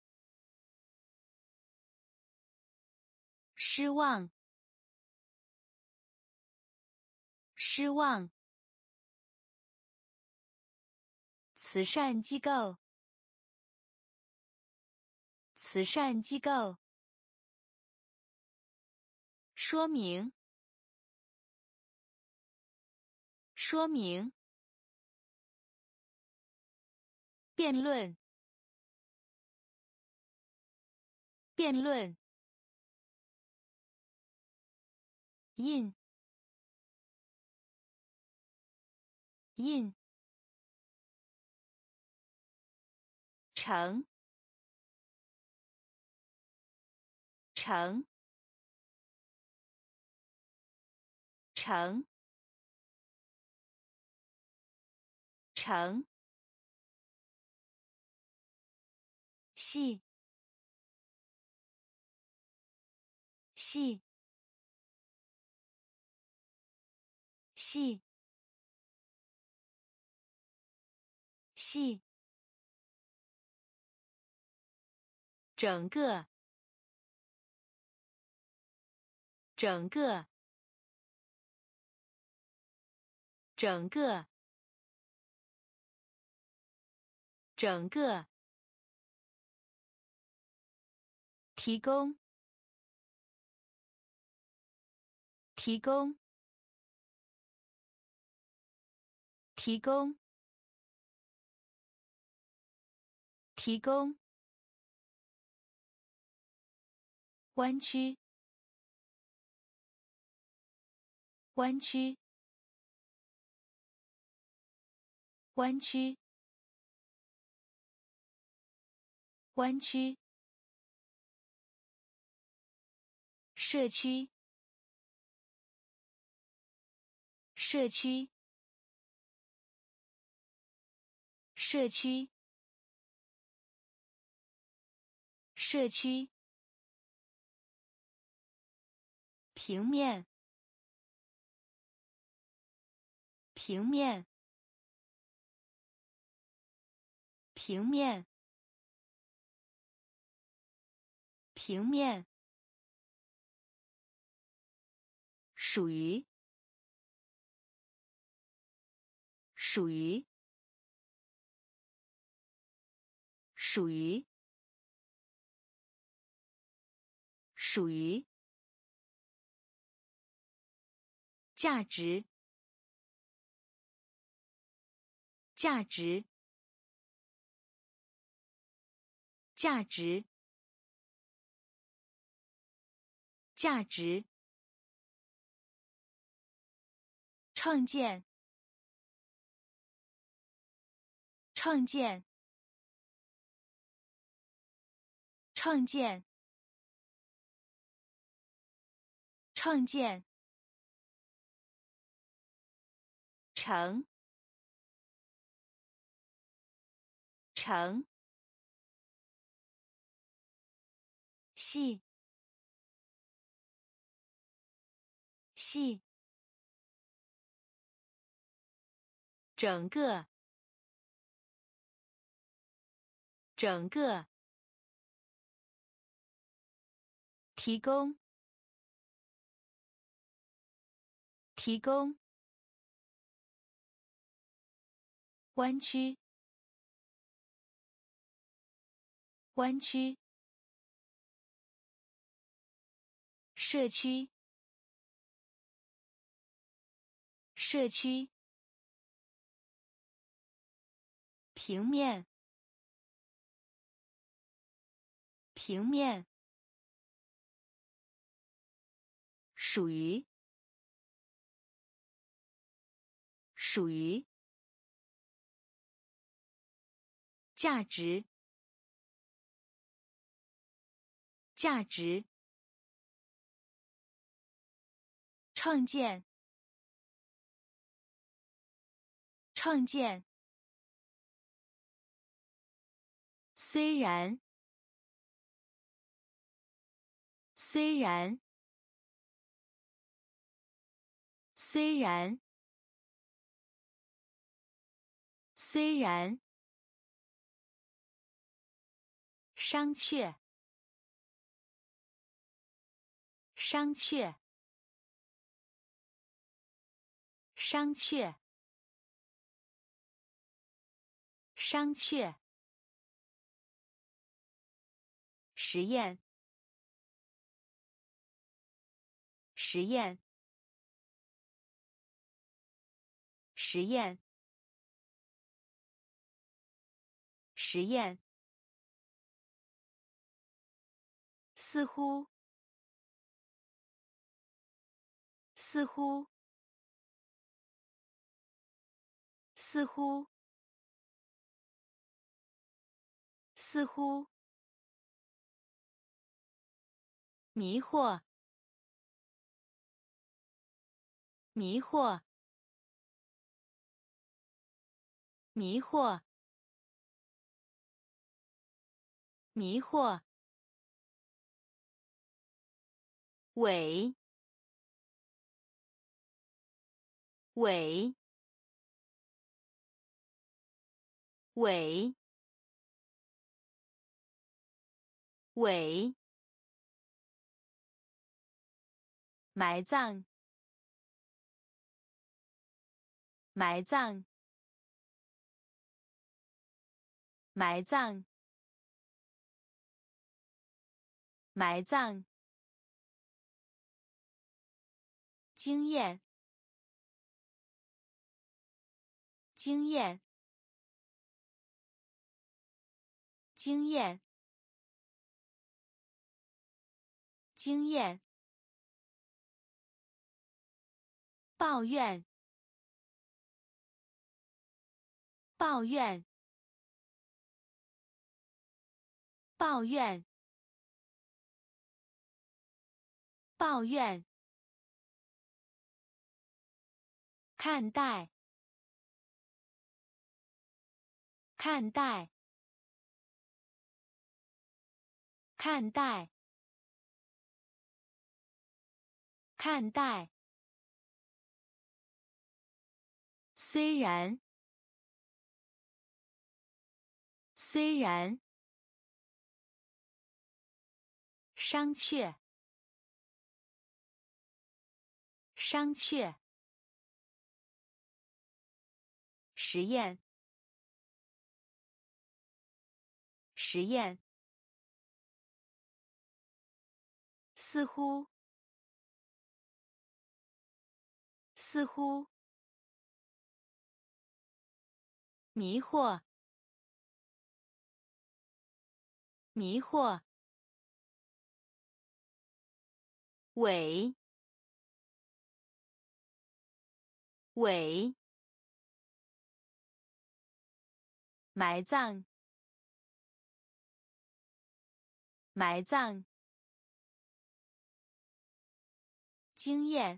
失望，失望。慈善机构，慈善机构。说明，说明。辩论，辩论。印，印。成，成，成，成。细，细，细，细。整个，整个，整个，整个。提供，提供，提供，提供。弯曲，弯曲，弯曲，弯曲。社区，社区，社区，社区。平面，平面，平面，平面。属于，属于。 属于，属于，价值，价值，价值，价值，创建，创建，创建，创建，成，成，系，系，整个，整个，提供，提供，弯曲，弯曲，社区，社区，平面，平面，属于，属于，价值，价值，创建，创建，虽然，虽然，虽然，虽然，商榷，商榷，商榷，商榷，实验，实验，实验，实验，似乎，似乎，似乎，似乎，迷惑，迷惑，迷惑，迷惑，伪，伪，伪，伪，埋葬，埋葬，埋葬，埋葬，经验，经验，经验，经验，抱怨，抱怨，抱怨，抱怨，看待，看待，看待，看待，虽然，虽然，商榷，商榷，实验，实实验，似乎，似乎，迷惑，迷惑，伪，伪，埋葬，埋葬，经验，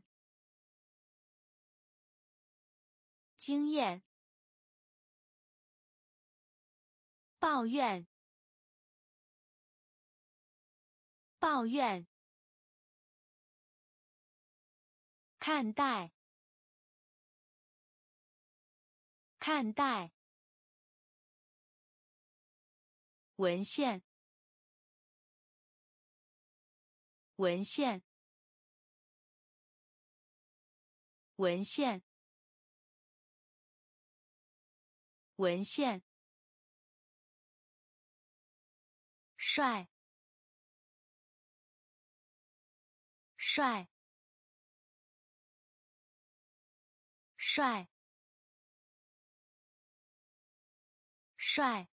经验，抱怨，抱怨，看待，看待，文献，文献，文献，文献，帅，帅，帅，帅，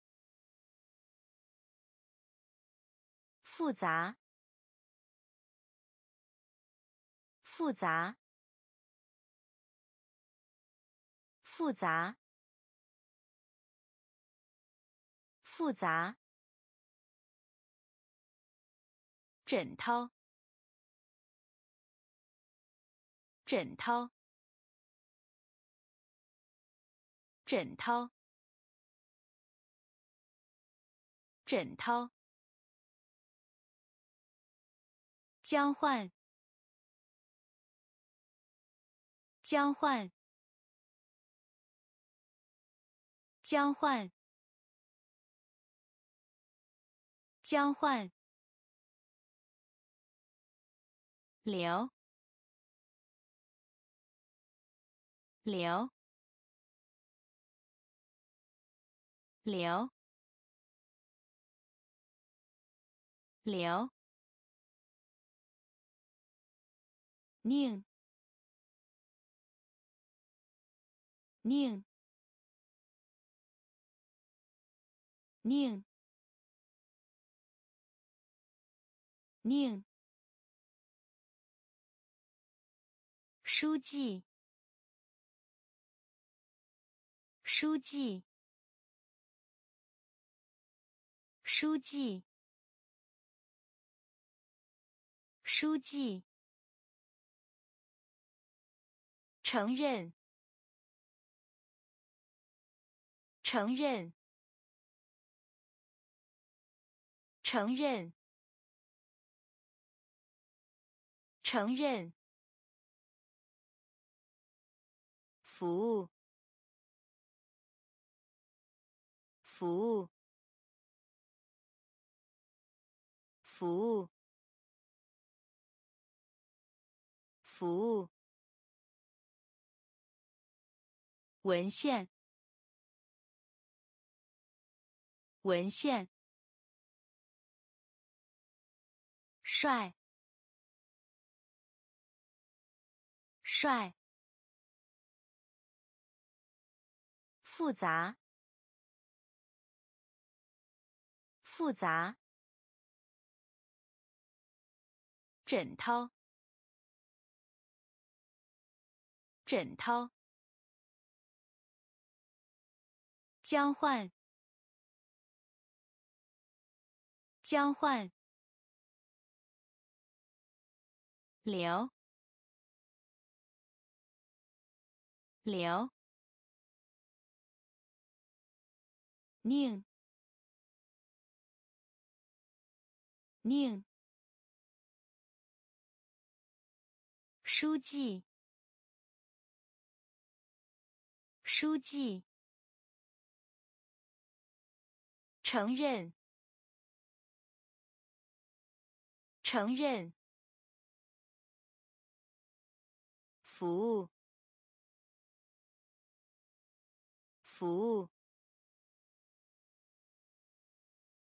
复杂，复杂，复杂，复杂，枕头，枕头，枕头，枕头，交换，交换，交换，交换，流，流，流，流，宁，宁，宁，宁，书记，书记，书记，书记，承认，承认，承认，承认，服务，服务，服务，服务，文献，文献，帅，帅，复杂，复杂，枕头，枕头，交换，交换，流，流，宁，宁，书记，书记，承认，承认，服务，服务，